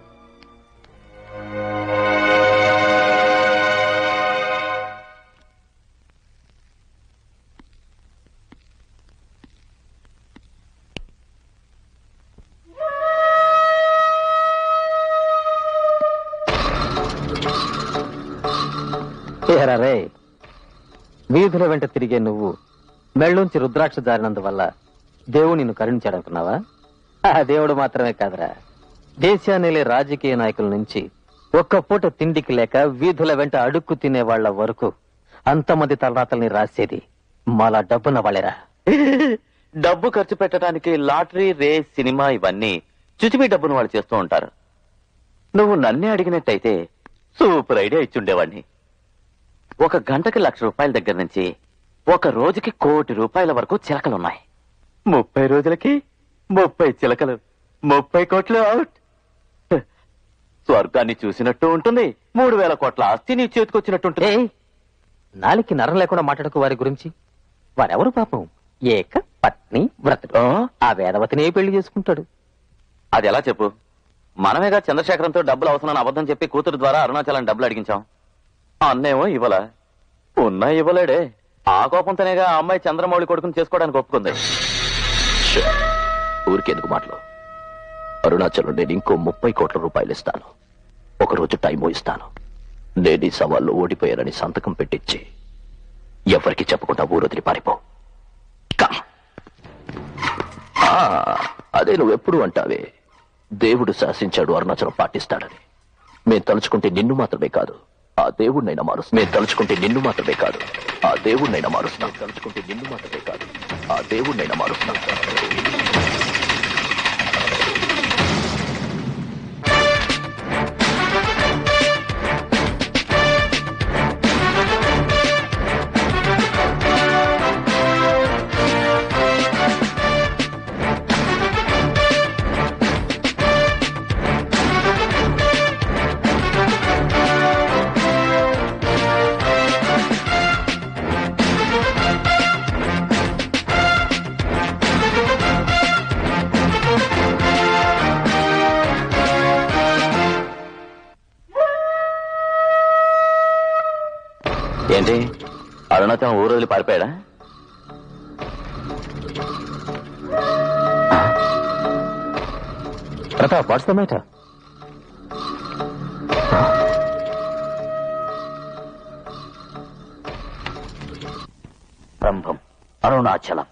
రే, వీధుల వెంట తిరిగే నువ్వు మెళ్ళుంచి రుద్రాక్ష జారినందువల్ల దేవుడు నిన్ను కరుణించాడనుకున్నావా? ఆ దేవుడు మాత్రమే కాదురా, దేశాన్నిలే రాజకీయ నాయకుల నుంచి ఒక్క పూట తిండికి లేక వీధుల వెంట అడుక్కు తినే వాళ్ల వరకు అంతమంది తలరాతల్ని రాసేది మాలా డబ్బున్న వాళ్ళేరా. డబ్బు ఖర్చు పెట్టడానికి లాటరీ, రేస్, సినిమా ఇవన్నీ చుచిపి డబ్బును వాళ్ళు చేస్తూ ఉంటారు. నువ్వు నన్నే అడిగినట్టయితే సూపర్ ఐడియా ఇచ్చుండేవాడిని. ఒక గంటకి లక్ష రూపాయల దగ్గర నుంచి ఒక రోజుకి కోటి రూపాయల వరకు చిలకలున్నాయి. ముప్పై రోజులకి ముప్పై చిలకలు, ముప్పై కోట్లు అవుట్. స్వర్గాన్ని చూసినట్టు ఉంటుంది, మూడు వేల కోట్ల ఆస్తి నీ చేతికొచ్చినట్టుంటుంది. నాలికి నరం లేకుండా మాట్లాడుకో వారి గురించి. వారెవరు పాపం ఏక పత్ని వ్రతుడు. ఆ వేదవతిని పెళ్లి చేసుకుంటాడు. అది ఎలా చెప్పు? మనమేగా చంద్రశేఖరంతో డబ్బులు అవసరమని అబద్ధం చెప్పి కూతురు ద్వారా అరుణాచలం డబ్బులు అడిగించాం. అన్నేమో ఇవ్వలా, ఉన్నా ఇవ్వలేడే. ఆ కోపంతోనేగా ఆ అమ్మాయి చంద్రమౌళి కొడుకుని చేసుకోవడానికి ఒప్పుకుంది. ఊరికెందుకు మాటలు? అరుణాచలం నేను ఇంకో ముప్పై కోట్ల రూపాయలు ఇస్తాను. ఒకరోజు టైము ఇస్తాను. నేను ఈ సవాల్లో ఓడిపోయానని సంతకం పెట్టించి ఎవరికి చెప్పకుండా ఊరొదిలి పారిపో. అదే నువ్వెప్పుడు అంటావే, దేవుడు శాసించాడు అరుణాచలం పాటిస్తాడని. మేము తలుచుకుంటే నిన్ను మాత్రమే కాదు, ఆ దేవుడినైనా మారుస్తాం. మేము తలుచుకుంటే నిన్ను మాత్రమే కాదు, ఆ దేవుడినైనా మారుస్తాం. తలుచుకుంటే నిన్ను మాత్రమే కాదు, ఆ దేవుడినైనా మారుస్తాం. ఏంటి, అరుణాచలం ఊరు వదిలి పారిపోయాడా? Pratap, what's the matter? Brahmam Arunachalam.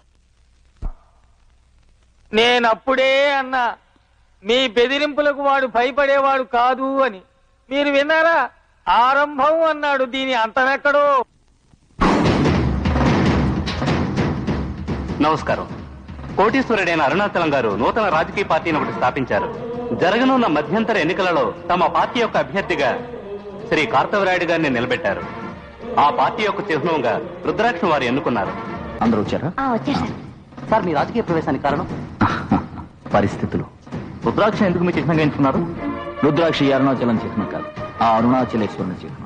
నేనప్పుడే అన్నా మీ బెదిరింపులకు వాడు భయపడేవాడు కాదు అని. మీరు విన్నారా? ఆరంభం అన్నాడు, దీని అంతమెక్కడో. నమస్కారం. కోటీశ్వరుడైన అరుణాచలం గారు నూతన రాజకీయ పార్టీని ఒకటి స్థాపించారు. జరగనున్న మధ్యంతర ఎన్నికలలో తమ పార్టీ యొక్క అభ్యర్థిగా శ్రీ కార్తవరాయుడు గారిని నిలబెట్టారు. ఆ పార్టీ యొక్క చిహ్నంగా రుద్రాక్ష వారు ఎన్నుకున్నారు. అందరూ వచ్చారా? సార్, మీ రాజకీయ ప్రవేశానికి కారణం? పరిస్థితులు. రుద్రాక్ష ఎందుకు మీ చిహ్నంగా ఎంచుకున్నారు? రుద్రాక్ష ఈ అరుణాచలం చిహ్నం కాదు, ఆ అరుణాచలేశ్వరుని చిహ్నం.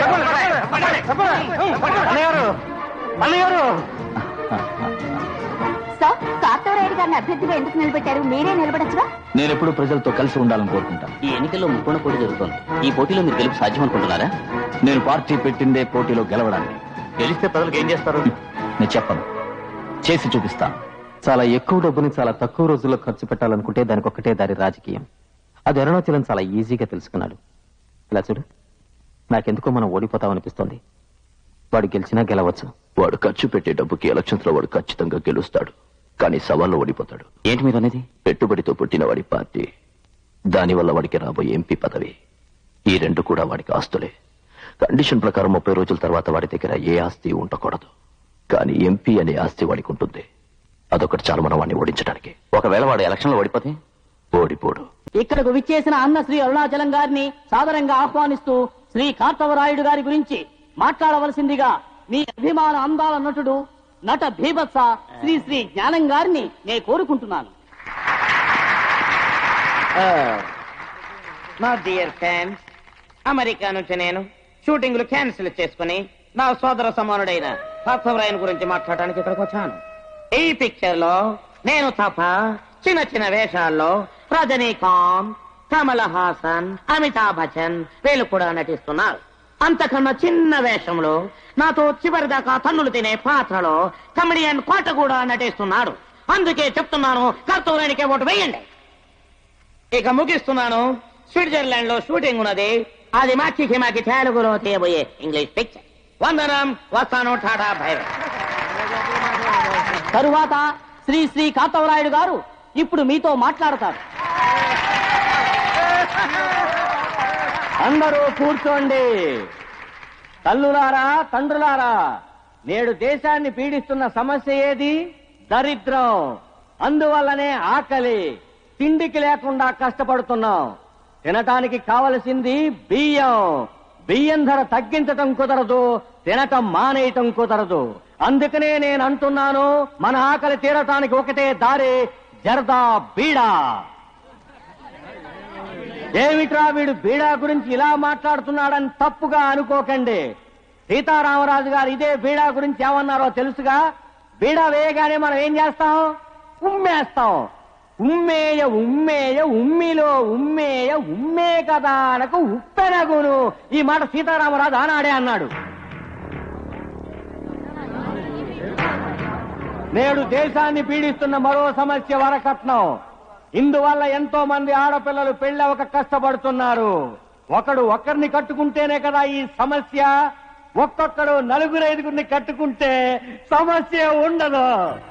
సార్, కార్తవరాయుడు గారిని అభ్యర్థిగా ఎందుకు నిలబెట్టారు? మీరే నిలబడచ్చుగా. నేను ఎప్పుడూ ప్రజలతో కలిసి ఉండాలని కోరుకుంటాను. ఈ ఎన్నికల్లో ముక్కున పోటీ జరుగుతోంది. ఈ పోటీలో మీరు గెలుపు సాధ్యం అనుకుంటున్నారా? నేను పార్టీ పెట్టిందే పోటీలో గెలవడానికి. గెలిస్తే ప్రజలకు ఏం చేస్తారు? నేను చెప్పను, చేసి చూపిస్తాను. చాలా ఎక్కువ డబ్బుని చాలా తక్కువ రోజుల్లో ఖర్చు పెట్టాలనుకుంటే దానికి ఒక్కటే దారి రాజకీయం. అది అరుణాచలం చాలా ఈజీగా తెలుసుకున్నాడు. ఇలా చూడు, నాకెందుకో మనం ఓడిపోతామనిపిస్తోంది. వాడు గెలిచినా గెలవచ్చు. వాడు ఖర్చు పెట్టే డబ్బుకి ఎలక్షన్స్ లో వాడు ఖచ్చితంగా గెలుస్తాడు, కానీ సవాల్లో ఓడిపోతాడు. ఏంటి మీరు అనేది? పెట్టుబడితో పుట్టిన వాడి పార్టీ, దానివల్ల వాడికి రాబోయే ఎంపీ పదవి, ఈ రెండు కూడా వాడికి ఆస్తులే. కండిషన్ ప్రకారం ముప్పై రోజుల తర్వాత వాడి దగ్గర ఏ ఆస్తి ఉండకూడదు, కానీ ఎంపీ అనే ఆస్తి వాడికి ఉంటుంది. అదొకటి చాలు మనం వాడిని ఓడించడానికి. ఒకవేళ వాడు ఎలక్షన్ లో ఓడిపోతే? ఓడిపోడు. ఇక్కడకు విచ్చేసిన అన్న శ్రీ అరుణాచలం గారిని సాదరంగా ఆహ్వానిస్తూ శ్రీ కార్తవరాయుడు గారి గురించి మాట్లాడవలసిందిగా మీ అభిమాన అందాల నటుడు నట భీభత్స శ్రీ శ్రీ జ్ఞానం గారిని నేను కోరుకుంటున్నాను. నా డియర్ ఫ్యాన్స్, అమెరికా నుంచి నేను షూటింగ్లు క్యాన్సిల్ చేసుకుని నా సోదర సమానుడైన కార్తవరాయన్ గురించి మాట్లాడడానికి ఇక్కడికి వచ్చాను. ఈ పిక్చర్ లో నేను తప్ప చిన్న చిన్న వేషాల్లో రజనీకాంత్, కమల్ హాసన్, అమితాబ్ బచ్చన్ వీళ్ళు కూడా నటిస్తున్నారు. అంతకన్నా చిన్న వేషంలో నాతో చివరి దాకా తన్నులు తినే పాత్రలో కమెడియన్ కోట కూడా నటిస్తున్నాడు. అందుకే చెప్తున్నాను, కార్తవరాయునికే ఓటు వేయండి. ఇక ముగిస్తున్నాను. స్విట్జర్లాండ్ లో షూటింగ్ ఉన్నది. అది మాకి మాకి తెలుగులో తీయబోయే ఇంగ్లీష్ పిక్చర్. వందనం, వస్తాను, టాటా, బై. తరువాత శ్రీ శ్రీ కార్తవరాయుడు గారు ఇప్పుడు మీతో మాట్లాడతారు. అందరూ కూర్చోండి. తల్లులారా, తండ్రులారా, నేడు దేశాన్ని పీడిస్తున్న సమస్య ఏది? దరిద్రం. అందువల్లనే ఆకలి. తిండికి లేకుండా కష్టపడుతున్నాం. తినటానికి కావలసింది బియ్యం. బియ్యం ధర తగ్గించటం కుదరదు, తినటం మానేయటం కుదరదు. అందుకనే నేను అంటున్నాను, మన ఆకలి తీరటానికి ఒకటే దారి, జర్దా బీడా. ఏమిట్రా వీడు బీడా గురించి ఇలా మాట్లాడుతున్నాడని తప్పుగా అనుకోకండి. సీతారామరాజు గారు ఇదే బీడా గురించి ఏమన్నారో తెలుసుగా? బీడా వేయగానే మనం ఏం చేస్తాం? ఉమ్మేస్తాం. ఉమ్మేయ ఉమ్మేయ ఉమ్మిలో ఉమ్మేయ ఉమ్మే కదా అనకు ఉప్పెనగును. ఈ మాట సీతారామరాజు ఆనాడే అన్నాడు. నేడు దేశాన్ని పీడిస్తున్న మరో సమస్య వరకట్నం. ఇందువల్ల ఎంతో మంది ఆడపిల్లలు పెళ్ళవక కష్టపడుతున్నారు. ఒకడు ఒక్కరిని కట్టుకుంటేనే కదా ఈ సమస్య. ఒక్కొక్కడు నలుగురు ఐదుగురిని కట్టుకుంటే సమస్య ఉండదు.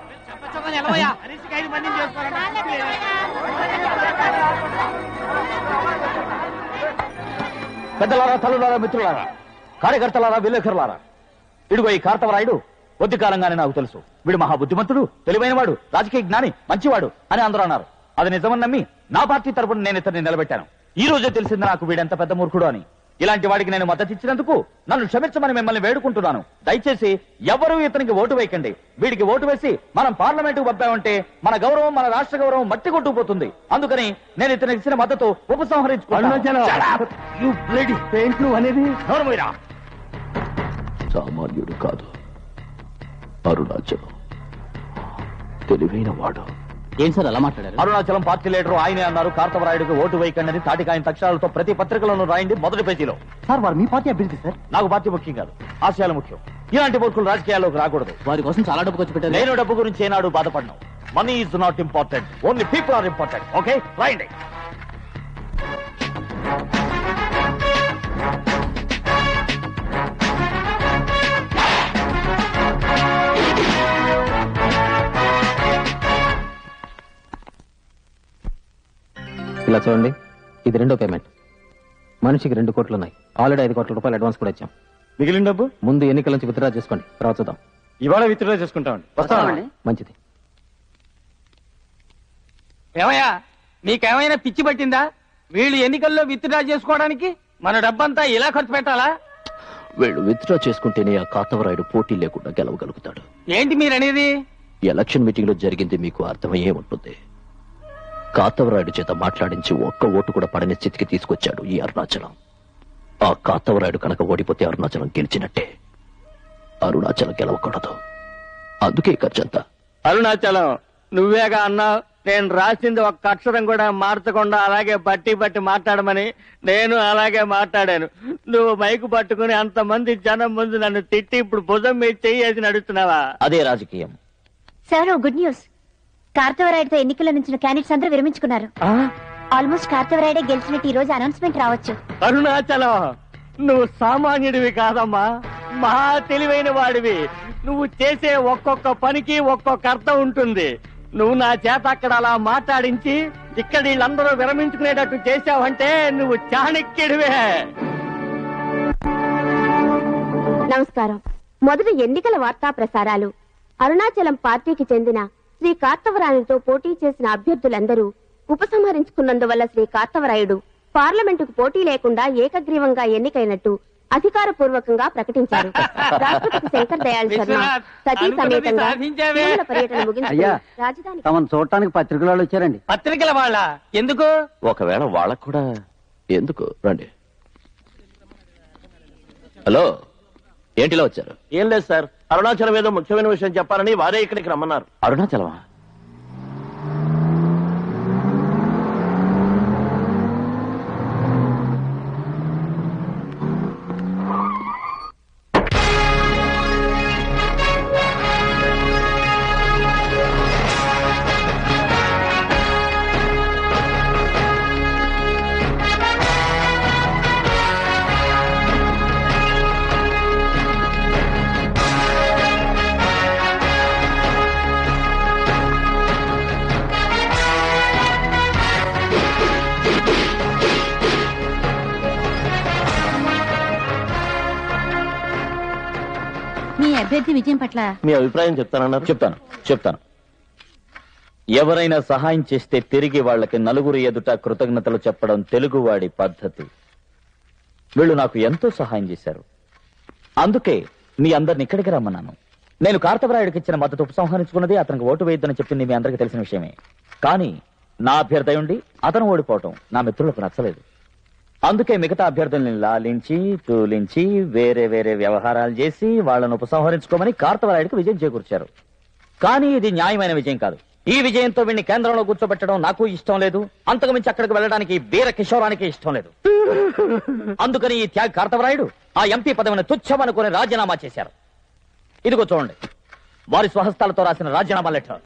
పెద్దలారా, తల్లులారా, మిత్రులారా, కార్యకర్తలారా, విలేకరులారా, ఇడుగో ఈ కార్తవరాయుడు కొద్ది కాలంగానే నాకు తెలుసు. వీడు మహాబుద్ధిమంతుడు, తెలివైనవాడు, రాజకీయ జ్ఞాని, మంచివాడు అని అందరూ అన్నారు. అది నిజమని నమ్మి నా పార్టీ తరపున నేను ఇతన్ని నిలబెట్టాను. ఈ రోజే తెలిసింది నాకు వీడెంత పెద్ద మూర్ఖుడు అని. ఇలాంటి వాడికి నేను మద్దతు ఇచ్చినందుకు నన్ను క్షమించమని మిమ్మల్ని వేడుకుంటున్నాను. దయచేసి ఎవరూ ఇతనికి ఓటు వేయకండి. వీడికి ఓటు వేసి మనం పార్లమెంటుకు పంపామంటే మన గౌరవం, మన రాష్ట్ర గౌరవం మట్టి కొట్టుకుపోతుంది. అందుకని నేను ఇతనికి ఇచ్చిన మద్దతు ఉపసంహరించుకున్నాను. సామాన్యుడు కాదు, అరుణాచలం తెలివైన వాడు. ఏం సార్ అలా మాట్లాడారు? అరుణాచలం పార్టీ లీడరు ఆయనే అన్నారు. కార్తవరాయుడికి ఓటు వేయకండి అని తాటికాయన తక్షణాలతో ప్రతి పత్రికలోనూ రాయండి, మొదటి పేజీలో. సార్, వారు మీ పార్టీ అభ్యర్థి సార్. నాకు పార్టీ ముఖ్యం కాదు, ఆశయాలు ముఖ్యం. ఇలాంటి మూర్ఖులు రాజకీయాల్లోకి రాకూడదు. వారి కోసం చాలా డబ్బు ఖర్చు పెట్టారు. నేను డబ్బు గురించి ఏనాడు బాధపడ్డాను. Money is not important, only people are important. Okay, రాయండి. చూడండి, ఇది రెండో పేమెంట్. మనిషికి రెండు కోట్లు ఉన్నాయి. ఆల్రెడీ ఐదు కోట్ల రూపాయలు అడ్వాన్స్ కూడా ఇచ్చాం. మిగిలిన డబ్బు ముందు ఎన్నికల నుంచి విత్డ్రా చేసుకోండి, తర్వాత చూద్దాం. ఇవాళ విత్డ్రా చేసుకుంటామండి. వస్తామండి. మంచిది. ఏమయ్యా, నీకేమైనా పిచ్చి పట్టిందా? వీళ్ళు ఎన్నికల్లో విత్డ్రా చేసుకోవడానికి మన డబ్బంతా ఇలా ఖర్చు పెట్టాలా? వీళ్ళు విత్డ్రా చేసుకుంటేనే ఆ కాతవరాయుడు పోటీ లేకుండా గెలవగలుగుతాడు. ఏంటి మీరనేది? ఎలక్షన్ మీటింగ్ లో జరిగింది మీకు అర్థమయ్యే ఉంటుంది. కాతవరాయుడు చేత మాట్లాడించి ఒక్క ఓటు కూడా పడని స్థితికి తీసుకొచ్చాడు ఈ అరుణాచలం. ఆ కాతవరాయుడు కనుక ఓడిపోతే అరుణాచలం గెలిచినట్టే. అరుణాచలం గెలవకూడదు, అందుకే ఖర్చంతా. అరుణాచలం నువ్వేగా అన్నా నేను రాసింది ఒక్క అక్షరం కూడా మార్చకుండా అలాగే బట్టి బట్టి మాట్లాడమని. నేను అలాగే మాట్లాడాను. నువ్వు మైకు పట్టుకుని అంతమంది జనం ముందు నన్ను తిట్టి ఇప్పుడు భుజం మీద చెయ్యేసి నడుస్తున్నావా? అదే రాజకీయం. Sir, good news. కార్తవరాయుడుతో ఎన్నికల నుంచి క్యాండిడేట్స్ అందరూ విరమించుకున్నారు. ఆల్మోస్ట్ కార్తవరాయుడే గెలిచినట్టు ఈ రోజు అనౌన్స్మెంట్ రావచ్చు. అరుణాచలం నువ్వు సామాన్యుడివి కాదమ్మా, మహా తెలివైన వాడివి. నువ్వు చేసే ఒక్కొక్క పనికి ఒక్కొక్క అర్థం ఉంటుంది. నువ్వు నా చేత అక్కడ అలా మాట్లాడించి ఇక్కడ వీళ్ళందరూ విరమించుకునేటట్టు చేశావంటే నువ్వు చాణక్యుడివే. నమస్కారం. మొదట ఎన్నికల వార్తా ప్రసారాలు. అరుణాచలం పార్టీకి చెందిన శ్రీ కార్తవరాయుడితో పోటీ చేసిన అభ్యర్థులందరూ ఉపసంహరించుకున్నందువల్ల శ్రీ కార్తవరాయుడు పార్లమెంటుకు పోటీ లేకుండా ఏకగ్రీవంగా ఎన్నికైనట్టు అధికారపూర్వకంగా ప్రకటించారు. రాష్ట్రపతి శంకర్ దయాళ్ శర్మ సతీ సమేతంగా కేరళ పర్యటన ముగించుకుని రాజధాని తమను చూడటానికి పత్రికల వాళ్ళు వచ్చారండి. పత్రికల వాళ్ళ ఎందుకు? ఒకవేళ వాళ్ళకు కూడా ఎందుకు? రండి. హలో, ఏంటిలా వచ్చారు? ఏం లేదు సార్, అరుణాచలం ఏదో ముఖ్యమైన విషయం చెప్పాలని వారే ఇక్కడికి రమ్మన్నారు. అరుణాచలమా? అభ్యర్థి విజయం పట్ల మీ అభిప్రాయం చెప్తానన్నారు. చెప్తాను చెప్తాను ఎవరైనా సహాయం చేస్తే తిరిగి వాళ్ళకి నలుగురు ఎదుట కృతజ్ఞతలు చెప్పడం తెలుగువాడి పద్ధతి. వీళ్ళు నాకు ఎంతో సహాయం చేశారు. అందుకే మీ అందరిని ఇక్కడికి రమ్మన్నాను. నేను కార్తవరాయుడికి ఇచ్చిన మద్దతు ఉపసంహరించుకున్నది, అతనికి ఓటు వేయొద్దని చెప్పింది మీ అందరికీ తెలిసిన విషయమే. కానీ నా అభ్యర్థి ఉండి అతను ఓడిపోవటం నా మిత్రులకు నచ్చలేదు. అందుకే మిగతా అభ్యర్థుల్ని లాలించి తూలించి వేరే వేరే వ్యవహారాలు చేసి వాళ్ళను ఉపసంహరించుకోమని కార్తవరాయుడికి విజయం చేకూర్చారు. కానీ ఇది న్యాయమైన విజయం కాదు. ఈ విజయంతో వీడిని కేంద్రంలో కూర్చోబెట్టడం నాకు ఇష్టం లేదు. అంతకు మించి అక్కడికి వెళ్ళడానికి బీర కిషోరానికి ఇష్టం లేదు. అందుకని ఈ త్యాగ్ కార్తవరాయుడు ఆ ఎంపీ పదవిని తుచ్చమనుకుని రాజీనామా చేశారు. ఇదిగో చూడండి, వారి స్వహస్తాలతో రాసిన రాజీనామా లెటర్.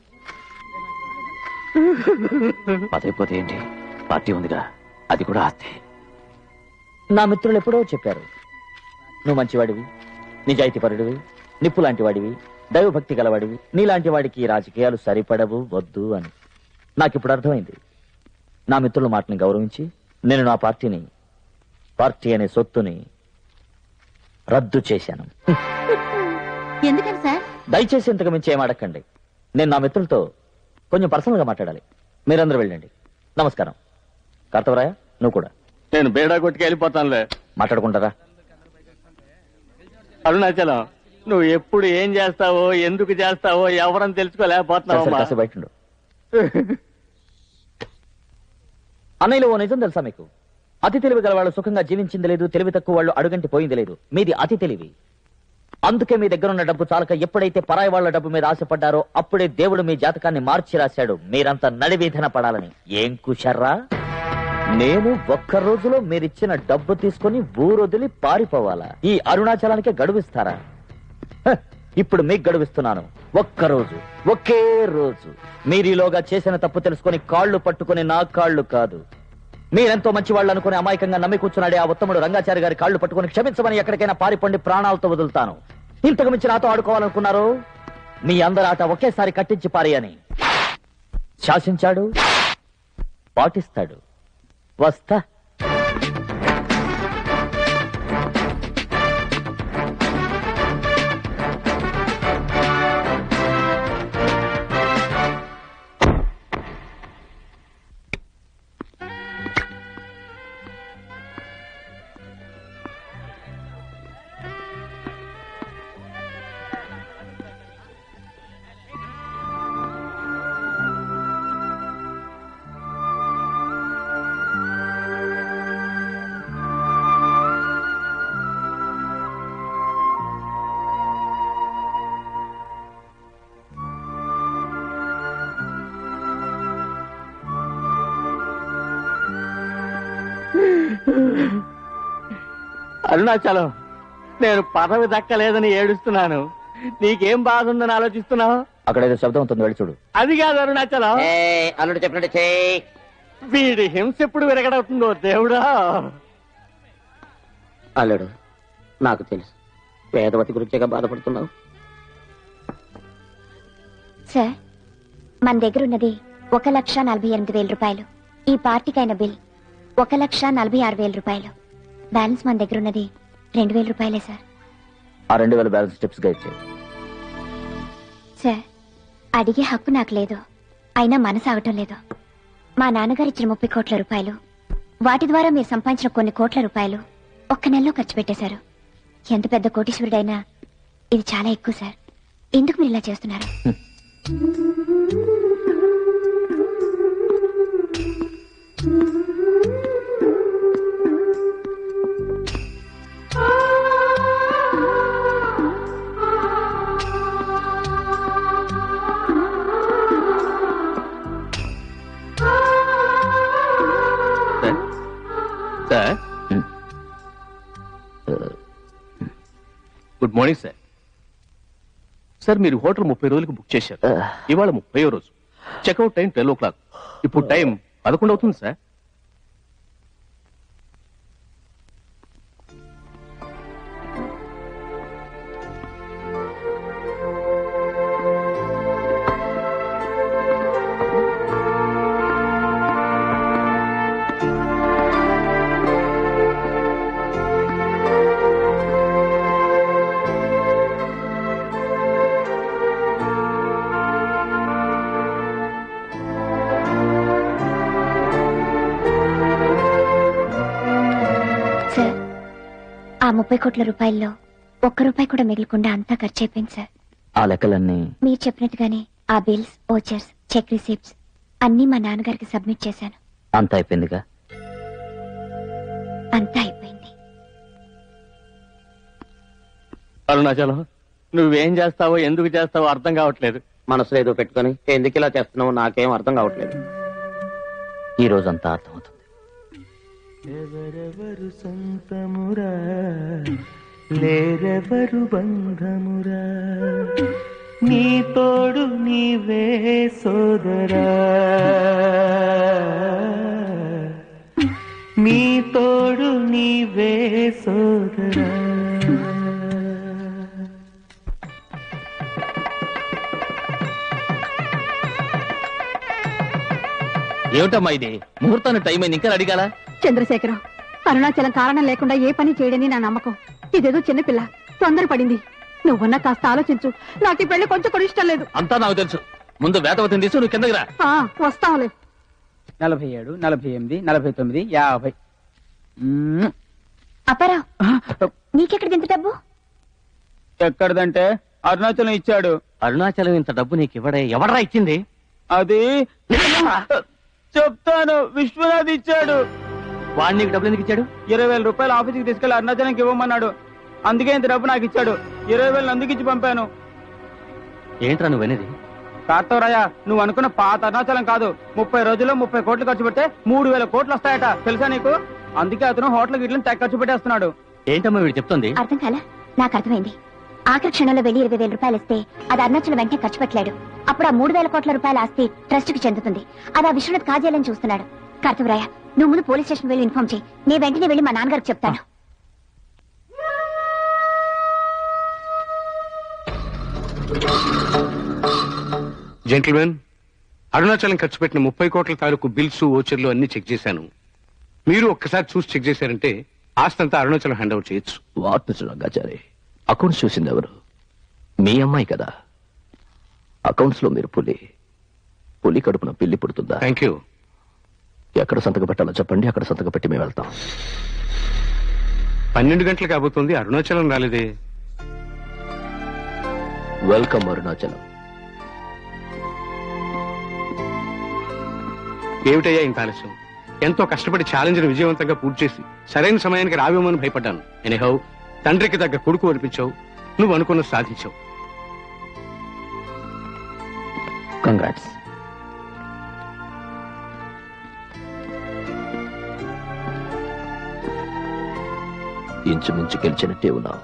పదైపోతే ఏంటి, పార్టీ ఉందిగా, అది కూడా ఆస్తి. నా మిత్రులు ఎప్పుడో చెప్పారు, నువ్వు మంచివాడివి, నిజాయితీపరుడివి, నిప్పు లాంటి వాడివి, దైవభక్తి గలవాడివి, నీలాంటి వాడికి ఈ రాజకీయాలు సరిపడవు, వద్దు అని. నాకిప్పుడు అర్థమైంది. నా మిత్రుల మాటని గౌరవించి నేను నా పార్టీని, పార్టీ అనే సొత్తుని రద్దు చేశాను. ఎందుకని సార్? దయచేసి ఇంతకు మించి ఏం అడగండి. నేను నా మిత్రులతో కొంచెం పర్సనల్ గా మాట్లాడాలి. మీరందరూ వెళ్ళండి. నమస్కారం. కార్తవరాయ, నువ్వు కూడా. నేను బేడా కొట్టుకు వెళ్ళిపోతానులే. మాట్లాడుకుంటారా? అరుణాచలం, నువ్వు ఎప్పుడు ఏం చేస్తావో ఎందుకు చేస్తావో ఎవరని తెలుసుకోలేకపోతున్నావు. బయట అన్నయ్యలో ఓ నిజం తెలుసా మీకు? అతి తెలివి గల వాళ్ళు సుఖంగా జీవించింది లేదు, తెలివి తక్కువ వాళ్ళు అడుగంటి పోయింది లేదు. మీది అతి తెలివి. అందుకే మీ దగ్గర ఉన్న డబ్బు చాలక ఎప్పుడైతే పరాయి వాళ్ల డబ్బు మీద ఆశపడ్డారో అప్పుడే దేవుడు మీ జాతకాన్ని మార్చి రాశాడు మీరంతా నడివీధన పడాలని. ఏం కుషర్రా? నేను ఒక్క రోజులో మీరిచ్చిన డబ్బు తీసుకుని ఊరొదిలి పారిపోవాలా? ఈ అరుణాచలానికే గడువిస్తారా? ఇప్పుడు మీకు గడువిస్తున్నాను. ఒక్కరోజు, ఒకే రోజు. మీరీలోగా చేసిన తప్పు తెలుసుకొని కాళ్లు పట్టుకుని నా కాళ్లు కాదు, మీరెంతో మంచి వాళ్ళు అనుకుని అమాయకంగా నమ్మి కూర్చున్నాడే ఆ ఉత్తముడు రంగాచారి గారి కాళ్లు పట్టుకుని క్షమించమని ఎక్కడికైనా పారిపోండి, ప్రాణాలతో వదులుతాను. ఇంతకు మించి నాతో ఆడుకోవాలనుకున్నారు? మీ అందరి ఆట ఒకేసారి కట్టించి పారేయని శాసించాడు, పాటిస్తాడు. వస్తా. అరుణాచలం, నేను పదవి దక్కలేదని ఏడుస్తున్నాను. నీకేం బాధ ఉందని ఆలోచిస్తున్నావు? అక్కడ ఏదో శబ్దం అవుతుంది, వెళ్ళి చూడు. అది కాదు అరుణాచలం, అల్లుడు చెప్పినట్టు చేయి. వీడి హింస ఎప్పుడు విరగడవుతుందో దేవుడా. అల్లుడు, నాకు తెలుసు వేదవతి గురించేగా బాధపడుతున్నావు. సార్, మన దగ్గర ఉన్నది ఒక లక్ష నలభై ఎనిమిది వేల రూపాయలు. ఈ పార్టీకైన బిల్ ఒక లక్ష నలభై ఆరు వేల రూపాయలు. బ్యాలెన్స్ మన దగ్గర ఉన్నది రెండు వేల రూపాయలే సార్. ఆ రెండు వేల బ్యాలెన్స్ స్టెప్స్ గా ఇచ్చే. సార్, అడిగే హక్కు నాకు లేదు, అయినా మనసు ఆగటం లేదు. మా నాన్నగారు ఇచ్చిన ముప్పై కోట్ల రూపాయలు, వాటి ద్వారా మీరు సంపాదించిన కొన్ని కోట్ల రూపాయలు ఒక్క నెలలో ఖర్చు పెట్టేశారు. ఎంత పెద్ద కోటీశ్వరుడైనా ఇది చాలా ఎక్కువ సార్. ఎందుకు మీరు ఇలా చేస్తున్నారు? Sir, good morning sir. Sir, మీరు హోటల్ ముప్పై రోజులకు బుక్ చేశారు. ఇవాళ ముప్పయో రోజు. Checkout time twelve o'clock. ఇప్పుడు టైం పదకొండు అవుతుంది సార్. ఆ ముప్పై కోట్ల రూపాయల్లో ఒక్క రూపాయి కూడా మిగలకుండా అంతా ఖర్చు అయిపోయింది సార్. ఆ లెక్కలన్నీ మీరు చెప్పినట్టుగానే ఆ బిల్స్, ఓచర్స్, చెక్ రిసిప్ట్స్ అన్ని మా నాన్నగారికి సబ్మిట్ చేశాను. అంతా అయిపోయిందిగా? అంతా అయిపోయింది. అరుణాచలం, నువ్వేం చేస్తావో ఎందుకు చేస్తావో అర్థం కావట్లేదు. మనసులో ఏదో పెట్టుకుని ఎందుకు ఇలా చేస్తున్నావో నాకేం అర్థం కావట్లేదు. ఈ రోజంతా అర్థమవుతుంది. ఎవరెవరు సొంతమురా, లేరెవరు బంధమురా, నీ తోడు నీవే సోదరా, నీ తోడు నీవే సోదరా. ఏమిటమ్మా ఇది? ముహూర్తానికి టైం అయింది, ఇంకా అడిగాల? చంద్రశేఖరం, అరుణాచలం కారణం లేకుండా ఏ పని చేయడని నా నమ్మకం. ఇదేదో చిన్నపిల్ల తొందరపడింది. నువ్వున్నా కాస్త ఆలోచించు. నాకు ఈ పెళ్లి కొంచెం కూడా ఇష్టం లేదు. అంతా నాకు తెలుసు. ముందు వేదవతిని తీసు, నువ్వు కిందకి రా. వస్తాంలే. నలభై ఏడు, నలభై ఎనిమిది, నలభై తొమ్మిది, యాభై. అపరా, నీకెక్కడ ఇంత డబ్బు? ఎక్కడదంటే అరుణాచలం ఇచ్చాడు. అరుణాచలం ఇంత డబ్బు నీకు ఇవ్వడే? ఎవడరా ఇచ్చింది? అది చెప్తాను, విశ్వనాథ్ ఇచ్చాడు. వాడు నీకు డబ్బులు ఎందుకు ఇచ్చాడు? ఇరవై వేల రూపాయలు ఆఫీస్కి తీసుకెళ్లి అరుణాచలంకి ఇవ్వమన్నాడు. అందుకే ఇంత డబ్బు నాకు ఇచ్చాడు. ఇరవై వేలు అందుకు ఇచ్చి పంపాను. ఏంట్రా నువ్వనేది? కార్తవరాయ, నువ్వు అనుకున్న పాత అరుణాచలం కాదు. ముప్పై రోజుల్లో ముప్పై కోట్లు ఖర్చు పెడితే మూడు వేల కోట్లు వస్తాయట, తెలుసా నీకు? అందుకే అతను హోటల్ గిట్లని తెగ ఖర్చు పెట్టేస్తున్నాడు. ఏంటమ్మా వీడు చెప్తుంది? అర్థం కాలా? నాకు అర్థమైంది. ఆఖరి క్షణంలో వెళ్లి ఇరవై వేల రూపాయలు ఇస్తే అది అరుణాచలం వెంటనే ఖర్చు పెట్టలేడు. అప్పుడు ఆ మూడు వేల కోట్ల రూపాయల ఆస్తి ట్రస్ట్ కి చెందుతుంది. అది ఆ విశ్వనాథ్ కాజేయాలని చూస్తున్నాడు. కార్తవరాయ, నువ్వు ముందు పోలీస్ స్టేషన్ వెళ్ళి ఇన్ఫార్మ్ చేయి. నేను వెంటనే వెళ్ళి మా నాన్నగారికి చెప్తాను. జెంటిల్మెన్, అరుణాచలం ఖర్చు పెట్టిన ముప్పై కోట్ల తాలూకు బిల్స్, ఓచర్లు అన్ని చెక్ చేశాను. మీరు ఒక్కసారి చూసి చెక్ చేశారంటే ఆస్తంతా అరుణాచలం హ్యాండ్ అవుట్ చేయొచ్చు. వాట్ మిస్టర్ రంగాచారి, అకౌంట్స్ చూసింది ఎవరు? మీ అమ్మాయి కదా. అకౌంట్స్ లో మీరు పులి, పులి కడుపున పిల్లి పుడుతుందా? Thank you. ఎక్కడ సంతకం పెట్టాలో చెప్పండి, అక్కడ సంతకం పెట్టి మేము వెళ్తాం. పన్నెండు గంటలు కాబోతుంది, అరుణాచలం రాలేదే. వెల్కమ్ అరుణాచలం. ఏమిటయ్యా ఇంత ఆలస్యం? ఎంతో కష్టపడి ఛాలెంజ్ విజయవంతంగా పూర్తి చేసి సరైన సమయానికి రావేమని భయపడ్డాను. ఎనీహౌ, తండ్రికి తగ్గ కొడుకు అనిపించావు, నువ్వు అనుకున్న సాధించావు. కంగ్రాట్స్. ఇంచుమించు గెలిచినట్టే ఉన్నావు.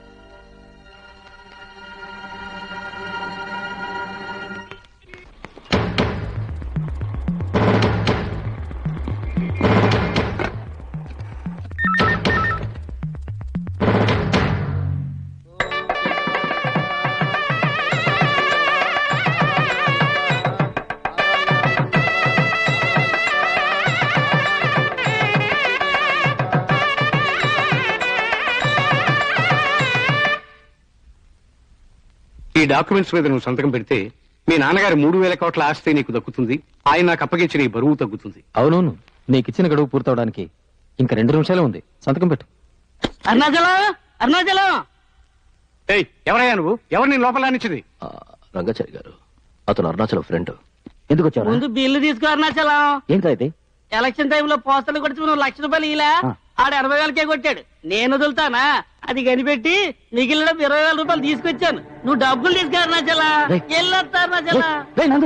ఈ డాక్యుమెంట్స్ మీద నువ్వు సంతకం పెడితే మీ నాన్నగారి మూడు వేల కోట్ల ఆస్తి నీకు దక్కుతుంది. ఆయన నాకు అప్పగించిన ఈ బరువు తగ్గుతుంది. అవునవును, నీకిచ్చిన గడువు పూర్తవడానికి ఇంకా రెండు నిమిషాలే ఉంది. సంతకం పెట్టు. అరుణాచలం, అరుణాచలం. ఏయ్, ఎవరయ్యా నువ్వు? ఎవరు నేను లోపల రానిచ్చింది? రంగాచారి గారు, అతను అరుణాచలం ఫ్రెండ్. ఎందుకు వచ్చావు? ముందు బిల్లు తీసుకో అరుణాచలం. ఏంటైతే ఎలక్షన్ టైంలో పోస్టర్లు కొడిచి నువ్వు లక్ష రూపాయలు ఇలా ఆడ ఎనభై వేలకే కొట్టాడు. నేను వదులుతానా? అది కనిపెట్టి మిగిలిన ఇరవై వేల రూపాయలు తీసుకొచ్చాను. నువ్వు డబ్బులు తీసుకో అరుణాచలం. వెళ్ళొస్తా అరుణాచలం. నందు,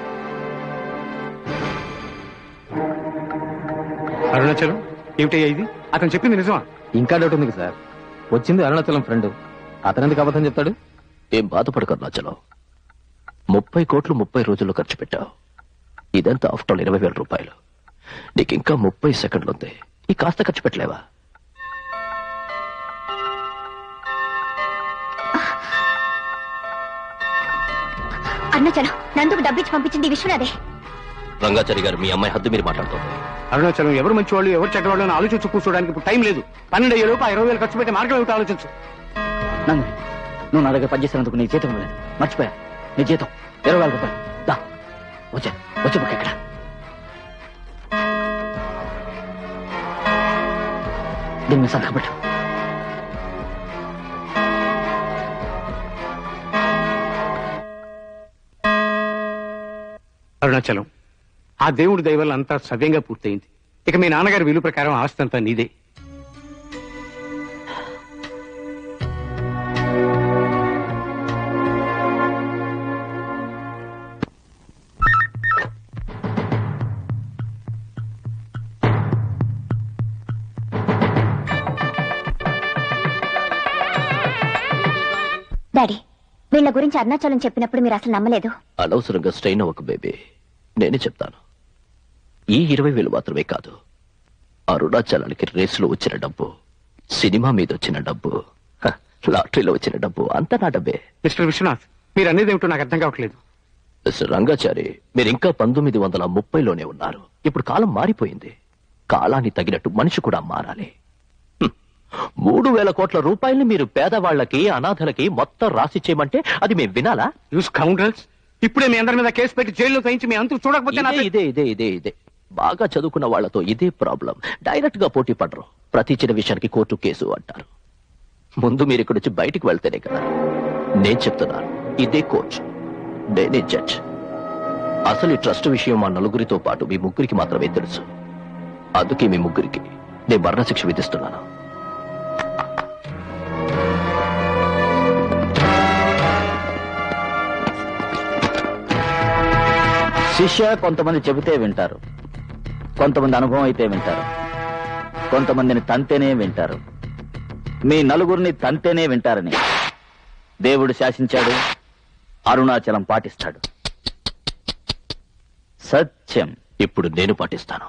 అరుణాచలం ఏమిటయ్యా ఇది? అతను చెప్పింది నిజమా? ఇంకా డౌట్ ఉంది సార్. వచ్చింది అరుణాచలం ఫ్రెండ్, అతనెందుకు అబద్ధం చెప్తాడు? ఏం బాధపడకు అరుణాచలం. ముప్పై కోట్లు ముప్పై రోజుల్లో ఖర్చు పెట్టావు. ఇదంతా ఆఫ్టర్ ఆల్ ఇరవై వేల రూపాయలు. నీకు ఇంకా ముప్పై సెకండ్లు ఉంది. ఈ కాస్త ఖర్చు పెట్టలేవా? అరుణాచలం, నందుకు డబ్బిచ్చి పంపించింది విశ్వనాథే. రంగాచారి గారు, మీ అమ్మాయి హద్దు మీరు మాట్లాడుతుంది. అరుణాచలం ఎవరు మంచి వాళ్ళు ఎవరు చెడ్డవాళ్ళు అని ఆలోచించు కూర్చోడానికి ఇప్పుడు టైం లేదు. పన్నెండు అయ్యే లోపు ఇరవై వేలు ఖర్చు పెట్టే మార్గం ఏమిటో ఆలోచించు. నందు, నువ్వు నా దగ్గర పనిచేసినందుకు నీ జీతం లేదు, మర్చిపోయా. నీ జీతం ఇరవై వేల రూపాయలు. దా, వచ్చా వచ్చి బుక్ ఇక్కడ. దీన్ని సంతకం పెట్టు. అరుణాచలం, ఆ దేవుడి దయ వల్ల అంతా సవ్యంగా పూర్తయింది. ఇక మీ నాన్నగారి విలువ ప్రకారం ఆస్తి అంతా నీదే. డాడీ, వీళ్ళ గురించి అరుణాచలం చెప్పినప్పుడు మీరు అసలు నమ్మలేదు. అనవసరంగా స్ట్రెయిన్ అవ్వకు బేబీ, నేనే చెప్తాను. ఈ ఇరవై వేలు మాత్రమే కాదు, అరుణాచలానికి రేసులో వచ్చిన డబ్బు, సినిమా మీద వచ్చిన డబ్బు, హ, లాటరీలో వచ్చిన డబ్బు అంతా నా డబ్బే. మిస్టర్ విశ్వనాథ్, మీరు అనేది ఏమిటో నాకు అర్థం కావట్లేదు. మిస్టర్ రంగాచారి, మీరు ఇంకా పంతొమ్మిది వందల ముప్పైలోనే ఉన్నారు. ఇప్పుడు కాలం మారిపోయింది. కాలాన్ని తగినట్టు మనిషి కూడా మారాలి. హ్మ్. మూడు వేల కోట్ల రూపాయల్ని మీరు పేదవాళ్లకి, అనాథలకి మొత్తం రాసి చేయమంటే అది మేము వినాలా? యూ స్కౌండ్రల్స్, ఇప్పుడే మీ అందరి మీద కేసు పెట్టి జైల్లో తయించి మీ అంతు చూడకపోతే ఇదే ఇదే ఇదే ఇదే ఇదే బాగా చదువుకున్న వాళ్లతో ఇదే ప్రాబ్లం. డైరెక్ట్ గా పోటీ పడరు. ప్రతి చిన్న విషయానికి కోర్టు కేసు అంటారు. ముందు మీరు ఇక్కడ వచ్చి బయటికి వెళ్తేనే కదా. నేను చెప్తున్నాను, ఇదే కోర్టు, నేనే జడ్జ్. అసలు ఈ ట్రస్ట్ విషయం మా నలుగురితో పాటు మీ ముగ్గురికి మాత్రమే తెలుసు. అందుకే మీ ముగ్గురికి నేను మరణశిక్ష విధిస్తున్నాను. శిష్య కొంతమంది చెబితే వింటారు, కొంతమంది అనుభవం అయితే వింటారు, కొంతమందిని తంతేనే వింటారు. మీ నలుగురిని తంతేనే వింటారని దేవుడు శాసించాడు. అరుణాచలం పాటిస్తాడు. సత్యం. ఇప్పుడు నేను పాటిస్తాను.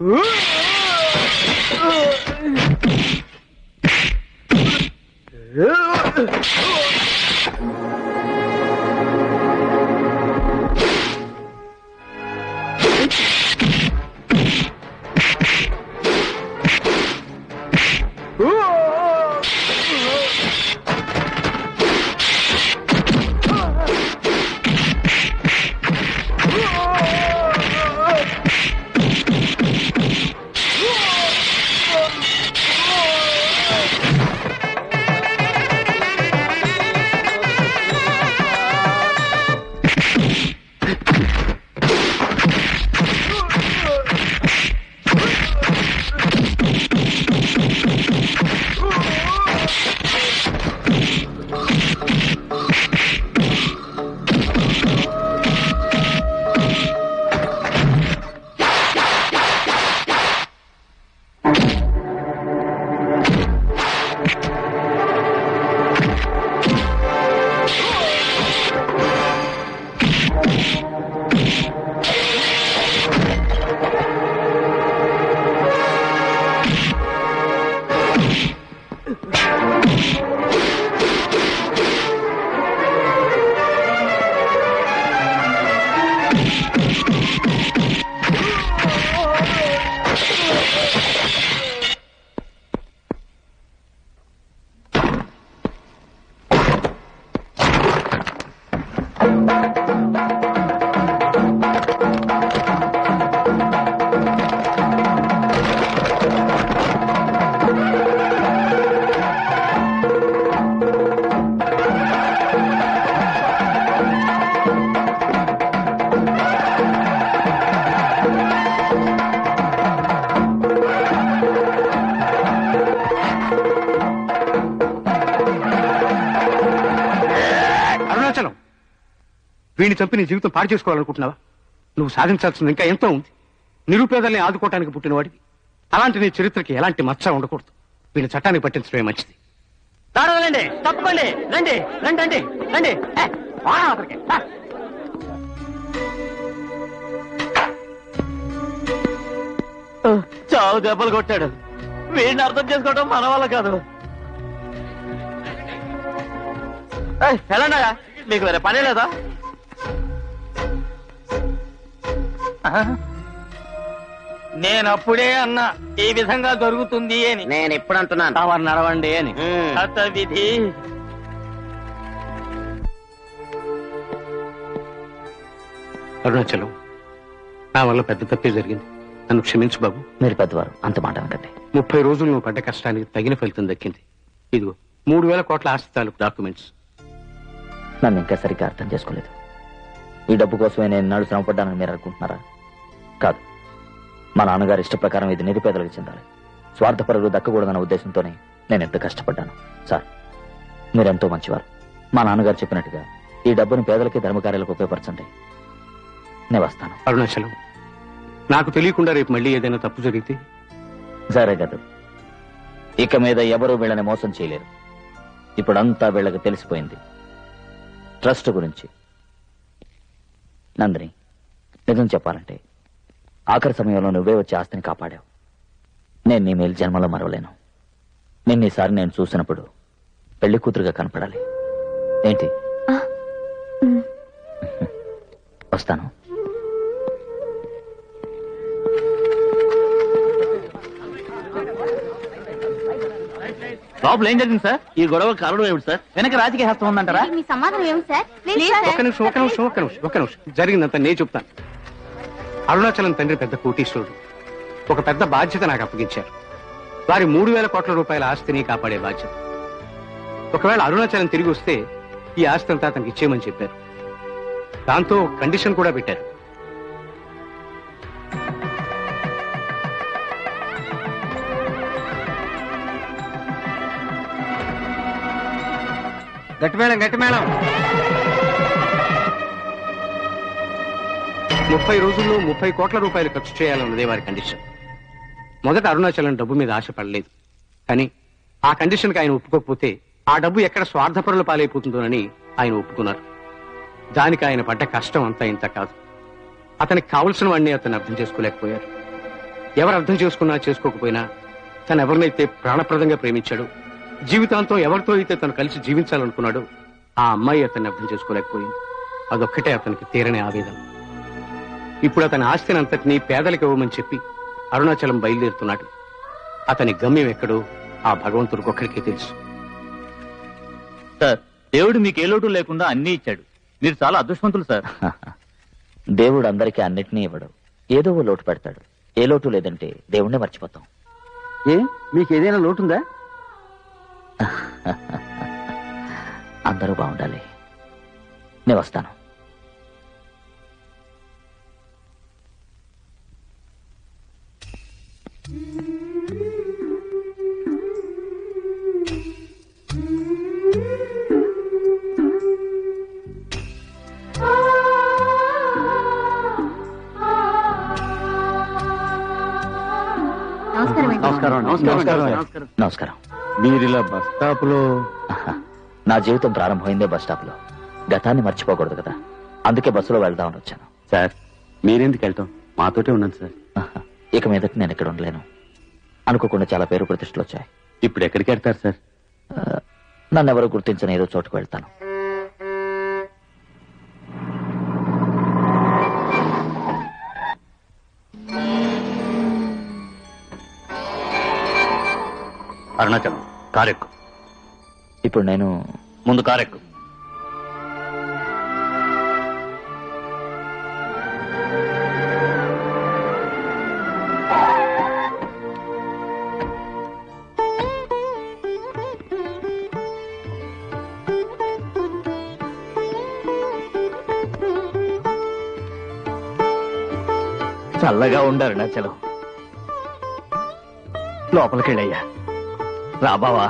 వీడిని చంపి నీ జీవితం పాడు చేసుకోవాలనుకుంటున్నావా? నువ్వు సాధించాల్సింది ఇంకా ఎంతో ఉంది. నిరుపేదల్ని ఆదుకోవటానికి పుట్టినవాడివి. అలాంటి నీ చరిత్రకి ఎలాంటి మచ్చ ఉండకూడదు. వీడిని చట్టానికి పట్టించడమే మంచిది. రండి తప్పకండి, రండి రండి రండి రండి. చావు దెబ్బలు కొట్టాడు. వీడిని అర్థం చేసుకోవడం మన వల్ల కాదు. ఎలాండా మీకు వేరే పనే లేదా? నేను అప్పుడే అన్నా ఈ విధంగా జరుగుతుంది అని. నేను ఎప్పుడు అంటున్నాను తమరు నడవండి అని. అత విధి. అరుణాచలం, నా వల్ల పెద్ద తప్పే జరిగింది. నన్ను క్షమించు బాబు. మీరు పెద్దవారు, అంత మాట అనకండి. ముప్పై రోజులు నువ్వు పడ్డ కష్టానికి తగిన ఫలితం దక్కింది. ఇదిగో మూడు వేల కోట్ల ఆస్తి తాలూకు డాక్యుమెంట్స్. నన్ను ఇంకా సరిగ్గా అర్థం చేసుకోలేదు. ఈ డబ్బు కోసమే నేను నాడు శ్రమపడ్డానని మీరు అనుకుంటున్నారా? కాదు. మా నాన్నగారు ఇష్ట ప్రకారం ఇది నిరుపేదలకు చెందాలి, స్వార్థపరులు దక్కకూడదన్న ఉద్దేశంతోనే నేను ఎంత కష్టపడ్డాను. సార్, మీరెంతో మంచివారు. మా నాన్నగారు చెప్పినట్టుగా ఈ డబ్బును పేదలకి ధర్మకార్యాలకు ఉపయోగపరచండి. నేను వస్తాను. అరుణాచలం, నాకు తెలియకుండా రేపు మళ్ళీ ఏదైనా తప్పు జరిగితే? జరగదు. ఇక మీద ఎవరూ వీళ్ళని మోసం చేయలేరు. ఇప్పుడంతా వీళ్ళకి తెలిసిపోయింది ట్రస్ట్ గురించి. నందిని, నిజం చెప్పాలంటే ఆఖరి సమయంలో నువ్వే వచ్చి ఆస్తిని కాపాడావు. నేను నీ మేలు జన్మలో మరవలేను. నిన్న ఈసారి నేను చూసినప్పుడు పెళ్లి కూతురుగా కనపడాలి. ఏంటి? వస్తాను. లోపల ఏం జరిగింది సార్? ఈ గొడవ కారణం ఏమిటి సార్? వెనక రాజకీయ హస్తం ఉందంటారా? మీ సమాధానం ఏమి సార్? ఒక నిమిషం ఒక నిమిషం ఒక నిమిషం ఒక నిమిషం జరిగిందంతా నేను చెప్తాను. అరుణాచలం తండ్రి పెద్ద కోటీశ్వరుడు. ఒక పెద్ద బాధ్యత నాకు అప్పగించారు. వారి మూడు వేల కోట్ల రూపాయల ఆస్తిని కాపాడే బాధ్యత. ఒకవేళ అరుణాచలం తిరిగి వస్తే ఈ ఆస్తి అంతా తనకి ఇచ్చేయమని చెప్పారు. దాంతో కండిషన్ కూడా పెట్టారు. గట్టి మేళం గట్టి మేళం. ముప్పై రోజుల్లో ముప్పై కోట్ల రూపాయలు ఖర్చు చేయాలన్నదే వారి కండిషన్. మొదట అరుణాచలం డబ్బు మీద ఆశపడలేదు. కానీ ఆ కండిషన్కి ఆయన ఒప్పుకోకపోతే ఆ డబ్బు ఎక్కడ స్వార్థపరుల పాలైపోతుందోనని ఆయన ఒప్పుకున్నారు. దానికి ఆయన పడ్డ కష్టం అంతా ఇంత కాదు. అతనికి కావలసిన వాడిని అతను అర్థం చేసుకోలేకపోయారు. ఎవరు అర్థం చేసుకున్నా చేసుకోకపోయినా తను ఎవరినైతే ప్రాణప్రదంగా ప్రేమించాడు, జీవితాంతం ఎవరితో అయితే తను కలిసి జీవించాలనుకున్నాడు, ఆ అమ్మాయి అతన్ని అర్థం చేసుకోలేకపోయింది. అదొక్కటే అతనికి తీరని ఆవేదన. ఇప్పుడు అతని ఆస్తిని అంతటినీ పేదలకు ఇవ్వమని చెప్పి అరుణాచలం బయలుదేరుతున్నాడు. అతని గమ్యం ఎక్కడో ఆ భగవంతుడికి ఒక్కడికే తెలుసు. సార్, దేవుడు మీకు ఏ లోటు లేకుండా అన్ని ఇచ్చాడు. మీరు చాలా అదృష్టవంతులు సార్. దేవుడు అందరికీ అన్నిటినీ ఇవ్వడు, ఏదో ఓ లోటు పెడతాడు. ఏ లోటు లేదంటే దేవుణ్ణే మర్చిపోతాం. ఏ మీకు ఏదైనా లోటుందా? అందరూ బాగుండాలి. నేను వస్తాను. నమస్కారం. నమస్కారం. నమస్కారం. మీరిలా బస్ స్టాప్ లో? నా జీవితం ప్రారంభమైందే బస్ స్టాప్ లో. గతాన్ని మర్చిపోకూడదు కదా, అందుకే బస్సులో వెళ్దామని వచ్చాను. సార్, మీరెందుకు వెళ్తాం? మాతోటే ఉన్నాను సార్. ఇక మీదట నేను ఎక్కడ ఉండలేను. అనుకోకుండా చాలా పేరు ప్రతిష్టలు వచ్చాయి. ఇప్పుడు ఎక్కడికి వెళ్తారు సార్? నన్ను ఎవరు గుర్తించని ఏదో చోటుకు వెళ్తాను. అరుణాచలం, కారెక్కు. ఇప్పుడు నేను ముందు కారెక్కు. చల్లగా ఉండారు నా చలం. లోపలికెళ్ళయ్యా. రాబావా?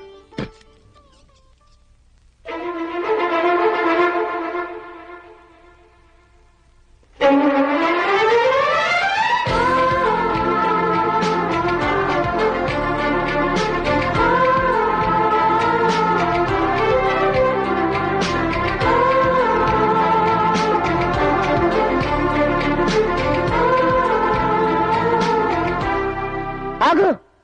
ఆగు.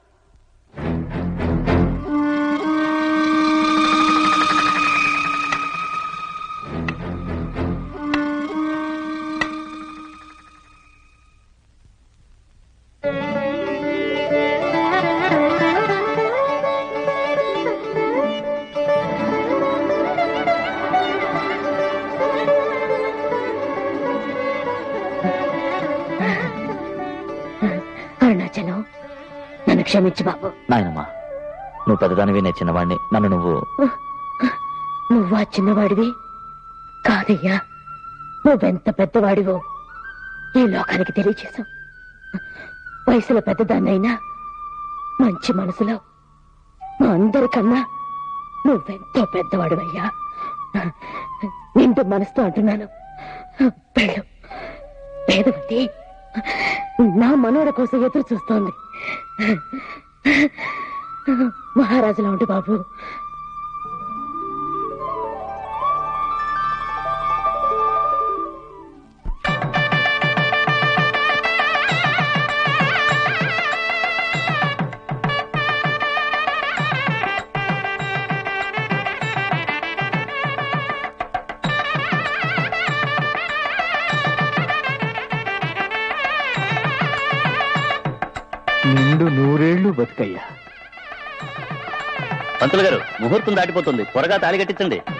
అరుణాచలం, నన్ను క్షమించు బాబు. నాయనమ్మా, నువ్వు పెద్దదానివి, నేను చిన్నవాడిని. నన్ను నువ్వు నువ్వా చిన్నవాడివి కాదయ్యా, నువ్వెంత పెద్దవాడివో ఈ లోకానికి తెలియచేశావు. వయసులో పెద్దదాన్నైనా మంచి మనసులో మా అందరికన్నా నువ్వెంతో పెద్దవాడివయ్యా. నిండు మనసుతో అంటున్నాను, వెళ్ళు. పేదవతి నా మనోడ కోసం ఎదురు చూస్తోంది. మహారాజులా ఉండు బాబు. నిండు నూరేళ్లు బతుకయ్యా. పంతులు గారు, ముహూర్తం దాటిపోతుంది, త్వరగా తాళి కట్టించండి.